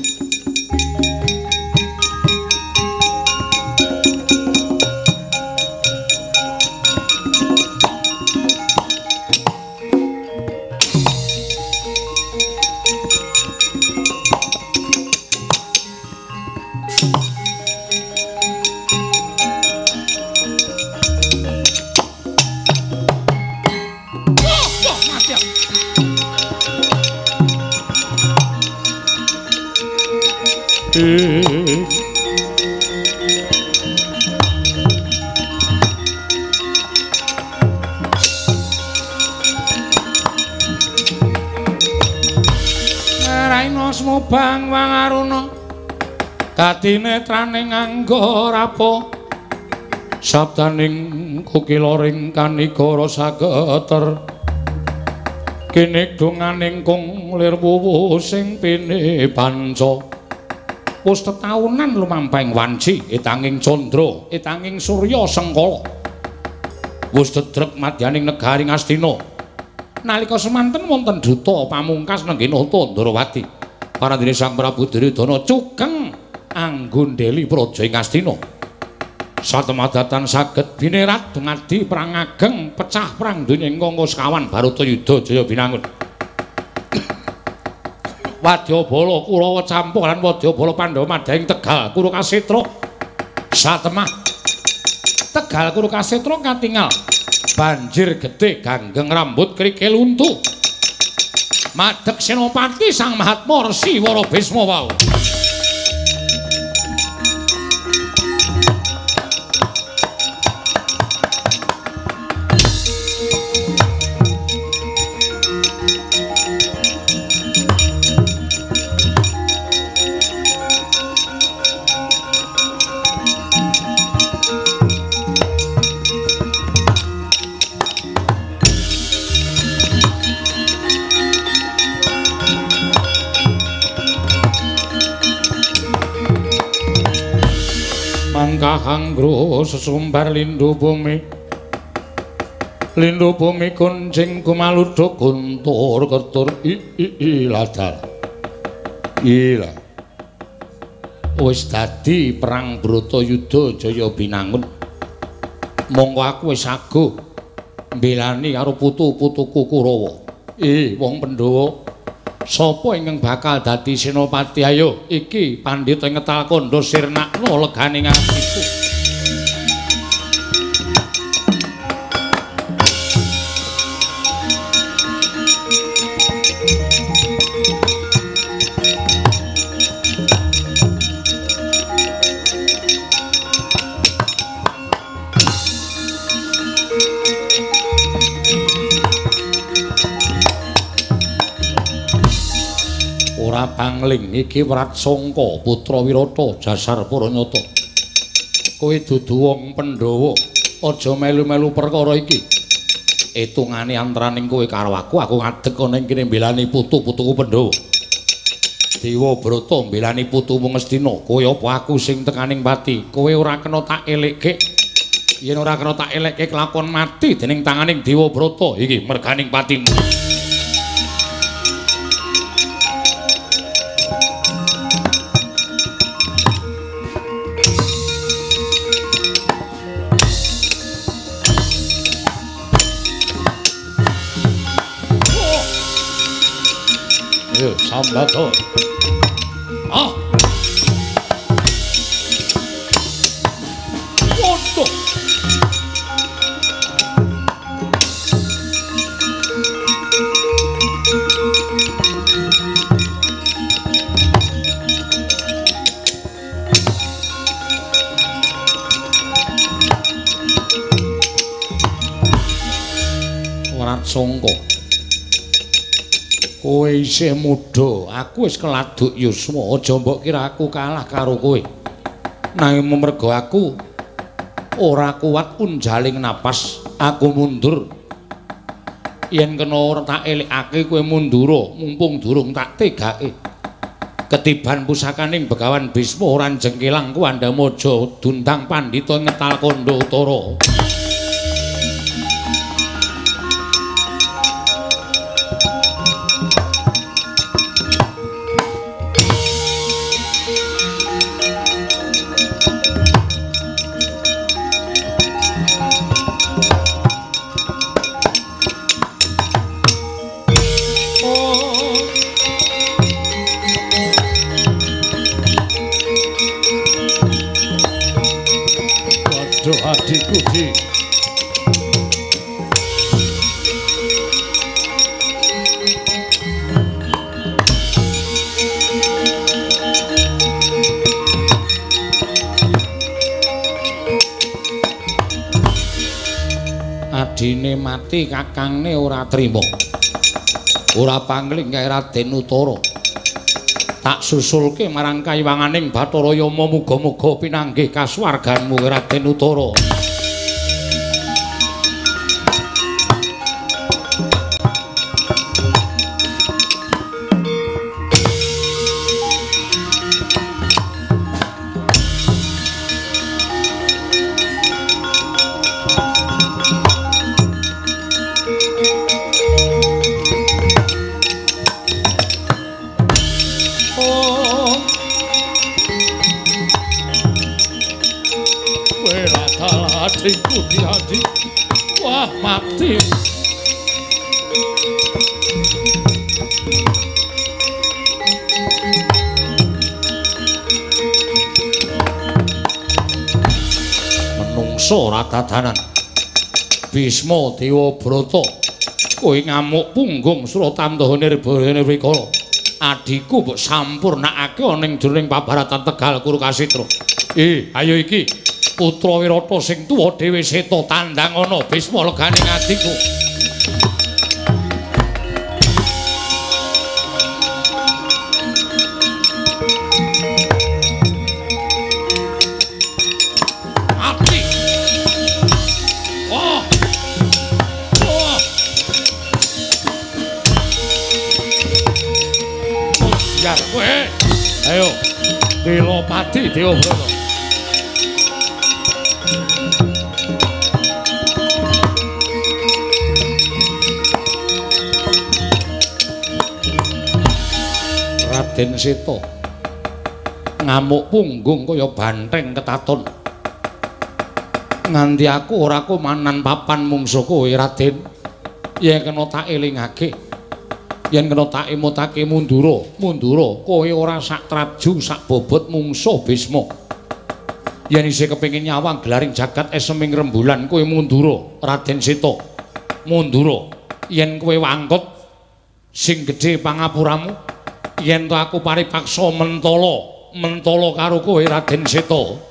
Naraina smubang wangaruna kadinetrane nganggo rapo sabdaning kukiloring kanigara sageter kinigdunganing kung lir wuwu sing pene panca wis tetaunan lumampahing wanci etanging candra etanging surya sengkala wis dedreg madyaning negaring Astina nalika semanten wonten duta pamungkas nenggih Nata Ndarawati paradene Sang Prabu Duryudana cugeng anggondheli praja ing Astina satemadadan saged binerat dumadi perang ageng pecah perang donya ing angka sekawan Baratayuda Jaya Binangun Wadyabala Kurawa campur lan Wadyabala Pandhawa madhaing Tegal Kurukasetra satemah Tegal Kurukasetra katingal banjir gedhe ganggeng rambut krikil untu madheg Senopati Sang Mahatma Resi Wara Bisma wau. Kahanggro sesumbar lindhu bumi lindhu bumi kuncing kumaludha guntur ketur iladal ila wis dadi perang Bratayuda Jaya Binangun monggo aku wis saguh mbelani karo putu-putuku Kurawa eh wong Pandhawa sapa ingkang bakal dadi senopati ayo iki Pandhita Ngetal Kandha sirnakna leganing atiku. Pangling iki Wrat Sangka putra Wirata jasar Paranyata kowe dudu wong Pandhawa aja melu-melu perkara iki etungane antaraning kowe karo aku aku ngadeg ana ing kene mbelani putu-putuku Pandhawa Dewa Brata mbelani putumu Ngastina kowe apa aku sing tekaning pati kowe ora kena tak elekke yen ora kena tak elekke kelakon mati dening tanganing Dewa Brata iki merganing patimu. Sambada. Ah. Waduh. Ora sangka. Kowe isih muda, aku wis keladuk yuswa, aja mbok kira aku kalah karo kowe. Nanging merga aku ora kuat unjaling napas, aku mundur. Yen kena ora tak elekake kowe mundura, mumpung durung tak tegake. Ketiban pusakaning Begawan Bisma ora jengkelang Kuwandamaja dundang pandhita ngetal kandha utara. Adikku di adine mati kakangne ora trima ora pangling kae Raden Utara tak susulke marang kayiwanganing Bathara Yama muga-muga pinanggih kasuwarganmu Raden Utara. Adikku di adik, wah mati. Menungso ratadanan, Bisma Dewa Brata, kowe ngamuk punggung Suratambaha Nirbaya Wikala. Adikku mbok sampurnakake ana ing jroning pabaratan Tegal Kurukasitra. Eh, ayo iki. Putra Wirata sing tuwa dhewe seta tandang ana Bisma leganing adikku. Ati. Wah. Wah. Biar kowe. Ayo. Delopati Dewa Brata. Raden Seta ngamuk punggung kaya banteng ketaton nganti aku ora kumanan papan mungsuh kowe Raden yen kena tak elingake yen kena tak emutake mundura mundura kowe ora sak traju sak bobot mungsuh Bisma yen isih kepengin nyawang gelaring jagat eseming rembulan kowe mundura Raden Seta mundura yen kowe wangkut sing gedhe pangapuramu yen to aku paripaksa mentala mentala karo kowe Raden Seta.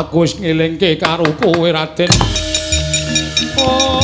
aku wis ngelingke karo kowe Raden. Oh.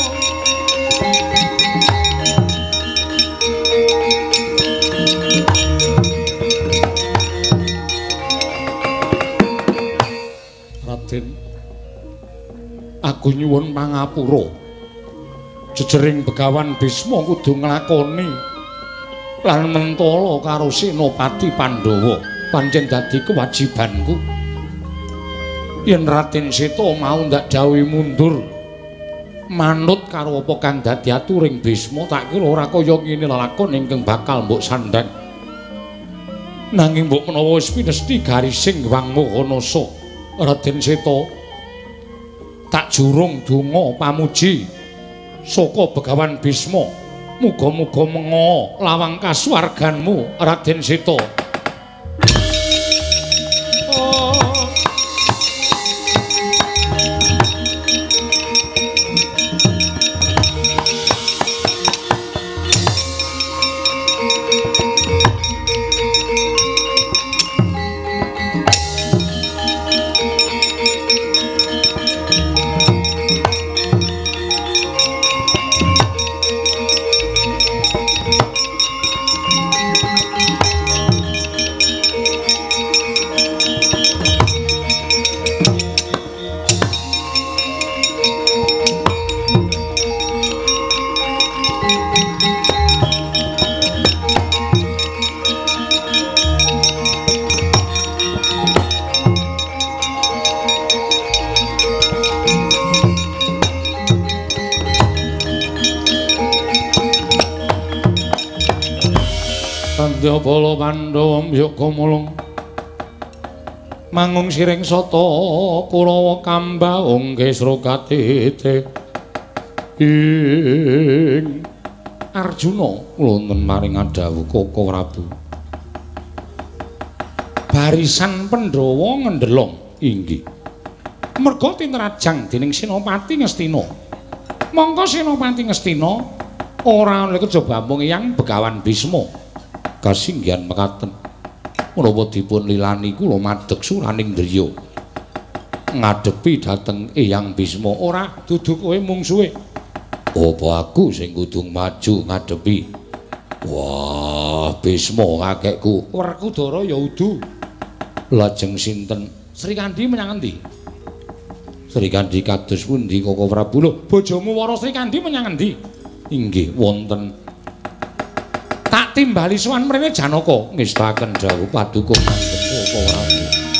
Raden, aku nyuwun pangapura. Jejering Begawan Bisma kudu nglakoni lan mentala karo Senopati Pandhawa pancen dadi kewajibanku. Yen Raden Seta mau ndak dawuh mundur manut karo apa kang dadi aturing Bisma, tak kira ora kaya ngene lakon ingkang bakal mbok sandhang. Nanging mbok menawa wis pinesti garising Wang Mahanasa, Raden Seta tak jurung donga pamuji saka Begawan Bisma, muga-muga menga lawang kasuwarganmu Raden Seta. Bala Pandhawa mbiyaka mulung mangung siring sata Kurawa Kambaung Gesra Katete ing Arjuna wonten maring adhawuh Kaka Prabu. Barisan Pandhawa ngendelong inggih merga tinrajang dening Senopati Ngastina. Mongko Senopati Ngastina ora oleh kejaba mung Eyang Begawan Bisma kasinggihan mekaten menawa dipun lilani kula madheg suraning driya ngadepi dhateng Eyang Bisma. Ora dudu kowe mungsuhe, apa aku sing kudu maju ngadepi? Wah, Bisma kakekku Werkudara ya udu. Lajeng sinten? Sri Kandi menyang endi? Sri Kandi kados pundi Kaka Prabu? Lho, bojomu Wara Sri Kandi menyang endi? Inggih wonten tak timbali sowan mrene Janaka ngestaken dawuh paduka kangge Kaka Prabu.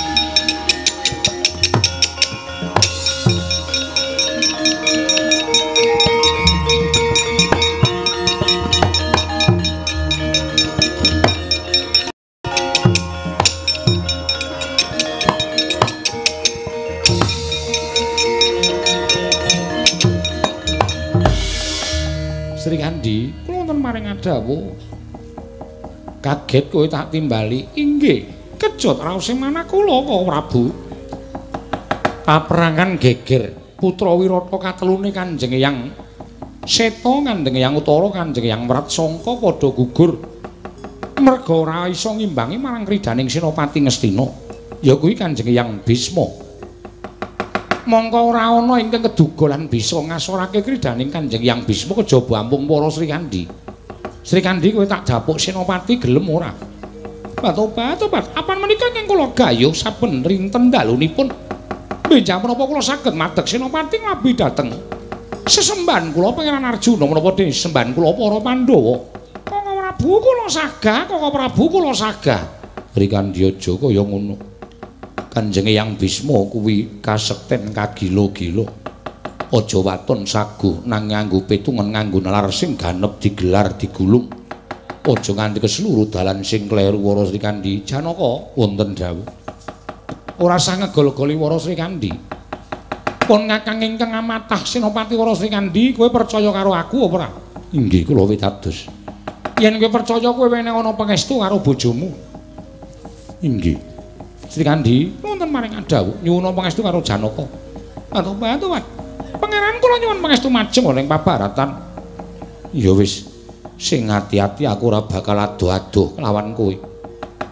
Sri Kandi, kula wonten maring adhawuh kaget kowe tak timbali. Inggih, kejot raosing manah kula Kaka Prabu. Paperangan geger putra Wirata katelune Kanjeng Eyang Seta Kanjeng Eyang Utara Kanjeng Eyang Mratsangka padha gugur merga ora isa ngimbangi marang kridaning Senopati Ngastina, ya kuwi Kanjeng Eyang Bisma. Mongko ora ana ingkang keduga lan bisa ngasorake kridaning Kanjeng Eyang Bisma kejaba ampung para Sri Kandi. Sri Kandi kowe tak dapuk Senopati gelem ora? Batobat, tobat, apan menika ingkang kula gayuh saben rinten dalunipun. Benjang menapa kula saged madheg Senopati nglabi dhateng sesembahan kula Pangeran Arjuna menapa dene sesembahan kula para Pandhawa. Kaka Prabu kula sagah, Kaka Prabu kula sagah. Sri Kandi aja kaya ngono. Kanjeng Eyang Bisma kuwi kasekten kagila-gila. Aja waton sagu nang nganggo petungan nganggo nalar sing ganep digelar digulung. Aja nganti keseluruh dalan sing kleru Wara Sri Kandi. Janaka wonten dawuh. Ora sah ngegol-goli Wara Sri Kandi. Pun ngakang ingkang amatah Senopati Wara Sri Kandi, kowe percaya karo aku apa ora? Inggih kula witados. Yen kowe percaya kowe weneh ana pangestu karo bojomu. Inggih. Sri Kandi wonten maring adhawuh nyuwun pangestu karo Janaka. Atu-atu wae. Pangeran kula nyuwun pangestu majeng ning pabaratan. Ya wis, sing ati-ati aku ora bakal ado-ado kelawan kowe.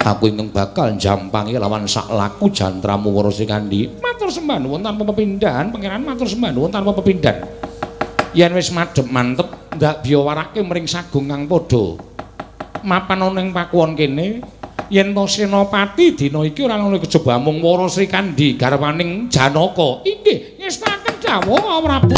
Aku ingkang bakal jampangi lawan sak laku jantramu Wara Srikandhi. Matur sembah nuwun tanpa pepindhan, pangeran matur sembah nuwun tanpa pepindhan. Yen wis madhep mantep, ndak biyawarake mring sagung kang padha mapan ana ing pakuwon kene. Yen to Senopati dina iki ora ana kejaba mung Wara Srikandhi garwaning Janaka. Inggih, ngestaken dawuh Prabu.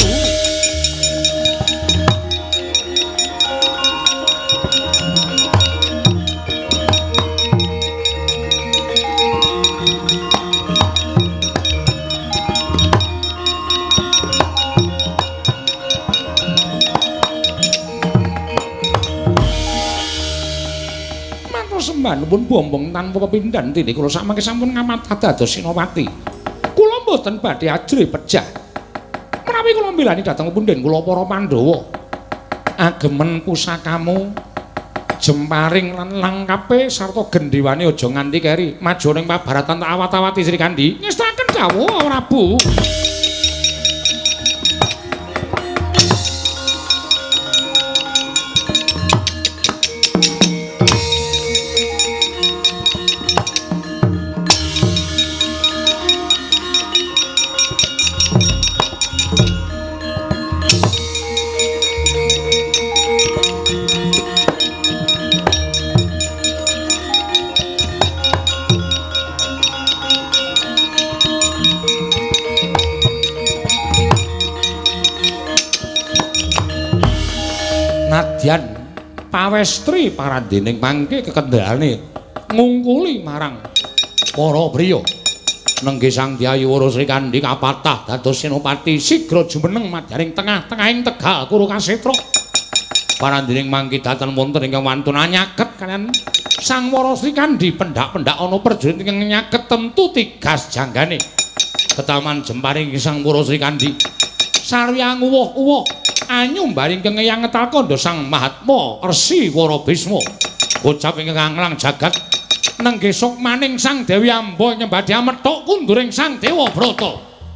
Sembah pun bombong tanpa pepindhan tini kula samangke sampun ngamat dados Senopati. Kula mboten badhe ajri pejah. Menawi kula milani dhateng punden kula para Pandhawa. Agemen pusakamu, jemparing lan langkape sarta gendhewane aja nganti keri. Maju ning pabaratan tak awat-awati Srikandhi. Ngestaken dawuh Prabu. Nadyan pawestri parandening mangke kekendhalane ngungkuli marang para priya nenggih Sang Hyai Wara Srikandhi kapatah dados Senopati sigra jumeneng madyaning tengah-tengahing Tegal Kurukasetra. Parandening mangke dhateng wonten ingkang wantun anyaket kaliyan Sang Wara Srikandhi pendak-pendak ana prajurit ingkang nyaket tentu tigas janggane. Ketaman jemparing Sang Wara Srikandhi saryang uwuh-uwuh anyumbaring kengeyang ngetal kandha Sang Mahatma Resi Wara Bisma bocah ingkang nglang jagat nenggih sok maning Sang Dewi Amba nyembadhi amethuk kunduring Sang Dewa Brata.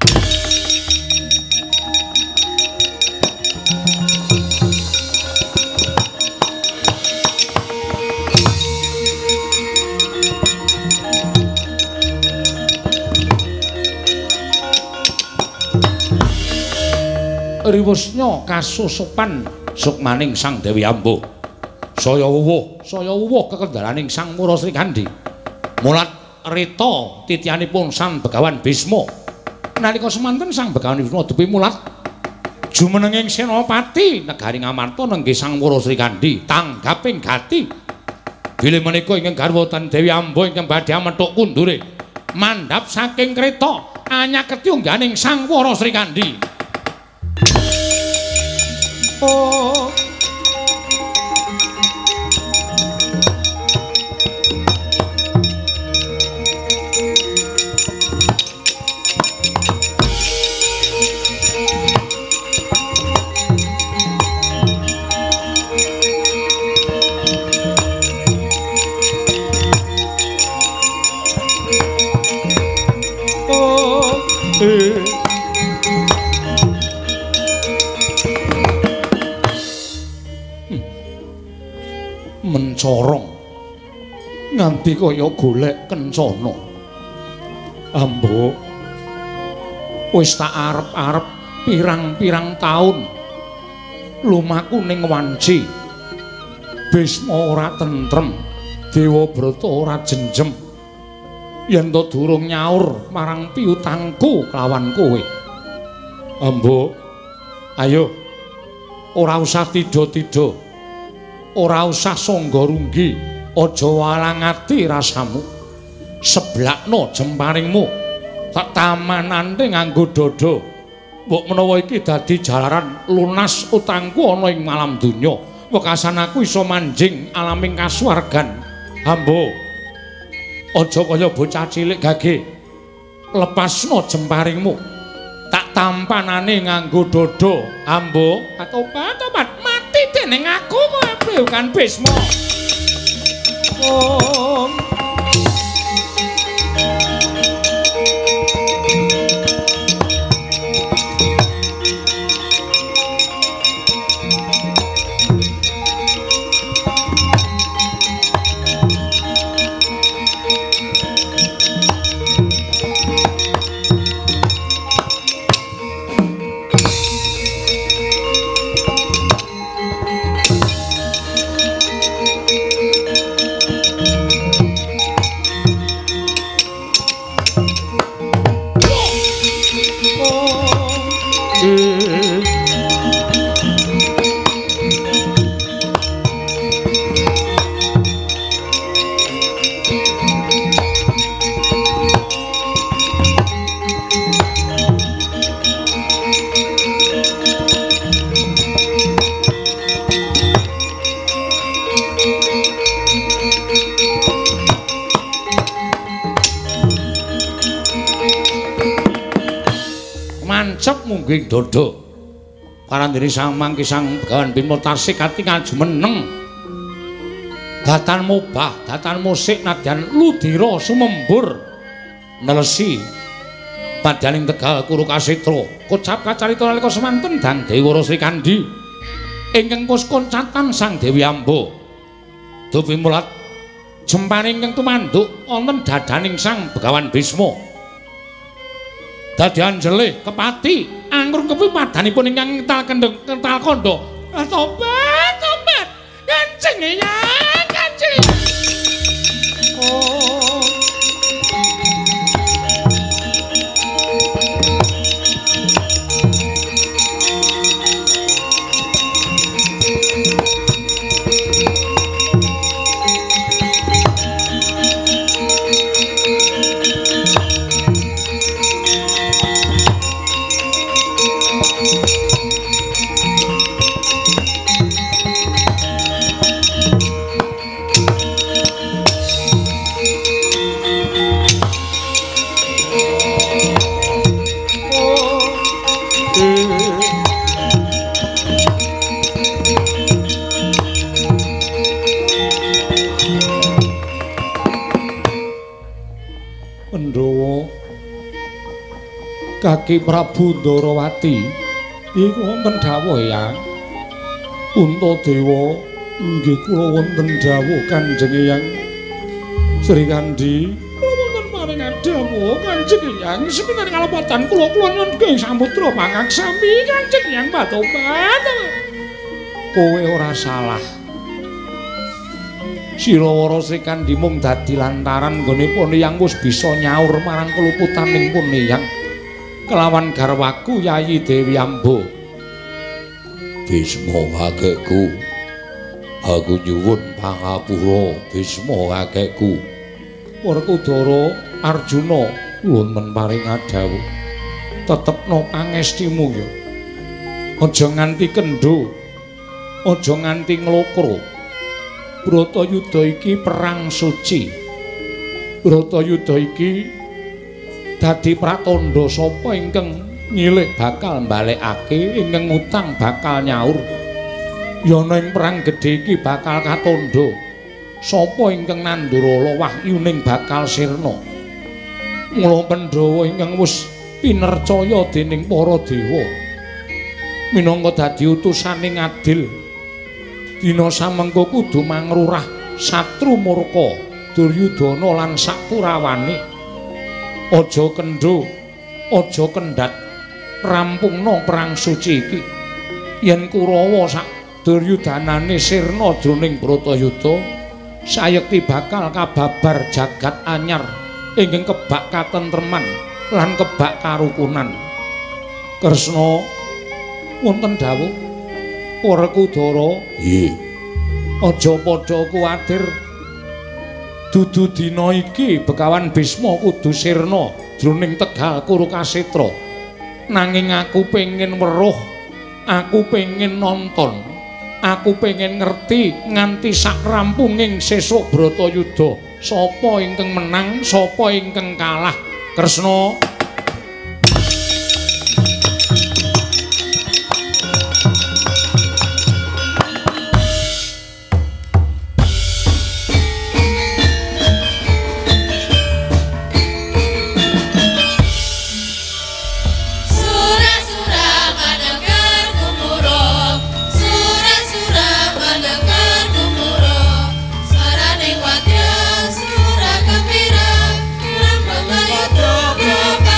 Riwusnya kasusupan sukmaning Sang Dewi Amba saya wuwuh saya wuwuh kekendhalaning Sang Wara Srikandhi mulat rita titianipun Sang Begawan Bisma nalika semanten Sang Begawan Bisma dupi mulat jumenenging Senopati negari Ngamarta nenggih Sang Wara Srikandhi tanggaping gati bilih menika ingkang garwa Tan Dewi Amba ingkang badhe amethuk kundure mandhap saking kreta anyaketi ungganing Sang Wara Srikandhi. Oh. Oh. Eh. Mencorong nganti kaya golek kencana. Ambo wis tak arep-arep pirang-pirang taun lumaku ning wanci. Bisma ora tentrem, Dewa Brata ora jenjem. Yen to durung nyaur marang piutangku kelawan kowe. Ambo, ayo ora usah tida-tida. Ora usah sangga runggi, aja walang ati rasamu. Seblakno jemparingmu, tak tamanante nganggo dada. Mbok menawa iki dadi jalaran lunas utangku ana ing malam donya, wekasan aku iso manjing alaming kasuwargan. Ambo, aja kaya bocah cilik gage. Lepasno jemparingmu, tak tampanane nganggo dada. Ambo, atobat-obat mati dening aku kowe bukan Bisma. Oh. Mancep mungging dodo parandene sang mangki sang Begawan Bima tarsih katingal jumeneng datan mobah datan musik nadyan ludira sumembur nelesi padaning Tegal Kuru Kasitra kocap kacarita nalika semanten Dang Dewara Sri Kandi ingkang pus koncatan sang Dewi Amba dupi mulat jemparing ingkang tumanduk wonten dadaning sang Begawan Bisma dadi anjele kepati anggur kepi padanipun ingkang kental kendeng kental kandha tobat tobat kancing ya kancing oh Kaki Prabu Ndarawati iku wonten dawuh Eyang Untadewa inggih kula wonten dawuh Kanjeng Eyang Sri Kandi kula wonten paringan dawuh Kanjeng Eyang seminten kalepatan kula kula nyuwun nggih samudra pangaksami Kanjeng Eyang patobat kowe ora salah Sirawara Sri Kandi mung dadi lantaran nggone pun Eyang wis bisa nyaur marang keluputaning pun Eyang kelawan garwaku Yayi Dewi Amba Bisma kakekku aku nyuwun pangapura Bisma kakekku Werkudara Arjuna nuwun men paring dawuh tetepno pangestimu ya aja nganti kendho aja nganti nglokro Bratayuda iki perang suci Bratayuda iki dadi pratandha sapa ingkang nyilih bakal mbalekake ingkang utang bakal nyaur yana ing perang gedhe iki bakal katandha sapa ingkang nandurala wahyuning bakal sirna mula Pandhawa ingkang wis pinercaya dening para dewa minangka dadi utusaning adil dina samengko kudu mangrurah satru murka Duryudana lan sakurawane aja kendho aja kendhat rampungna perang suci iki yen Kurawa sak Duryudanane sirna jroning Bratayuda sayekti bakal kababar jagat anyar ingkang kebak katentreman lan kebak karukunan Kresna wonten dawuh Werkudara nggih aja padha kuwatir dudu dina iki Begawan Bisma kudu sirna jroning Tegal Kuru Kasitra nanging aku pengin weruh aku pengin nonton aku pengin ngerti nganti sak rampunging sesuk Bratayuda sapa ingkang menang sapa ingkang kalah Kresna Surah Gembira, lambang ayu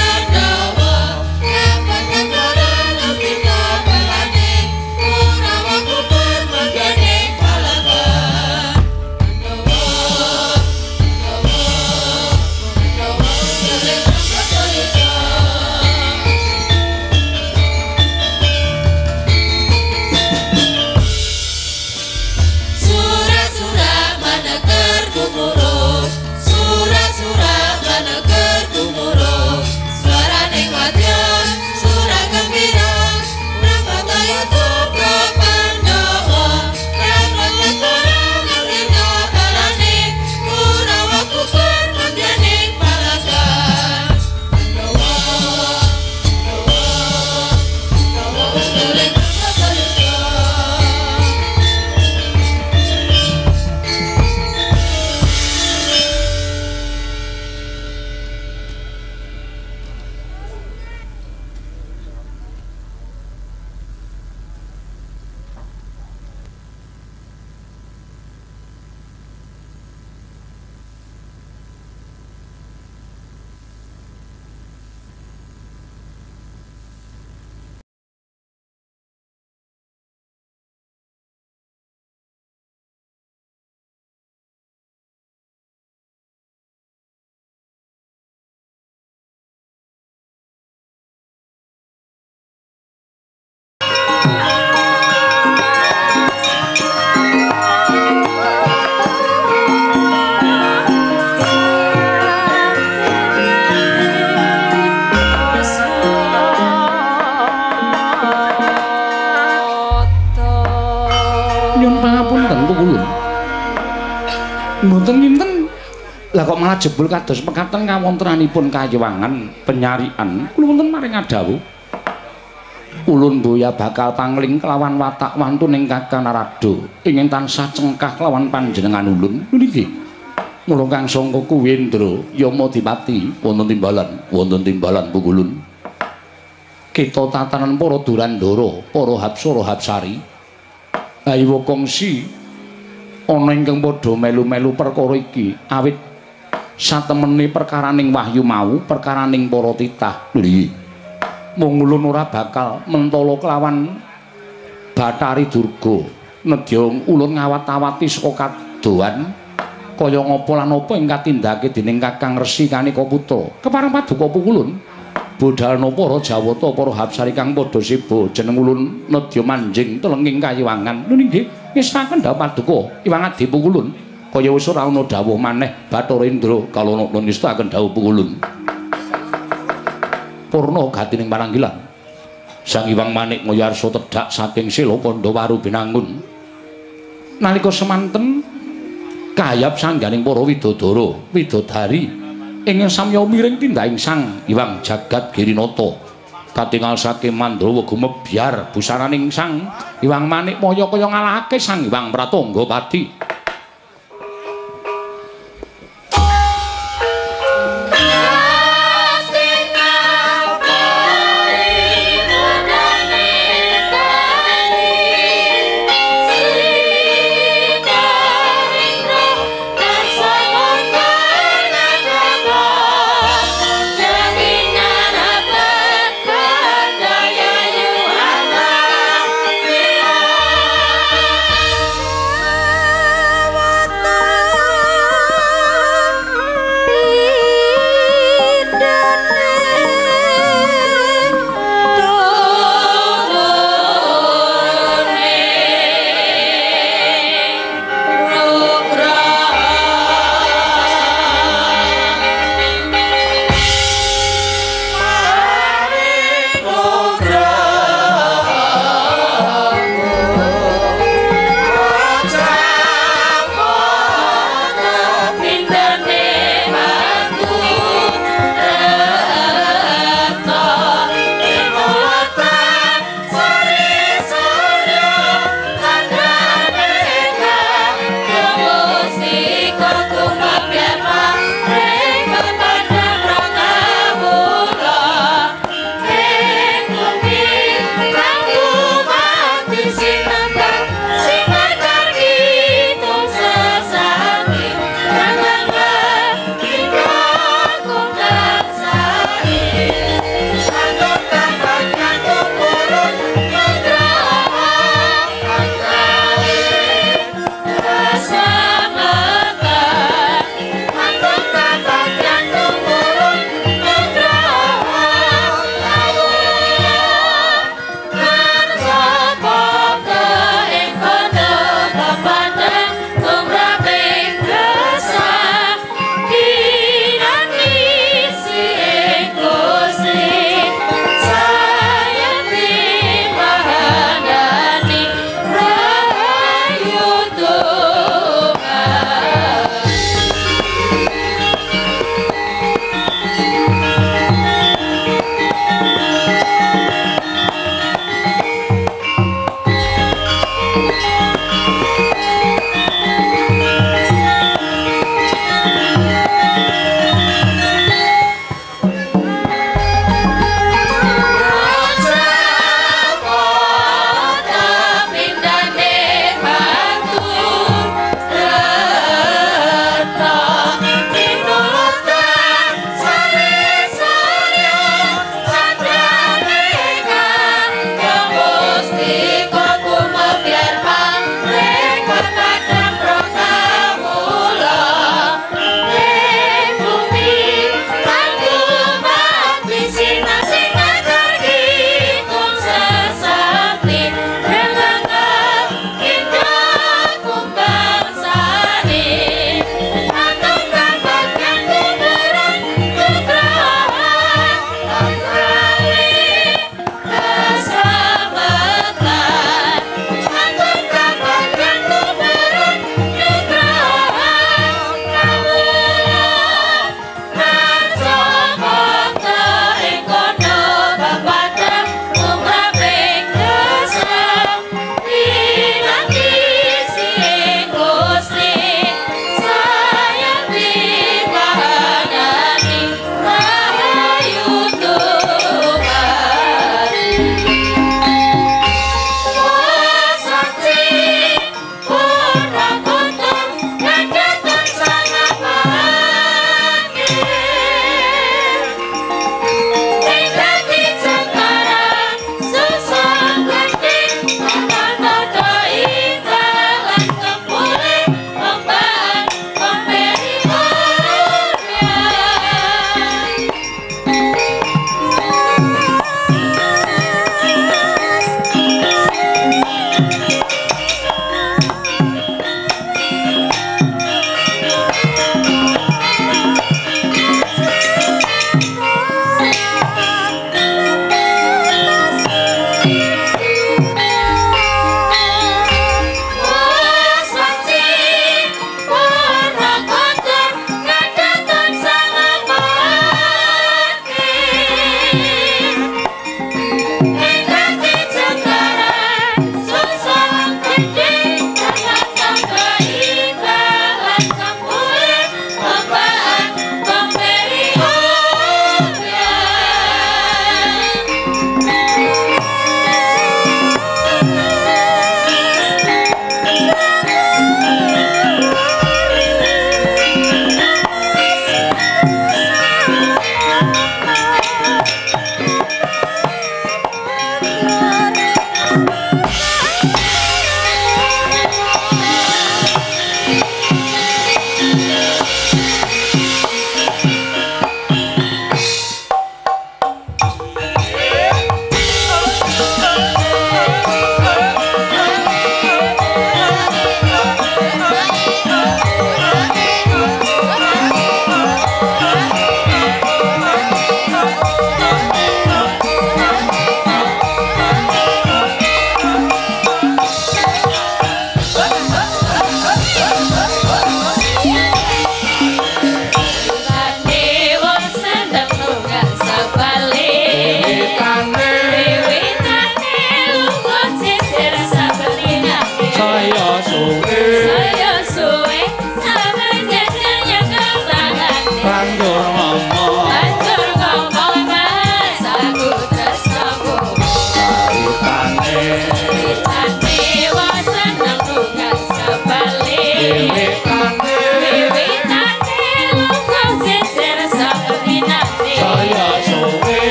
Mboten kinten. Lah kok malah jebul kados mekaten kawontenanipun kayewangan penyarian. Kula wonten maring adawuh. Ulun boya bakal pangling kelawan watak wantuning Kakang Narada ingin tansah cengkah kelawan panjenengan ulun. Nggih. Mula kang sangka Kuwendra Yamadipati wonten timbalan, wonten timbalan Pukulun. Kita tatanan para Durandara, para Hapsara Hapsari. Ayo kongsi ana ingkang padha melu-melu perkara iki awit satemene perkaraning wahyu mau, perkaraning para titah. Lho. Mung ulun ora bakal mentala kelawan Bathari Durga. Nedya ulun ngawat-awati saka kadohan kaya ngapa lan apa ing katindake dening Kakang Resi Kanika Putra. Kepareng paduka Pukulun. Bodhalna para Jawata, para Hapsari kang padha seba jeneng ulun nedya manjing telenging kayiwangan. Lho nggih, ngestaken dawuh paduka Iwang Adi Pukulun. Kaya wis ora ana dawuh maneh Bathara Indra kalana ngestaken dawuh Pukulun. Purna gatining pananggilan. Sang Hyang Manik Mayarsa tedhak saking Sela Pandhawaru binangun. Nalika semanten kayap sangganing para widodara, widodari ingkang samya miring tindahing Sang Hyang Jagat Girinata. Katingal saking Mandrawa gumebyar busananing Sang Hyang Manik Maya kaya ngalahake Sang Hyang Pratanggapati.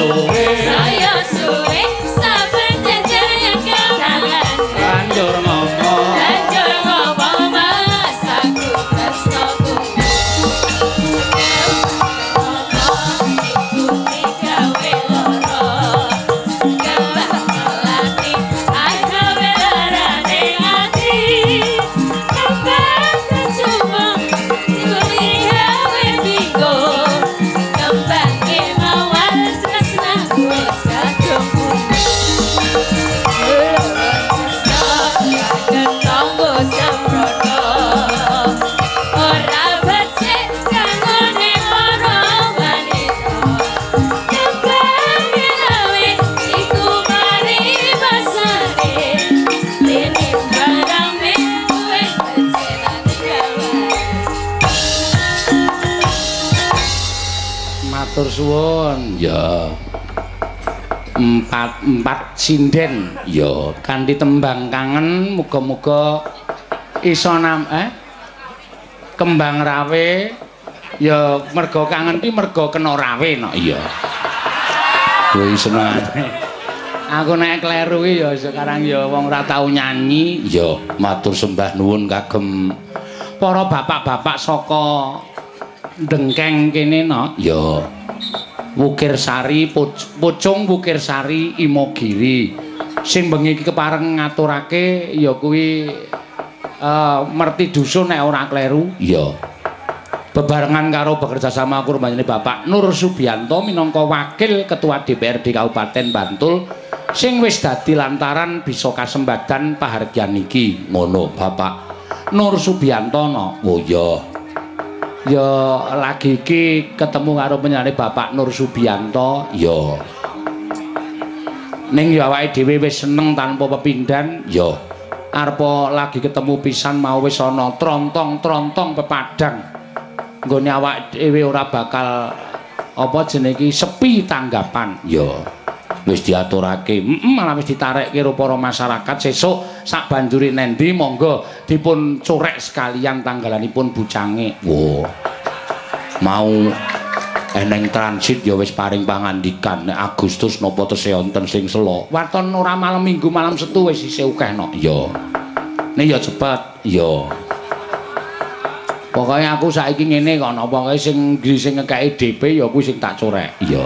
suwe saya suwe saben jajaya kadalan banjur ngopo banjur ngopo mas aku tresnoku ikuti gawe loro kembang melati agawe larane ati kembang kecuma kuli gawe bingo kembang kemawar tresnaku kadung ketonggo sembrono ora becik kangone para wanita kembang gawe iku mari basane lene barang kuwe becik gawe matur suwun ya empat empat sinden ya kanthi tembang kangen muga-muga iso nam eh kembang rawe ya merga kangen ki merga kena rawe no iya kuwi senengane aku nek kleru ki ya sekarang ya wong ora tau nyanyi ya matur sembah nuwun kagem para bapak-bapak saka Dengkeng kene no ya Wukir Sari, Pucung Wukir Sari, Imogiri. Sing bengi iki kepareng ngaturake ya kuwi uh, merti dusun nek ora kleru. Ya. Bebarengan karo bekerja sama kurbanine Bapak Nur Subianto minangka wakil ketua D P R D Kabupaten Bantul sing wis dadi lantaran bisa kasembadan pahargyan iki. Ngono Bapak Nur Subianto no. Oh ya. Ya lagi iki ketemu karo penyanyi Bapak Nur Subianto ya ning ya awake dhewe wis seneng tanpa pepindhan ya arep lagi ketemu pisan mau wis ana trontong-trontong pepadang nggone awake dhewe ora bakal apa jenenge iki sepi tanggapan ya wis diaturake heeh malah wis ditarekke karo para masyarakat sesuk sak banjuri nendi monggo dipun corek sekalian tanggalanipun bujange. Wo. Mau eneng transit ya wis paring pangandikan nek Agustus napa tesih wonten sing selo. Waton ora malam Minggu malam Setu wis isih akeh no. Ya. Nek ya cepet ya. Pokoke aku saiki ngene kok pokoke sing sing ngekeki D P ya kuwi sing tak corek. Ya.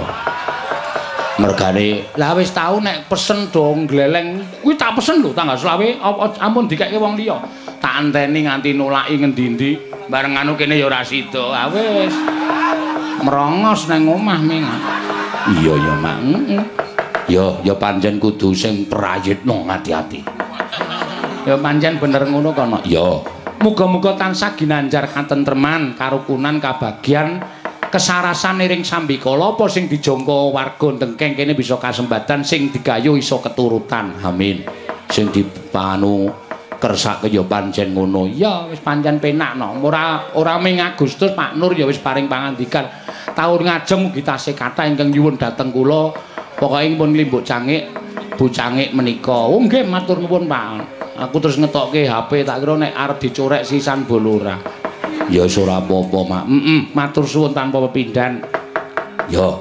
Mergane lah wis tau nek pesen dong gleleng kuwi tak pesen lho tanggal selawe ampun dikeke wong liya tak anteni nganti nolaki ngendi-endi bareng anu kene ya ora sida ah wis merongos nang omah ming iya ya mak heeh ya ya pancen kudu sing prayitna ati-ati ya pancen bener ngono kono ya muga-muga tansah ginanjar katentreman karukunan kabagyan kesarasan iring sambikala apa sing dijangka warga Dengkeng kene bisa kasembatan sing digayu iso keturutan amin sing dipanu kersake ya pancen ngono ya wis pancen penak no ora ora ming Agustus Pak Nur ya wis paring pangandikan taun ngajeng mugi tasih kathah ingkang nyuwun dhateng kula pokoke pun Limbuk Cangik Bu Cangik menika oh nggih matur nuwun Pak aku terus ngetokke H P tak kira nek arep dicorek sisan bolora ya ora apa-apa mak heeh matur suwun tanpa pepindhan ya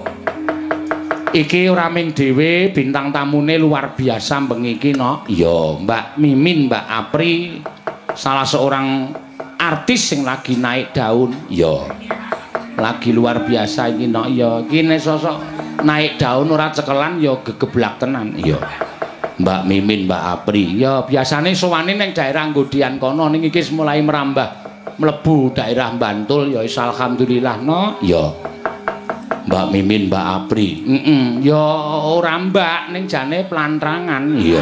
iki ora ming dhewe bintang tamune luar biasa bengi iki no ya Mbak Mimin Mbak Apri salah seorang artis sing lagi naik daun ya lagi luar biasa iki no ya iki nek sosok naik daun ora cekelan ya gegeblak tenan ya Mbak Mimin Mbak Apri ya biasane sowane ning daerah Ngodian kono ning iki mulai merambah mlebu daerah Bantul ya wis alhamdulillah no ya Mbak Mimin Mbak Apri heeh ya ora mbak ning jane plantrangan ya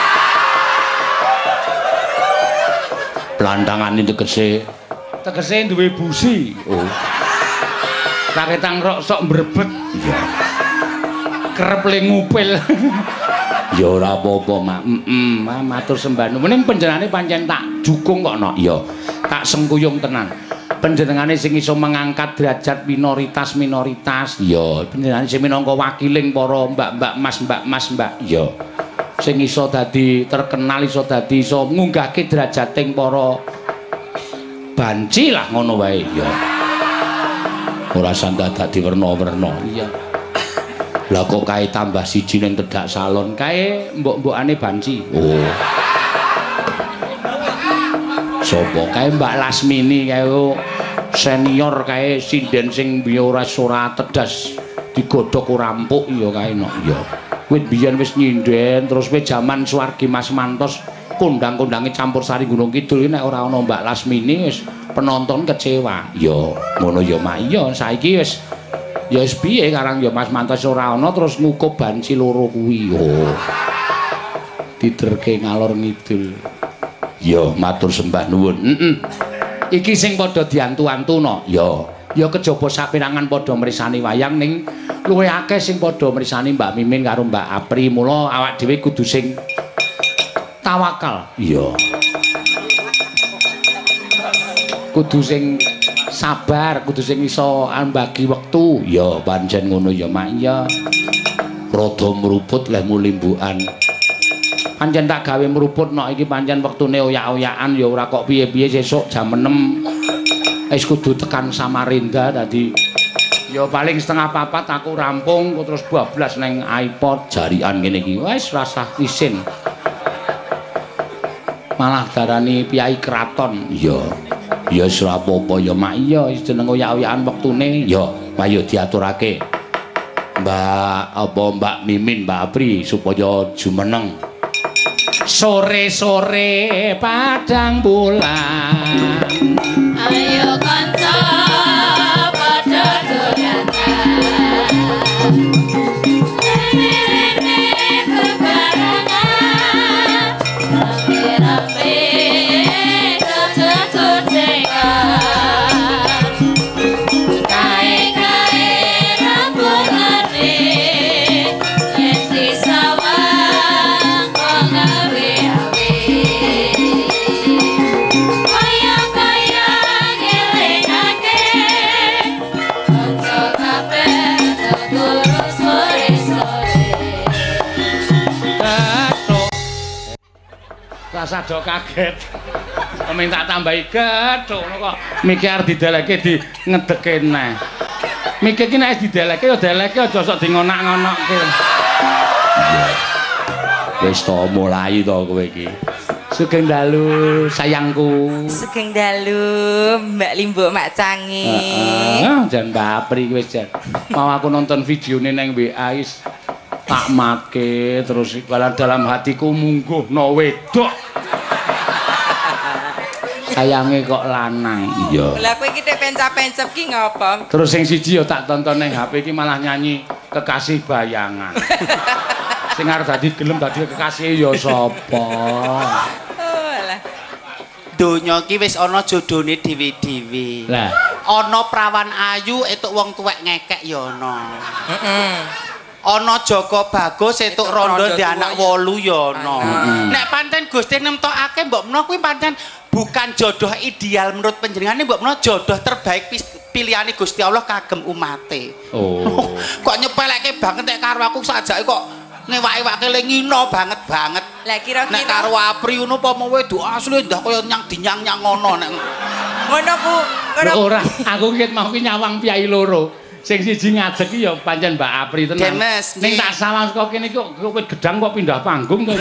plantangan itu tegese tegese duwe busi oh kaketang rok sok mbrebet ya kerep le ngupil ya ora apa-apa mak heeh matur sembah nuwun panjenengane pancen tak dukung kok no ya tak sengkuyung tenan panjenengane sing iso mengangkat derajat minoritas-minoritas ya panjenengane sing minangka wakiling para mbak-mbak mas mbak mas mbak ya sing iso dadi terkenal iso dadi iso ngunggahke derajating para banci lah ngono wae ya ora sanda dadi werna-werna iya Lah kok kae tambah siji ning Tedak Salon, kae mbok-mbokane Banci. Oh. Sopo kae Mbak Lasmini kae senior kae sinden sing biyen ora ora tedas digodhog ora empuk ya kae no. Ya. Kowe biyen wis nyinden terus kowe jaman Suwargi Mas Mantos kondang-kondange campur sari Gunung Kidul nek ora ana Mbak Lasmini wis penonton kecewa. Ya ngono ya Mak iya saiki wis ya wis piye karang ya Mas Mantos ora ana terus ngukup Banci loro kuwi. Oh. Diterke ngalor ngidul. Ya matur sembah nuwun. Heeh. Iki sing padha diantu-antuno. Ya, ya kejaba saperangan padha mrisani wayang ning luwih akeh sing padha mrisani Mbak Mimin karo Mbak Apri. Mula awak dhewe kudu sing tawakal. Iya. Kudu sing sabar, kudu sing iso ambagi wektu. Ya pancen ngono ya Mak iya. Rada mruput leh mulimbukan. Pancen tak gawe mruput nok iki pancen wektune oyak-oyakan ya ora kok piye-piye sesuk jam enam wis kudu tekan Samarinda dadi ya paling setengah papat aku rampung terus bablas neng iPod jarian ngene iki wis rasah isin malah darani piyai keraton ya ya wis ora apa-apa ya Mak iya jeneng oyak-oyakan wektune ya ayo diaturake Mbak apa Mbak Mimin Mbak Apri supaya jumeneng sore-sore padang bulan ayo kanca padha dolan rene-rene bebarengan rame-rame ketetut cengan kae-kae rambungane yen disawang kok gawe rasa do kaget. Minta tambahi gethuk ngono kok. Mikir arep dideleke di ngedeke neh. Mikir iki nek dideleke ya deleke aja sok dingonak-ngonokke. Wis to mulai to kowe iki. Sugeng dalu sayangku. Sugeng dalu Mbak Limbo Mak Cangi. Heeh, jan Mbak Apri wis jan. Mau aku nonton videone nang W A is tak make terus dalam hatiku mungguh no wedok. Sayange kok lanang. Iya. Lah kowe iki tek pencap-pencep ki ngopo? Terus sing siji ya tak tonton ning H P iki malah nyanyi Kekasih Bayangan. Sing arep dadi gelem dadi kekasih ya sapa? Oh alah. Donya ki wis ana jodhone dhewe-dhewe. Lah, ana prawan ayu etuk wong tuwek ngekek ya ana. Heeh. Ana Joko Bagus etuk rondo di anak wolu ya ana. Nek pancen Gusti nemtokake mbok menawa kuwi pancen bukan jodoh ideal menurut panjenengane mbok menawa jodoh terbaik pilihane Gusti Allah kagem umate. oh. Kok nyepelekke banget nek karo aku sajake kok ngewak-ewake le ngino banget banget. Lah kira-kira nek karo Apri ngono apa mau wedok asli ndah kaya nyang dinyang-nyang ngono nek ngono ku. Lho ora, aku ket mau ki nyawang piyai loro. Sing siji ngadeg ki ya pancen Mbak Apri tenan. Ning tak sawang saka kene kok kowe gedang kok pindah panggung to.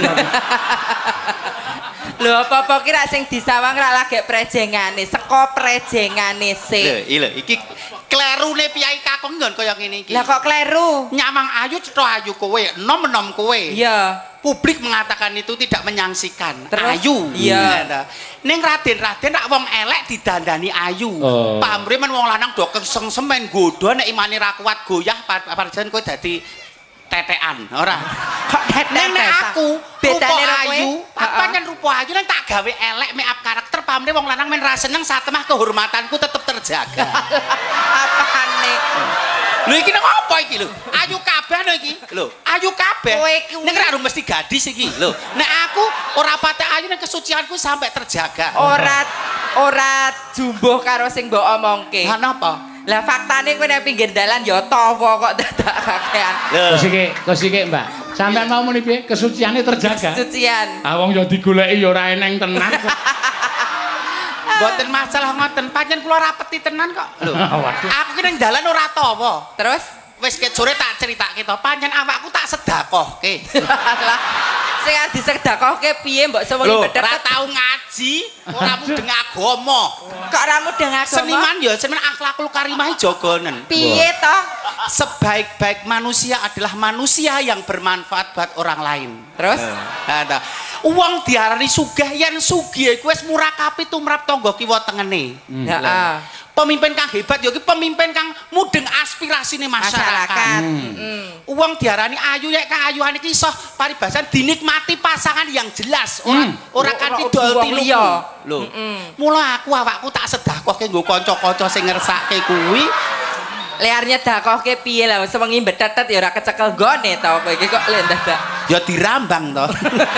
Lho apa-apa ki rak sing disawang rak lagek prejengane, saka prejengane sik. Lho, lho iki klerune piyai kakung nggon kaya ngene iki. Lah kok kleru? Nyamang ayu cetha ayu kowe, enom-enom kowe. Iya. Publik mengatakan itu tidak menyangsikan. Terus? Ayu. Iya. Ning Raden-raden rak wong elek didandani ayu. Oh. Pamrih men wong lanang do kesengsemen godho nek imane ra kuat goyah parajan kowe dadi tetekan, ora. Kok Nek nek aku bedane rupa kowe? ayu, pancen rupa ayu nek tak gawe elek make up karakter pamrih wong lanang men ra seneng satemah kehormatanku tetep terjaga. Apane? Lho iki nang apa iki lho? Ayu kabeh lho iki. Lho, ayu kabeh. Kowe iki nek ra mesti gadis iki. Lho, nek aku ora patek ayu nek kesucianku sampai terjaga. Ora ora jumbuh karo sing mbok omongke. Lah napa? Lah faktane kowe nek pinggir dalan ya tawa kok dadak kakean. Terus iki, terus iki Mbak. Sampeyan mau muni piye? Kesuciane terjaga. Kesucian. Ah wong ya digoleki ya ora eneng tenan. Mboten masalah ngoten, pancen kula rapeti tenan kok. Lho, Waduh. aku ki ning dalan ora tawa. Terus Wis wis ket sore tak critakake to. Pancen awakku tak sedakohke. Lah sing disedakohke piye mbok sewengi Lho, bedhet ora tau ngaji, ora mudeng agama. kok ora mudeng agama. Seniman ya seniman akhlakul karimah jogonen. Piye to? Sebaik-baik manusia adalah manusia yang bermanfaat buat orang lain. Terus? Nah, uang diarani sugih yen sugih iku wis murakapi tumrap tangga kiwa tengene. Heeh. Pemimpin kang hebat ya iki pemimpin kang mudeng aspirasine masyarakat. Hmm. Uang diarani ayu ya kaayuhan iki iso paribasan dinikmati pasangan yang jelas, ora ora kanthi dol tilu. Lho. Mula aku awakku tak sedekahke nggo kanca-kanca sing ngersake kuwi. Liarnya dakohke piye lah sewengi betetet ya ora kecekel gone to kowe iki kok le dadak. Ya dirambang to.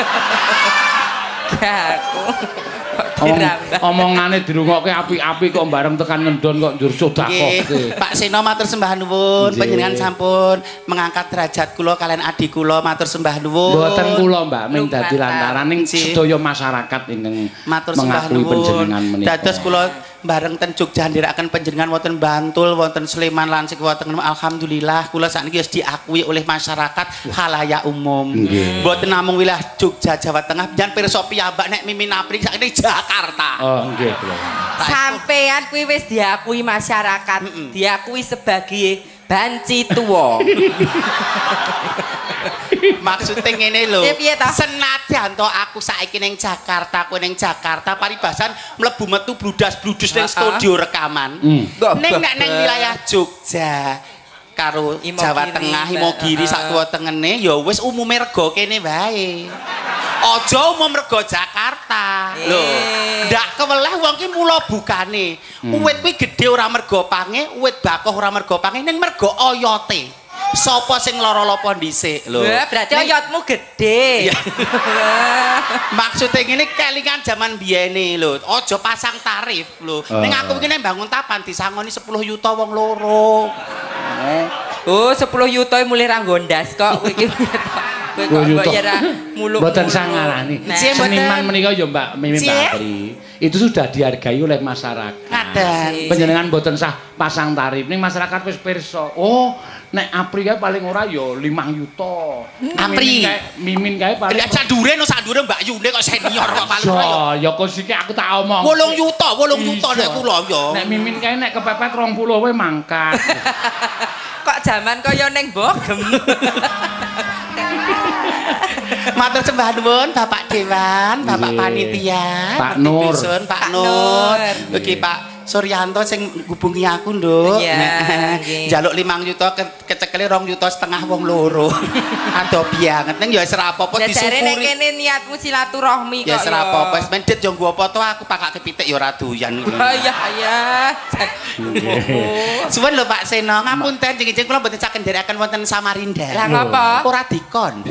Aku. Omong, omongane dirungokke apik-apik kok bareng tekan ngendon kok njur sedakohke. Pak Seno matur sembah nuwun, Nggih. panjenengan sampun mengangkat derajat kula kalian adik kula matur sembah nuwun. Mboten kula Mbak ming dadi Lumatar. lantaraning Nggih. sedaya masyarakat ingkang Matur sembah mengakui panjenengan nuwun. menika. Dados kula bareng ten Jogja ndherekaken panjenengan wonten Bantul, wonten Sleman lan sing wonten alhamdulillah kula sakniki wis diakui oleh masyarakat halayak umum. Nggih. Mboten namung wilayah Jogja Jawa Tengah, jan pirsa piyambak nek mimin apri sakniki Jakarta. Oh nggih kula. Sampean kuwi wis diakui masyarakat, diakui sebagai banci tuwa. Maksudnya ngene lho. Ya, piye ta? Senadyan to aku saiki ning Jakarta, kowe ning Jakarta paribasan mlebu metu bludas-bludus ning studio rekaman. Hmm. Ning nek ning wilayah Jogja karo Imogiri, Jawa Tengah, Imogiri Mbak. sak tuwa tengene ya wis umume rega kene wae. Aja umum rega Jakarta. Eh. Lho, ndak keweleh wong ki mula bukane. Uwit kuwi gedhe ora merga pange, uwit bakoh ora merga pange, ning merga oyote. Sapa sing lara-lapa dhisik lho. Wah, berarti Ning- oyotmu gede. Iya. Maksudnya gini kelingan zaman biyene lho, aja pasang tarif lho. Ning aku iki nek bangun tapan disangoni sepuluh yuta wong loro. Oh, sepuluh yuta mulai ra nggondas kok kowe iki. Kowe kok mbok ya ra muluk. Mboten sangarani. Nah. Cie, mboten. Seniman menika ya Mbak Mimin Cie. Bakri. Itu sudah dihargai oleh masyarakat. Ngaten. Panjenengan mboten sah pasang tarif ning masyarakat wis pirsa. Oh, nek Apri kae paling ora ya lima yuta. Apri. Mimin kae Mimin kae paling Ya sadure no sadure Mbak Yune kok senior kok paling ora ya. Ya kok siki aku tak omong. wolung yuta, wolung yuta nek kula ya. Nek Mimin kae nek kepepet rong puluh wae mangkat. Kok zaman kaya ning Bogem. Matur sembah nuwun Bapak Dewan, Bapak Nggih. Panitia, Pak Nur. Dusun, Pak Pak Nur. Nur. Iki Pak Suryanto sing ngubungi aku, Nduk. Iya, Nah, nggih. Njaluk limang yuta ke kecekele rong yuta setengah wong loro. Adoh banget ning ya wis ora apa-apa Ya jare nek disyukuri. kene niatmu silaturahmi kok. Ya wis ora apa-apa, wis mendhet yo nggo apa to aku pakake pitik ya ora doyan. Oh iya iya. Suwun lho Pak Seno, ngapunten jeneng-jeneng kula mboten saged nderekaken wonten Samarinda. Lah ngapa? Ora dikon.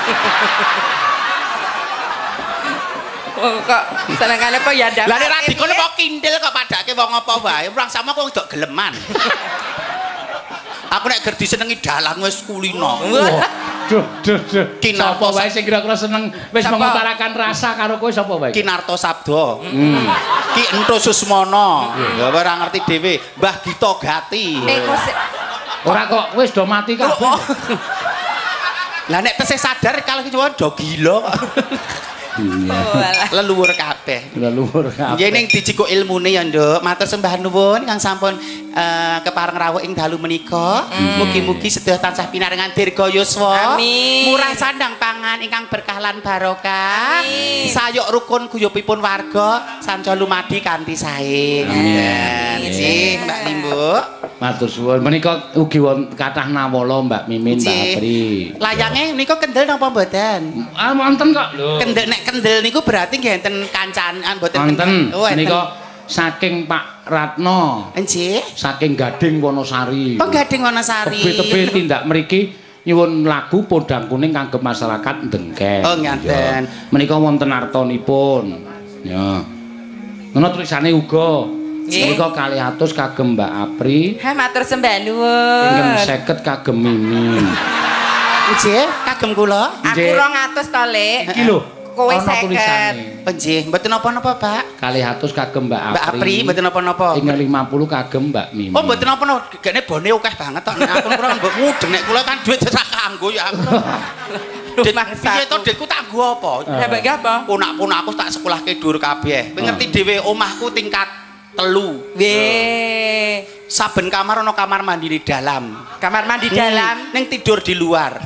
Oh kok senengane kok ya ndak. Lah nek ra dikon kok kindil kok padake wong apa wae. Urang sama kok ndok geleman. Aku nek ger disenengi dalang wis kulino. Duh, duh, duh. Kinarto Sapa wae sing kira-kira seneng wis Sapa? mengutarakan rasa karo kowe sapa wae? Kinarto Sabdo. Ki Entu Susmono. Ya ora ngerti dhewe. Mbah Gito Gati. Eh kok se- Ora kok wis do mati kabeh. Lah nek tesih sadar kalau kiwa do gila kok. Oh, alah. Leluhur kabeh. Leluhur kabeh. Nggih ning dijikuk ilmune ya, Nduk. Matur sembah nuwun kang sampun eh, kepareng rawuh ing dalu menika. Mugi-mugi sedaya tansah pinaringan dirga yuswa. Amin. Murah sandang pangan ingkang berkah lan barokah. Amin. Sayuk rukun guyubipun warga sanca lumadi kanthi sae. Amin. Nggih, Mbak Limbu. Matur suwun. Menika ugi wonten kathah nawala Mbak Mimin, Mbak Nggih. Apri. Layange nika kendel napa mboten? Ah wonten kok lho. Kendel nek kendel niku berarti nggih enten kancanan mboten Wonten. Oh, enten. Menika saking Pak Ratno, Nggih. saking Gading Wonosari. Oh, Gading Wonosari. Tebe-tebe tindak mriki nyuwun lagu Podang Kuning kangge masyarakat Dengken. Oh, ngaten. Ya. Menika wonten artanipun. Ya. Ngono tulisane uga. Nggih. Menika kalih atus kagem Mbak Apri, Ha matur sembah pingem nuwun. seket kagem Mimin. Nggih, kagem kula. Aku Nggih. rong atus to, Lek. Iki lho, kowe Ana seket. tulisane. Penjih, mboten napa-napa, Pak. kalih atus kagem Mbak Apri. Mbak Apri mboten napa-napa. Ing lima puluh kagem Mbak Mimi. Oh, mboten napa-napa. Gene bone akeh banget tok. Nek aku ora mbok mudeng nek kula kan duit ora kanggo ya aku. Piye to Dekku tak nggo apa? Lah mbak apa? Ponak-ponakku tak sekolahke dhuwur kabeh. Kowe ngerti dhewe omahku tingkat telu. Weh. Saben kamar ana kamar mandi di dalam. Kamar mandi dalam. Ning tidur di luar.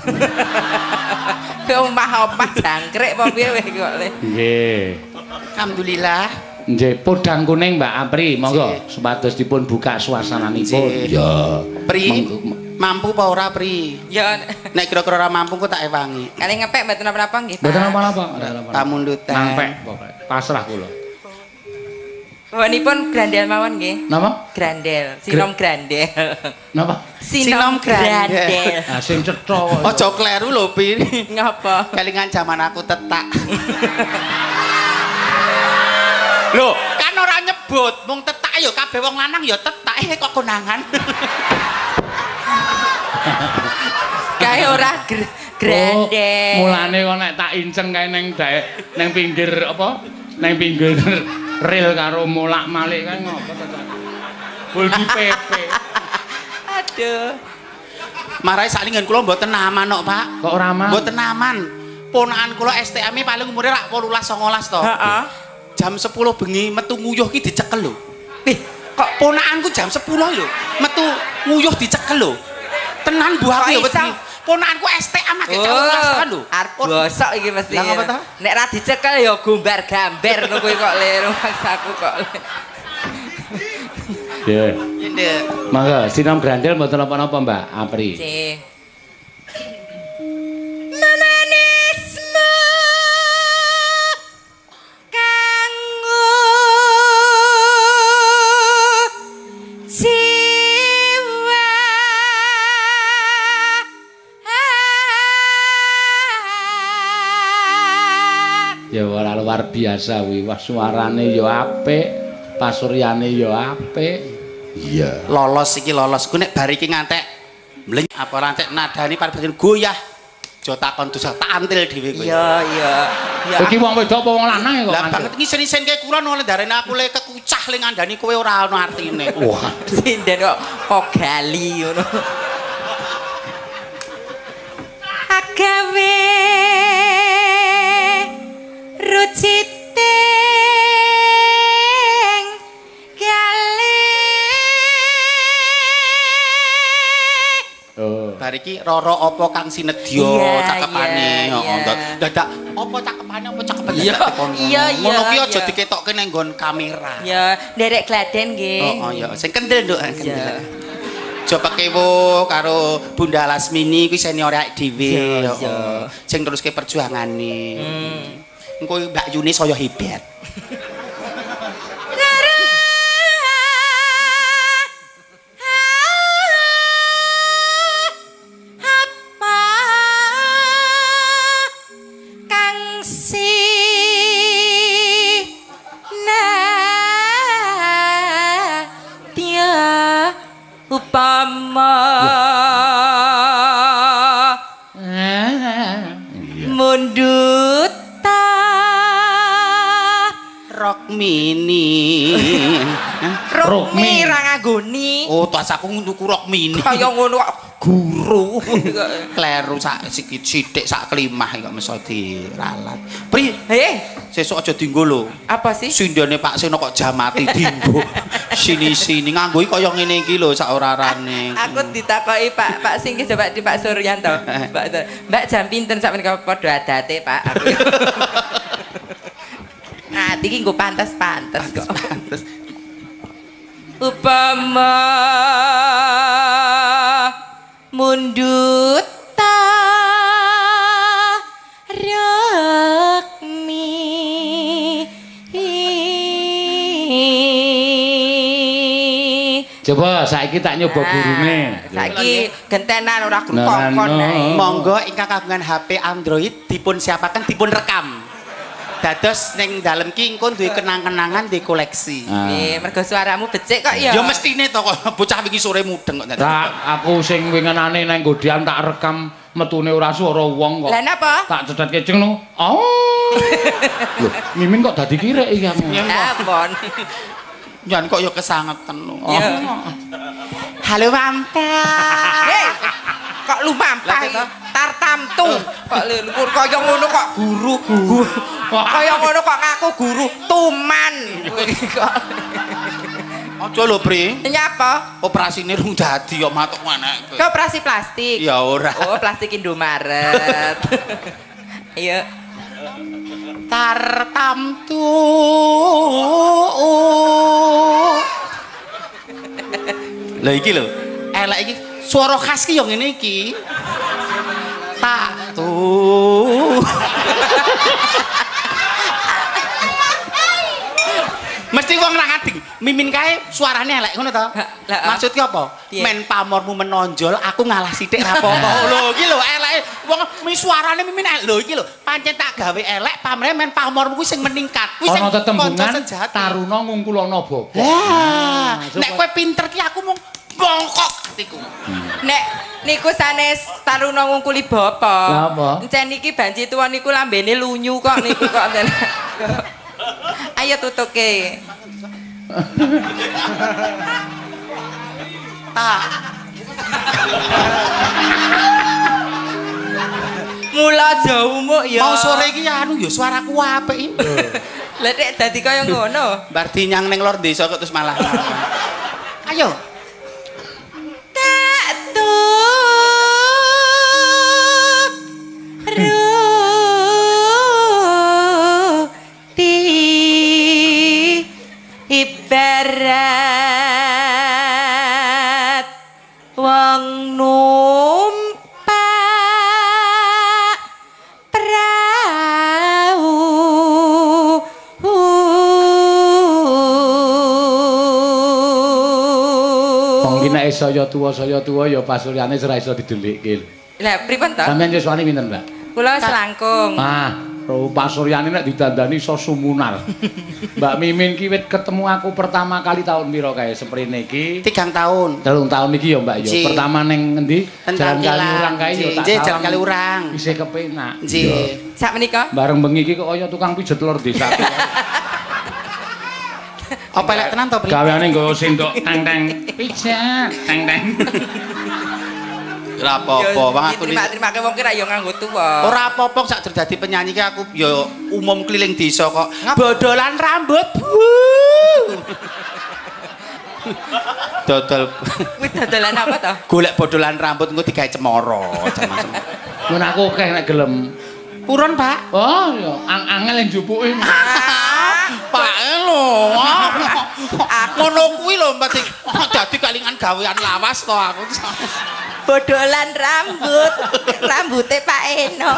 Omah-omah jangkrik apa piye weh kok le. Nggih. Alhamdulillah. Nggih, podang kuning Mbak Apri, monggo supados dipun buka suasananipun. Ya. Pri, mampu apa ora Pri? Ya Nek kira-kira ora mampu kok tak ewangi. kali ngepek mboten napa-napa nggih, Pak. Mboten napa-napa. Pamundutan. Nampek pokoke. Pasrah kula. Bawanipun grandel mawon nggih. Napa? Grandel, sinom grandel. Napa? Sinom grandel. Ah sing cetha. Aja kleru lho Pi. Ngapa? Kelingan zaman aku tetak. Loh, kan ora nyebut, mung tetak ya kabeh wong lanang ya tetak eh kok konangan. Kae ora gr grandel. Oh, mulane kok nek tak inceng kae ning dae ning pinggir apa? Ning pinggir rel karo molak-malik kae ngopo to? Bulgi pepe. Aduh. Marai salingen kula mboten aman kok, Pak. Kok ora aman? Mboten aman. Ponakan kula S T M-e paling umure rak wolulas songolas to. Heeh. Jam sepuluh bengi metu nguyuh ki dicekel lho. Ih, kok ponakanku jam sepuluh lho, metu nguyuh dicekel lho. Tenan Bu aku ya wedi. Ponakanku S T M agek wolulas tahun lho. Arep bosok iki mesti. Lah ngapa ta? Nek ra dicekel ya gumbar gambar ngono kuwi kok le rumahku kok. Nggih. Nggih. Mangga sinom grandel mboten napa-napa Mbak Apri. Nggih. Ya ora luar biasa kuwi. Wah suarane ya apik, pasuryane ya apik. Iya. Lolos iki lolos. Ku nek bar iki ngantek mleng apa rantek nadani pareng goyah. Jo takon dosa tak antil dhewe kowe. Iya, iya. Ya. Iki wong wedok apa wong lanang kok? Lah banget ngisen-isen kae kula nang ndarene aku le kekucah le ngandani kowe ora ono artine. Wah, Sinden kok kok gali ngono. Agawe ruciting kali. oh. Bar iki Roro apa Kang Sinedya Iya, cakepane. iya, Heeh. iya. Dadak apa cakepane apa cakepane Iya, dadak dikon. iya, iya, Ngono ki aja iya. diketokke ning nggon kamera. Ya, nderek gladen nggih. Oh, oh ya, sing kendel nduk, kendel. Iya. Coba kewo karo Bunda Lasmini kuwi senior awake dhewe. Iya, Heeh. iya. Sing teruske perjuangane. Hmm. Engko Mbak Yuni saya hebat. Apa kang si dia upama mundut ta Rock mini. Rukmi ra nganggoni Oh, tas aku nuku rok mini. kaya ngono kok guru Kleru sak sikit sithik sak klimah kok meso diralat. Pri, eh sesuk aja dienggo lho. apa sih Sindene Pak Seno kok jamati dienggo. Sini-sini nganggo kaya ngene iki lho sak ora-arane. aku ditakoki Pak Pak sing coba di Pak Suryanto Mbak Mbak jam pinten sak menika padha adate Pak aku ah iki nggo pantes-pantes kok Pantes. upama mundut ta rakmi Coba saiki tak nyoba gurune. saiki gentenan ora Nah, krukon no. ae Monggo ingkang kagungan H P Android dipun siapaken dipun rekam. Dados ning dalem ki engko duwe kenang-kenangan di koleksi. Ah. Eh, mergo suaramu becik kok ya. Ya mestine to kok bocah wingi sore mudeng kok. Tak aku sing wingenane nang godian tak rekam metune ora swara wong kok. Lah napa? Tak cedhat keceng no. Oh. Lho, Mimin kok dadi kirek iki kamu. Ampun. Jan kok ya kesangetan lho. Iya. Halo Mampah. Hei, kok lu mampah iki? Tartamtu. Kok lur kaya ngono kok guru. Kaya ngono kok ngaku guru tuman. Kowe iki kok. Aja lho, Pri. Nyapa? Operasine rung dadi kok matuk maneh. Ke operasi plastik. Ya ora. Oh, plastik Indomaret. Iya. Tartamtu. Lah iki lho, elek iki swara khas ki yo ngene iki. Tak tu. Mesti wong ra ngading, Mimin kae suarane elek ngono to. Maksudnya apa? Men pamormu menonjol, aku ngalah sithik ra apa-apa. Lho iki lho eleke wong mi suarane Mimin elek. Lho iki lho, pancen tak gawe elek pamrene men pamormu kuwi sing meningkat. Kuwi sing ana tetembungan taruna ngungkulana bapa. Lah, nek kowe pinter ki aku mung bongkok atiku. Nek niku sanes taruna ngungkuli bapak. Lah apa? Encen iki banci tuwa niku lambene lunyu kok niku kok. Ayo tutuke. Tak. Mula jauhmu ya. Mau sore iki anu ya suaraku apik iki. Lah nek dadi kaya ngono. Bar dinyang ning lor desa kok terus malah. Ayo. Tak tuh ibarat wong numpak prau Wong ki nek saya tuwa saya tuwa ya pasuryane ora iso didelikke. Lah pripun to? Sampeyan yuswane pinten, Mbak? Kula selangkung. Ah, Ro Pak Suryani nek didandani iso sumunar. Mbak Mimin ki wit ketemu aku pertama kali tahun pira kae seprene iki? Tigang tahun. Telung tahun iki ya, Mbak ya. Nggih. Pertama ning endi? Tentang Jalan Kaliurang kae ya tak. Nggih, Jalan Kaliurang. Isih kepenak. Nggih. Sak menika? Bareng bengi iki kok kaya tukang pijet lor desa. Apa elek tenan to, Pri? Gaweane nggawa sendok tang-tang pijet, tang-tang. Ora apa-apa, wong aku terima-terima wong ki ra yo nganggo tuwa. ora apa-apa sak dadi penyanyi ki aku ya umum keliling desa kok. Bodolan rambut. Dodol. Kuwi dodolan apa to? Golek bodolan rambut engko digawe cemara. Mun aku akeh nek gelem. Purun, Pak? Oh, ya ang-angel yang jupuke. Pak lho. Ngono kuwi lho Mbak dadi kalingan gawean lawas to aku. Bodolan rambut, rambutnya Pak Eno.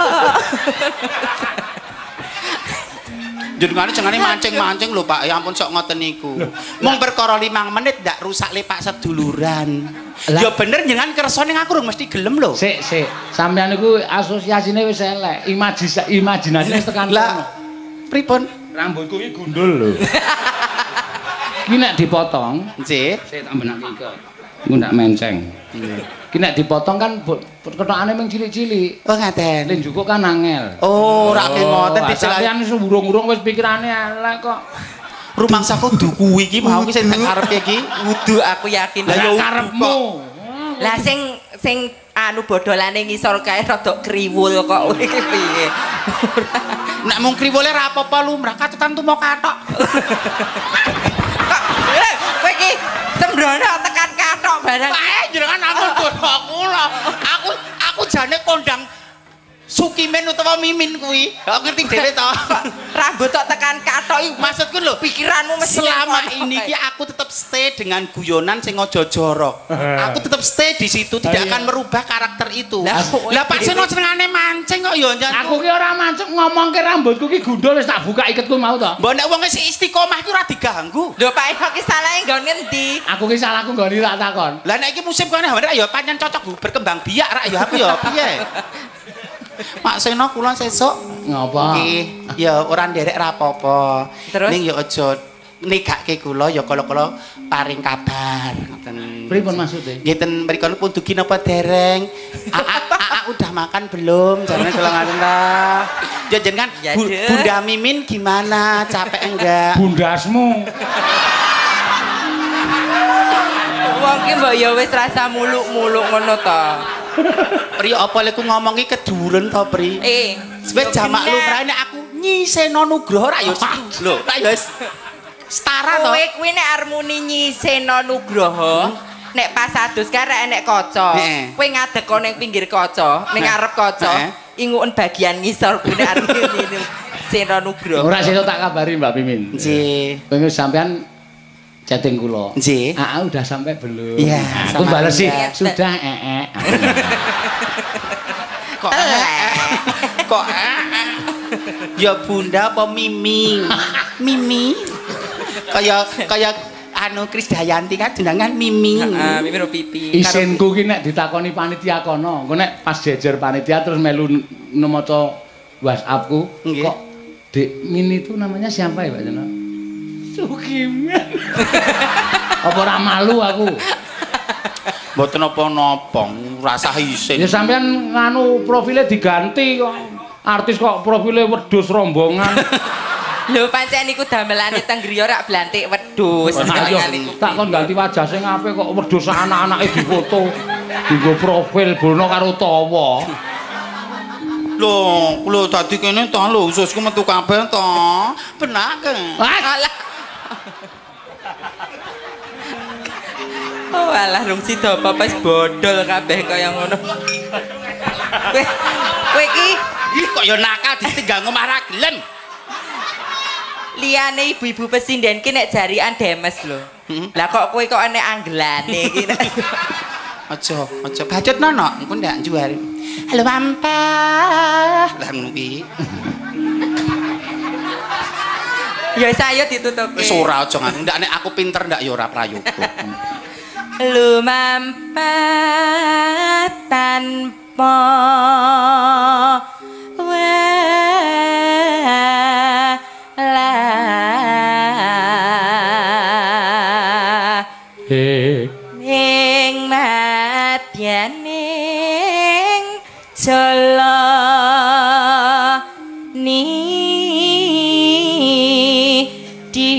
Jenengane jengane mancing-mancing lho Pak. Ya ampun sok ngoten niku. Mung perkara limang menit ndak rusak le Pak seduluran. Ya bener jenengan kersa ning aku mesti gelem lho. Sik, sik. Sampeyan niku asosiasine wis elek. Imajisa imajinasine wis tekan kono. Lah pripun? Rambutku iki gundul lho. Ki nek dipotong, Nggih. sik tak benake iki. Iku ndak menceng. Ki nek dipotong kan ketokane mung cilik-cilik. Oh ngaten. Len njukuk kan angel. Oh, ra ke ngoten dijelas. Sampeyan wis urung-urung wis pikirane elek kok. Rumangsaku duku iki mau ki sing tak karepe iki. Wudu aku yakin. Lah ya Karepmu. Lah sing sing anu bodolane ngisor kae rada kriwul kok kowe iki piye? Nek mung kriwule ra apa-apa lumrah katetan tumo kathok. Kok eh, kowe iki sembrono tekan kathok barang. Kae jenengan aku aku lho. Aku aku jane kondang Sukimen utawa Mimin kuwi. Kok ngerti dhewe to? Rambut tok tekan kathok iki Maksudku lho, pikiranmu mesti selama ini ki aku tetap stay dengan guyonan sing aja jorok. Aku tetap stay di situ, tidak akan merubah karakter itu. Lah Pak Seno senengane mancing kok ya njan. Aku ki ora mancing ngomongke rambutku ki gundul wis tak buka iketku mau to. Mbok nek wong wis istiqomah ki ora diganggu. Lho Pak Eno ki salahe nggon ngendi? Aku ki salahku nggone tak takon. Lah nek iki musim kene rak ya pancen cocok Bu, berkembang biak rak ya aku ya piye. Mak Seno kula sesuk Ngapa? nggih ya ora nderek ra apa-apa. Terus? Ning ya aja negake kula ya kala-kala paring kabar ngoten. Pripun maksude? Nggih ten mriku pun dugi napa dereng? Aa udah makan belum? Jangan kalau ngaten ta. Ya jenengan Ya, Bu- Dek. Bunda Mimin gimana? Capek enggak? Bundasmu. Wong ki mbok ya wis rasa muluk-muluk ngono to. Pri apa lek ku ngomong ki keduren to, Pri? Eh, Wis jamak lumrah nek aku nyiseno Nugroho ra ya lho, ra ya wis setara to. kowe kuwi nek armuni nyiseno Nugroho, nek pas adus karek enek kaca. Heeh. Kowe ngadeg ning pinggir kaca, ning ngarep kaca, Heeh. inguen bagian ngisor kuwi nek armuni Seno Nugroho. Ora sesuk tak kabari Mbak Mimin. Nggih. Kowe sampean chatting kula. Nggih. Aa udah sampai belum? Iya, Aku sama balas sih. Anda. Sudah ee. eh. Kok kok ya Bunda apa Mimi? Mimi. Kaya kaya anu Krisdayanti kan jenengan Mimi. Heeh, mimi ro pipi. Isinku ki nek ditakoni panitia kono, engko nek pas jejer panitia terus melu nemaca WhatsAppku, Nggih. kok Dek Mini itu namanya siapa ya Pak Jono? Sukiman. Apa ora malu aku? Mboten napa-napa, rasa isin. Ya sampean nganu profile diganti kok. Artis kok profile wedhus rombongan. Lho pancen niku damelane teng griya rak blantik wedhus. Ayo, tak kon ganti wajah sing apik kok wedhus anak-anake difoto. Dienggo profil bono karo tawa. Lho, kula dadi kene to lho, ususku metu kabeh to. Benake. Alah. Oh alah rung sida apa wis bodol kabeh kaya ngono. Kowe kowe iki Ih kok ya nakal ditinggal ngomah ra gelem. liyane ibu-ibu pesinden ki nek jarian demes lho. Lah kok kowe kok enek anggelane iki. Aja, aja bacot nono, engko ndak jual. Halo Mampa. Lah ngono ki. Ya saya ditutupi. Wis ora aja ngono, ndak nek aku pinter ndak ya ora prayoga. Lu mampah tanpa walah He. ning madyaning jala ni di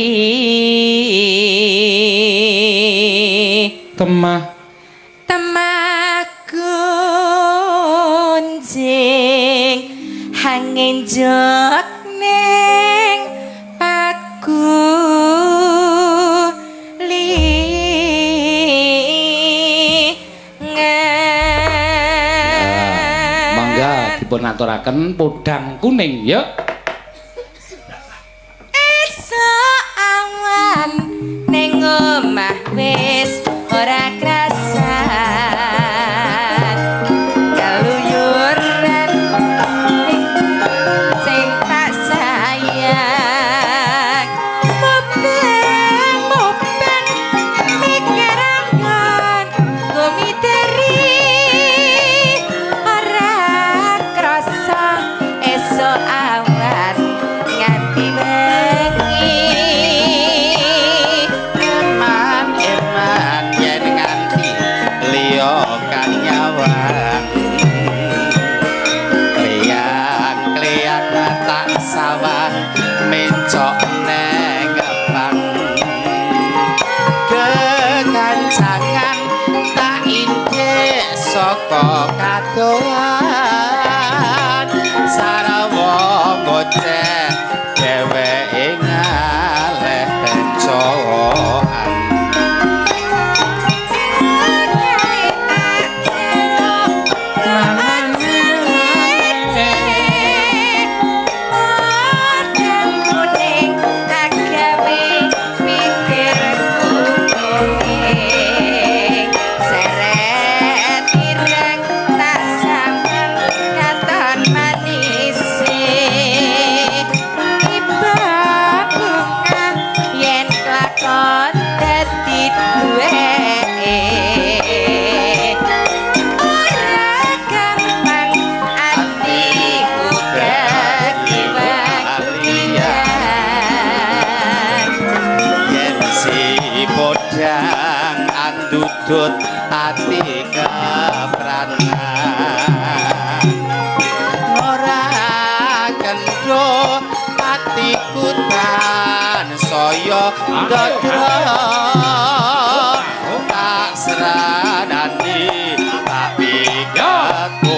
Temah temah gunjing angin jok ning paku mangga dipun aturaken podang kuning ya. esuk awan ning omah wis ora krasan kaluyuran sing tak sayang moben moben mikirangan kumiteri ora krasa esuk awan nganti bengi Eman eman yen nganti liya kang nyawang. Kliang-kliang tak sawah mencok neng bang. Kekancangan tak indhe saka kadoan. Sarawa goceh dheweke ngaleh bencokan. Yen si podang andudut ati kepranan. dada tak seradani tak pikatku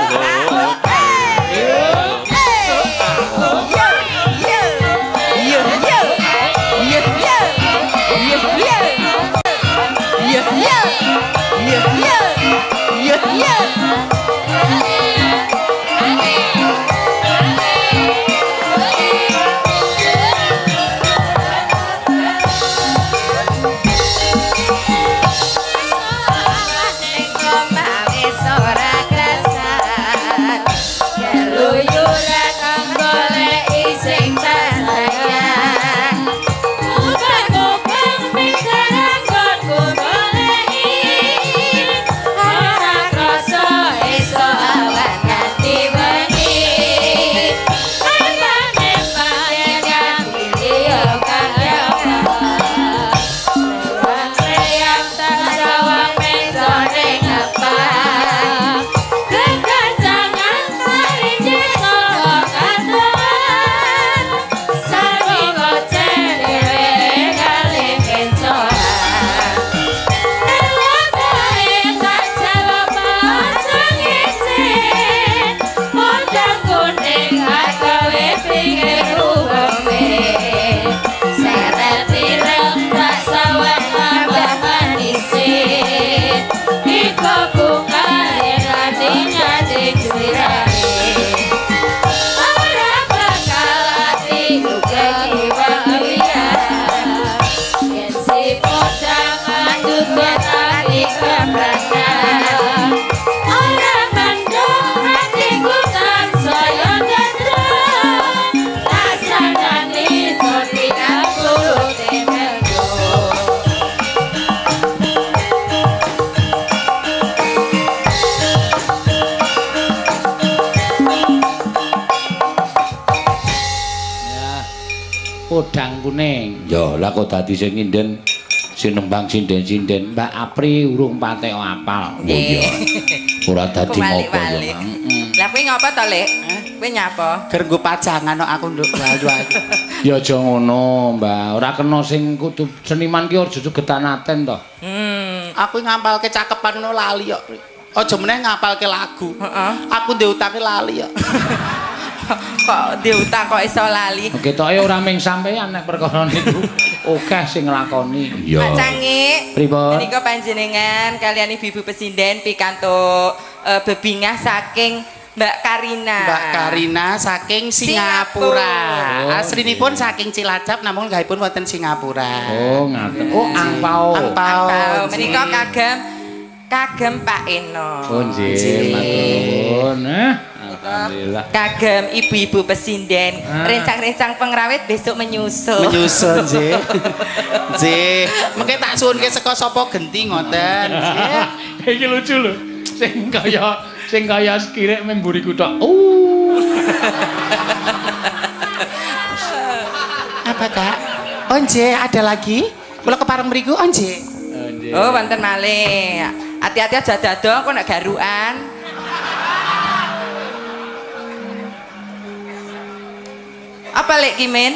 Podang kuning. Ya, lah kok dadi sing nginden sinembang sinden-sinden Mbak Apri urung patek apal. Oh iya. Ora dadi ngopo ya. Lah kuwi ngapa to, Lek? Kuwi nyapa? ger nggo pajangan kok aku nduk ayu-ayu. Ya aja ngono, Mbak. Ora kena sing kudu seniman ki aja getan aten to. Hmm. Aku ngapalke cakepan ngono lali kok. Aja meneh ngapalke lagu. Heeh. Aku ndek utange lali kok. Kok diutang kok iso lali. Ketoke ora ming sampean nek perkara niku. Akeh sing nglakoni. Pak Cangik. Pripun? Menika panjenengan kalian ibu-ibu pesinden pikantuk uh, bebingah saking Mbak Karina. Mbak Karina saking Singapura. Singapura. Aslinipun saking Cilacap namun gaipun wonten Singapura. Oh, ngaten. Oh, angpau. Angpau. Angpau. Menika kagem kagem Pak Eno. Oh, nggih, matur nuwun. Eh, alhamdulillah. Kagem ibu-ibu pesinden, Ah. rencang-rencang pengrawit besok menyusul. Menyusun nggih. Nggih. Mengke tak suwunke saka sapa genti ngoten. Nggih. Iki lucu lho. Sing kaya sing kaya skirek memburiku tok. Uh. Apa Kak? Oh nggih, ada lagi? Kula kepareng mriku oh nggih. Oh, wonten malih. Hati-hati aja dado kok nek garukan. Apa lek Kimin?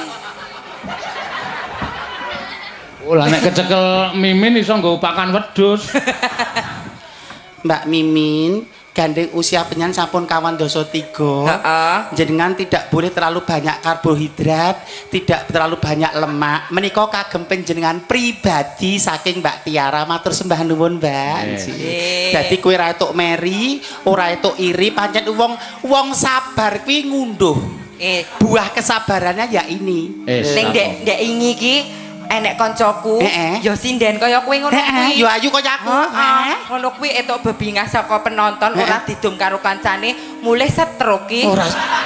Oh, lah nek kecekel Mimin iso nggo pakan wedhus. Mbak Mimin, gandeng usia penyan sampun kawan doso tiga. Heeh. Jenengan tidak boleh terlalu banyak karbohidrat, tidak terlalu banyak lemak. Menika kagem panjenengan pribadi saking Mbak Tiara. Matur sembah nuwun, Mbak. Nggih. Dadi kowe ora etuk meri, ora etuk iri, pancen wong wong sabar kuwi ngunduh. Eh, Buah kesabarannya ya ini. Eh, ning dek dek ingi ki enek koncoku, Heeh. ya sinden kaya kowe ngono kuwi. Heeh, yo ayu kaya aku. Heeh. Ngono kuwi etuk bebingah saka penonton ora didum karo kancane, mulih stroke ki. Ora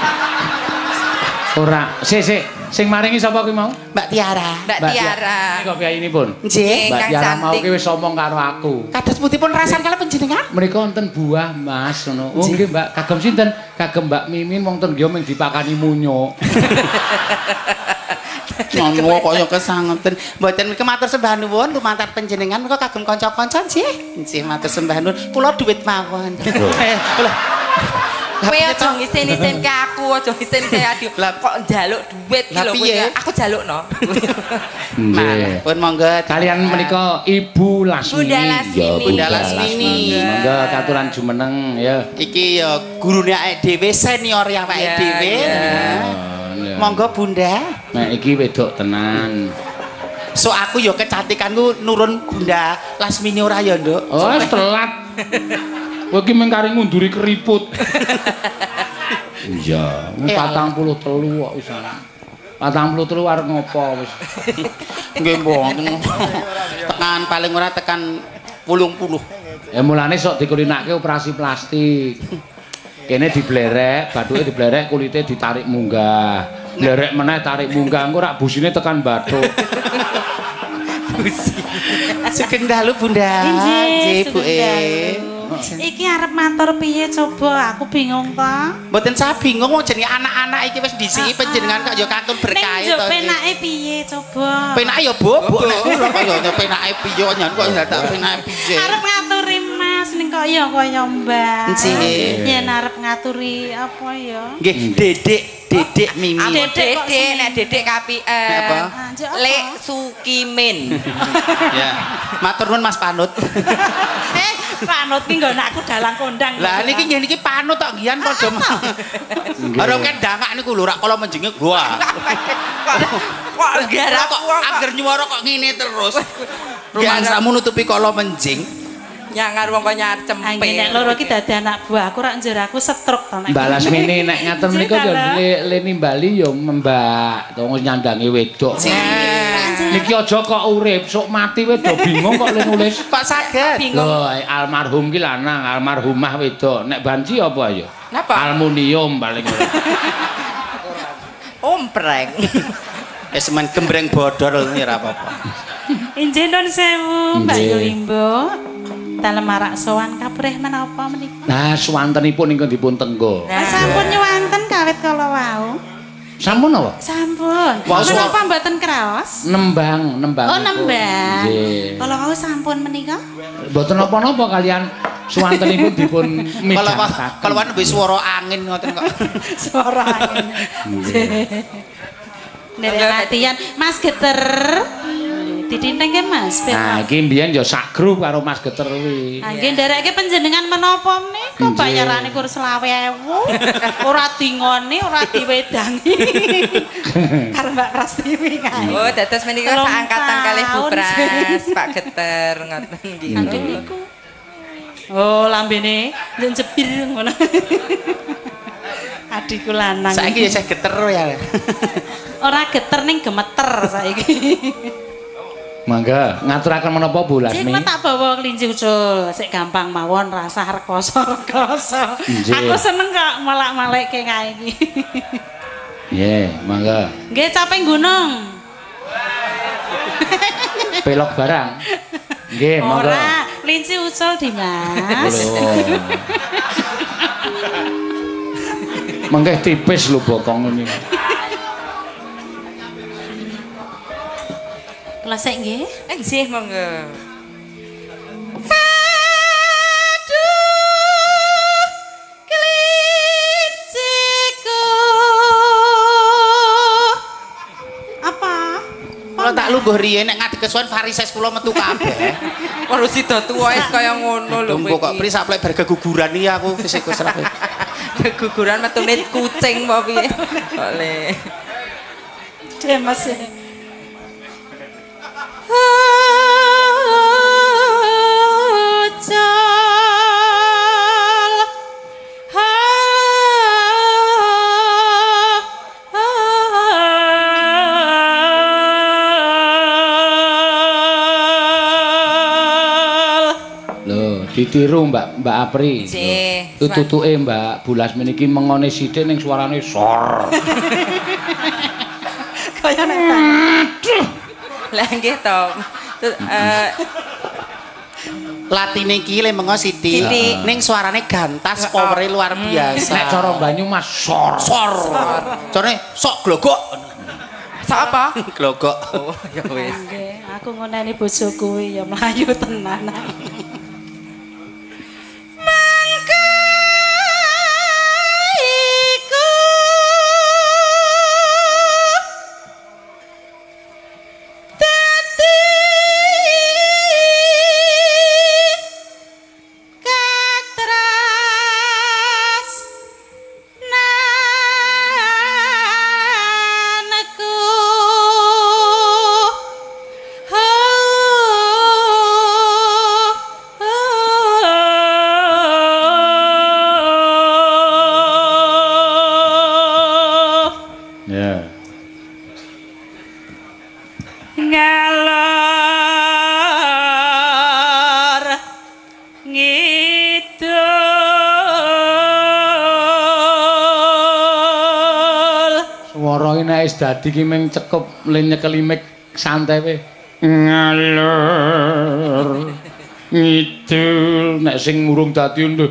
Ora, sik sik, sing maringi sapa kuwi mau? Mbak Tiara. Mbak Tiara. Niku piyayinipun. Nggih. Mbak Kang Tiara mau cantik. ki wis omong karo aku. Kados putihpun rasan kala panjenengan? Mereka wonten buah Mas ngono. Oh nggih Mbak, kagem sinten? Kagem Mbak Mimin wonten nggih ming dipakani munyuk. Ngono kaya kesangeten. Mboten menika matur sembah nuwun lumantar panjenengan menika kagem kanca-kanca nggih. Nggih matur sembah nuwun. Kula dhuwit mawon. Eh, kula Kowe aja ngisin-isin ke aku, aja ngisin ke Adi. Kok njaluk duit iki lho kowe. Aku jalukno. Nggih. Pun monggo kalian menika Ibu Lasmini. Bunda Lasmini. Bunda Lasmini. Monggo katuran jumeneng ya. Iki ya gurune awake dhewe senior ya awake dhewe. Monggo Bunda. Nek iki wedok tenan. So aku ya kecantikanku nurun Bunda Lasmini ora ya, Nduk. Oh, telat. Kowe iki mengkari ngunduri keriput. Iya, patang puluh telu kok wis. patang puluh telu arep ngopo wis. Nggih mboten. Tekan paling ora tekan wolung puluh. Ya mulane sok dikulinake operasi plastik. Kene diblerek, bathuke diblerek, kulite ditarik munggah. Blerek meneh tarik munggah, engko rak busine tekan bathuk. Busi. Sugeng dalu Bunda. Nggih, Bu e. Iki arep matur piye coba, aku bingung ta. Mboten saya bingung wong jenenge anak-anak iki wis disiki panjenengan kok ya kantun berkah to. Nek penake piye coba? Penake ya bobok nek ora kaya penake piye nyan kok tak penake piye. Arep ngaturi Mas ning kok ya kaya Mbak. Nggih. Yen arep ngaturi apa ya? Nggih, Dedek, Dedek Mimi. Aku Dedek, nek Dedek kapi eh apa? Lek Sukimin. Ya. Matur nuwun Mas Panut. Eh, Panut ki nggon aku dalang kondang. Lah niki nggih niki Panut tok ngian padha. Ora kendangak niku lho rak kala menjenge gua. Kok garap kok anger nyuwara kok ngene terus. Rumangsamu nutupi kala menjing. Nyangar wong kok nyar cempe. Anggen nek loro ki dadi anak buah aku rak njur aku stroke to nek. Mbak Lasmini nek ngaten menika ya Leni Bali ya Mbak to nyandangi wedok. Niki aja kok urip, sok mati wis do bingung kok le nulis. Kok saged? Lho, almarhum ki lanang, almarhumah wedok. Nek banci apa ya? Napa? Aluminium paling ora. Ompreng. Wis men gembreng bodor ora apa-apa. Injen nun sewu Mbak Yulimbo. Dalem marak sowan kaprih menapa menika? Nah, swantenipun ingkang dipun tenggo. Nah, sampun nyuwanten kawit kala wau. Sampun apa? Sampun. Wau, Menapa mboten kraos? Nembang, nembang. Oh, nembang. Nggih. Kala wau sampun menika? Mboten napa-napa kalian swantenipun dipun midhangetaken. Kalau kan wis swara angin ngoten kok. Suara angin. Nderek latihan Mas Geter. Didintengke Mas. Nah, iki mbiyen ya sak grup karo Mas Geter kuwi. Ha nggih ndereke panjenengan menapa menika bayarane kur selawe ewu. Ora dingoni, ora diwedangi. Karo Mbak Prastiwi kae. Oh, dados menika saangkatan kalih Bu Pras, Pak Geter ngoten nggih. Anggen niku. Oh, lambene njebir ngono. Adikku lanang. Saiki ya saya geter ya. Ora geter ning gemeter saiki. Mangga ngaturaken menapa Bu Lasmi? Sing tak bawa kelinci ucul, sik gampang mawon rasah rekoso-rekoso. Aku seneng kok malak-malekke kae iki. Nggih, mangga. Nggih caping gunung. Pelok barang. Nggih, mangga. Ora, kelinci ucul Dimas. Mengke tipis lho bokong ini. Kula sik nggih. Nggih, monggo. Aduh, kelinciku. Apa? Kalau tak lungguh riyen nek ngadeg kesuwen varises kula metu kabeh. Ora sida tuwa wis kaya ngono lho. Dumpo kok pri saplek bar geguguran iki aku fisik wis ra. Keguguran metune kucing apa piye? Kok le. Demas. Ditiru Mbak Mbak Apri. Nggih. Tutuke Mbak Bu Lasmi niki mengone sithik ning suarane sor. Kaya nek. Lah nggih to. Eh Latine iki le mengo Siti. Ning suarane gantas powere luar biasa. Nek cara Banyumas sor. Sor. Carane sok glogok. Sok apa? Glogok. Oh, ya wis. Nggih, aku ngoneni bojoku kuwi ya mlayu tenan. Swara iki nek wis dadi ki mung cekup le nyekeli mik santai wae. Ngalor. Ngidul nek sing urung dadi nduk.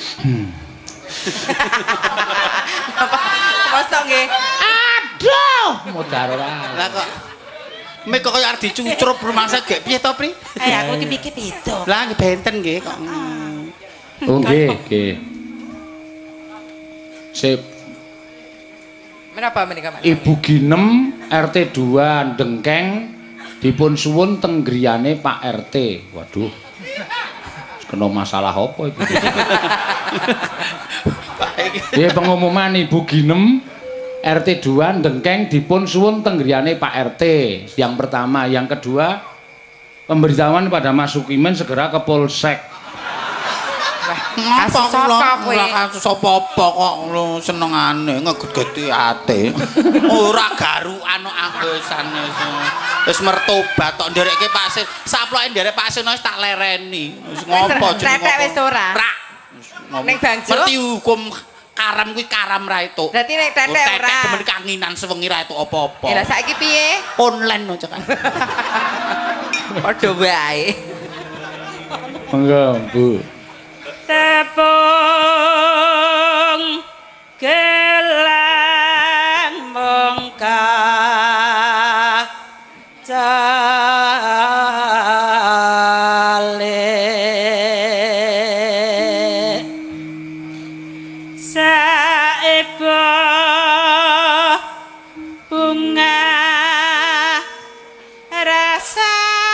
Mosok nggih. Aduh, modar ora. Lah kok mik kok kaya arep dicucrup rumangsa gek piye to, Pri? Eh aku iki pikir beda. Lah nggih benten nggih kok. Oh nggih, nggih. Sip. Menapa menika, Mas? Ibu Ginem R T dua Dengkeng dipun suwun teng griyane Pak R T. Waduh. Kena masalah apa iki? Piye pengumuman Ibu Ginem R T dua Dengkeng dipun suwun teng griyane Pak R T. Yang pertama, yang kedua pemberitahuan pada Mas Sukimen segera ke Polsek. Kasus sapa kowe? Ora kasus apa-apa kok lu senengane ngegeti ati. Ora garukan anggosane. Wis mertobat tok nderekke Pak Sin. Saploke nderek Pak Sin wis tak lereni. Wis ngopo jenenge. Tetek wis ora. Ra. Ning Bangjo. Ngerti hukum karam kuwi karam ra itu. Berarti nek tetek ora. Tetek demen kanginan sewengi ra itu apa-apa. Ya lah saiki piye? Online no cekan. Padha wae. Monggo, Bu. Tepung gelang mongka cale saeba bunga rasa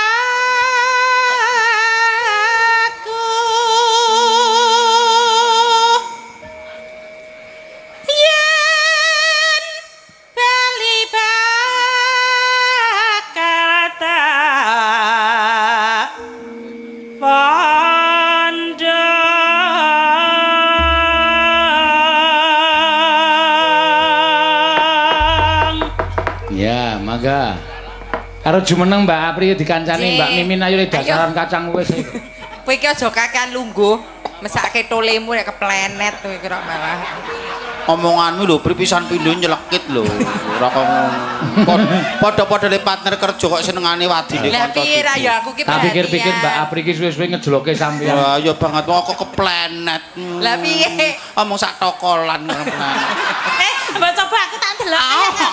Karo jumeneng Mbak Apri dikancani Mbak Mimin ayo le dasaran kacang wis. Kowe iki aja kakean lungguh, mesake tolemu nek keplenet kowe kira malah. Omonganmu lho Pri pisan pindho nyelekit lho. Ora kok ngono. Padha-padha le partner kerja kok senengane wadine kanca. Lah piye ra ya aku ki. Tak pikir-pikir Mbak Apri ki suwe-suwe ngejloke sampeyan. Wah, ya banget kok keplenet. Lah piye? Omong sak tokolan keplenet. Eh, mbok coba aku tak delok.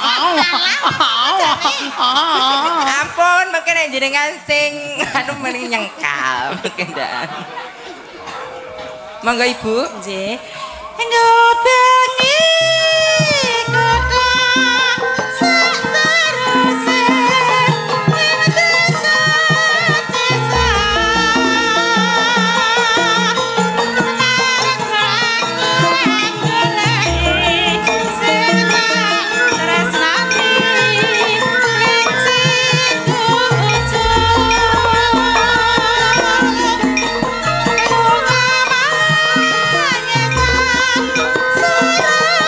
Ampun, mungkin jenengan sing anu meni nyengkal, mungkin ndak. Monggo Ibu. Nggih. Enggo bengi kota sak teruse ing desa-desa. Thank you.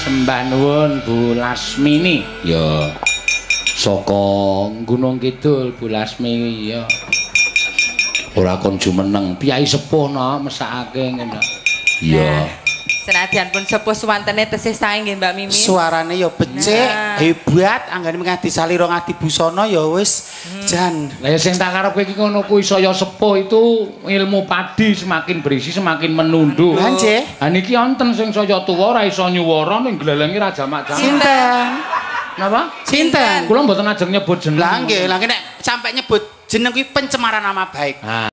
Sembah nuwun Bu Lasmini. Ya. Saka Gunung Kidul Bu Lasmi ya. Ora kon jumeneng, piyai sepuh no mesakake ngene. Iya. Senadyan pun sepuh suwantene tesih sae nggih Mbak Mimin. Suarane ya becik, Nah. hebat, anggane ngadi salira ngadi busana ya wis jan. Lah sing tak karepke iki ngono kuwi saya sepuh itu ilmu padi semakin berisi semakin menunduk. Lah nggih. Ha niki wonten sing saya tuwa ora iso nyuwara ning glelengi ra jamak-jamak. Sinten? Napa? Sinten? Kula mboten ajeng nyebut jeneng. Lah nggih, lah nek sampe nyebut jeneng kuwi pencemaran nama baik.